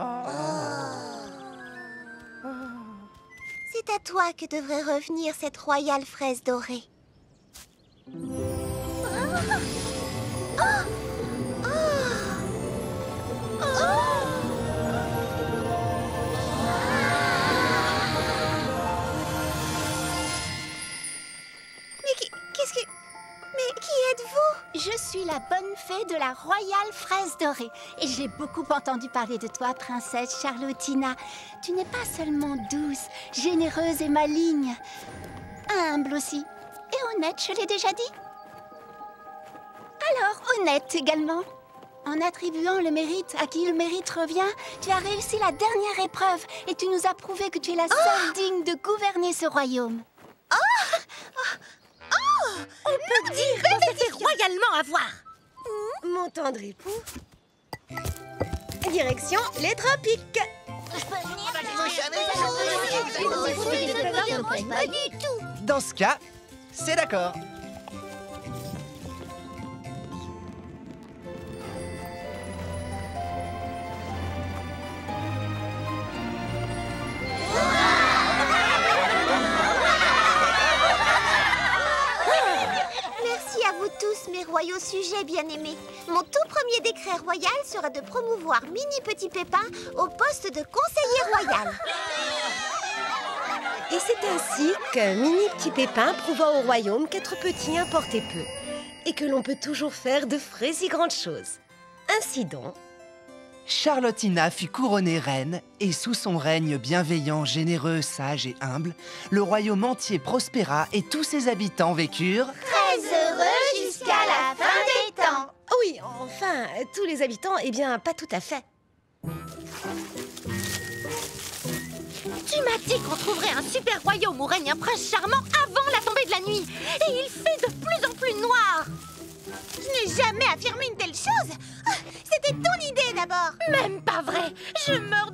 C'est à toi que devrait revenir cette royale fraise dorée. Mais qui êtes-vous? Je suis la bonne fée de la royale fraise dorée. Et j'ai beaucoup entendu parler de toi, princesse Charlottina. Tu n'es pas seulement douce, généreuse et maligne. Humble aussi. Et honnête, je l'ai déjà dit. Alors, honnête également. En attribuant le mérite à qui le mérite revient, tu as réussi la dernière épreuve et tu nous as prouvé que tu es la seule digne de gouverner ce royaume. On peut dire qu'on s'est fait royalement avoir. Mon tendre époux. Direction les tropiques. Pas du tout. Dans ce cas, c'est d'accord. Merci à vous tous, mes royaux sujets bien-aimés. Mon tout premier décret royal sera de promouvoir Mini Petit Pépin au poste de conseiller royal. Et c'est ainsi qu'un mini petit pépin prouva au royaume qu'être petit importait peu et que l'on peut toujours faire de vraies y grandes choses. Ainsi donc, Charlottina fut couronnée reine et sous son règne bienveillant, généreux, sage et humble, le royaume entier prospéra et tous ses habitants vécurent très heureux jusqu'à la fin des temps. Oui, enfin, tous les habitants, eh bien, pas tout à fait. Tu m'as dit qu'on trouverait un super royaume où règne un prince charmant avant la tombée de la nuit. Et il fait de plus en plus noir. Je n'ai jamais affirmé une telle chose. C'était ton idée d'abord. Même pas vrai. Je meurs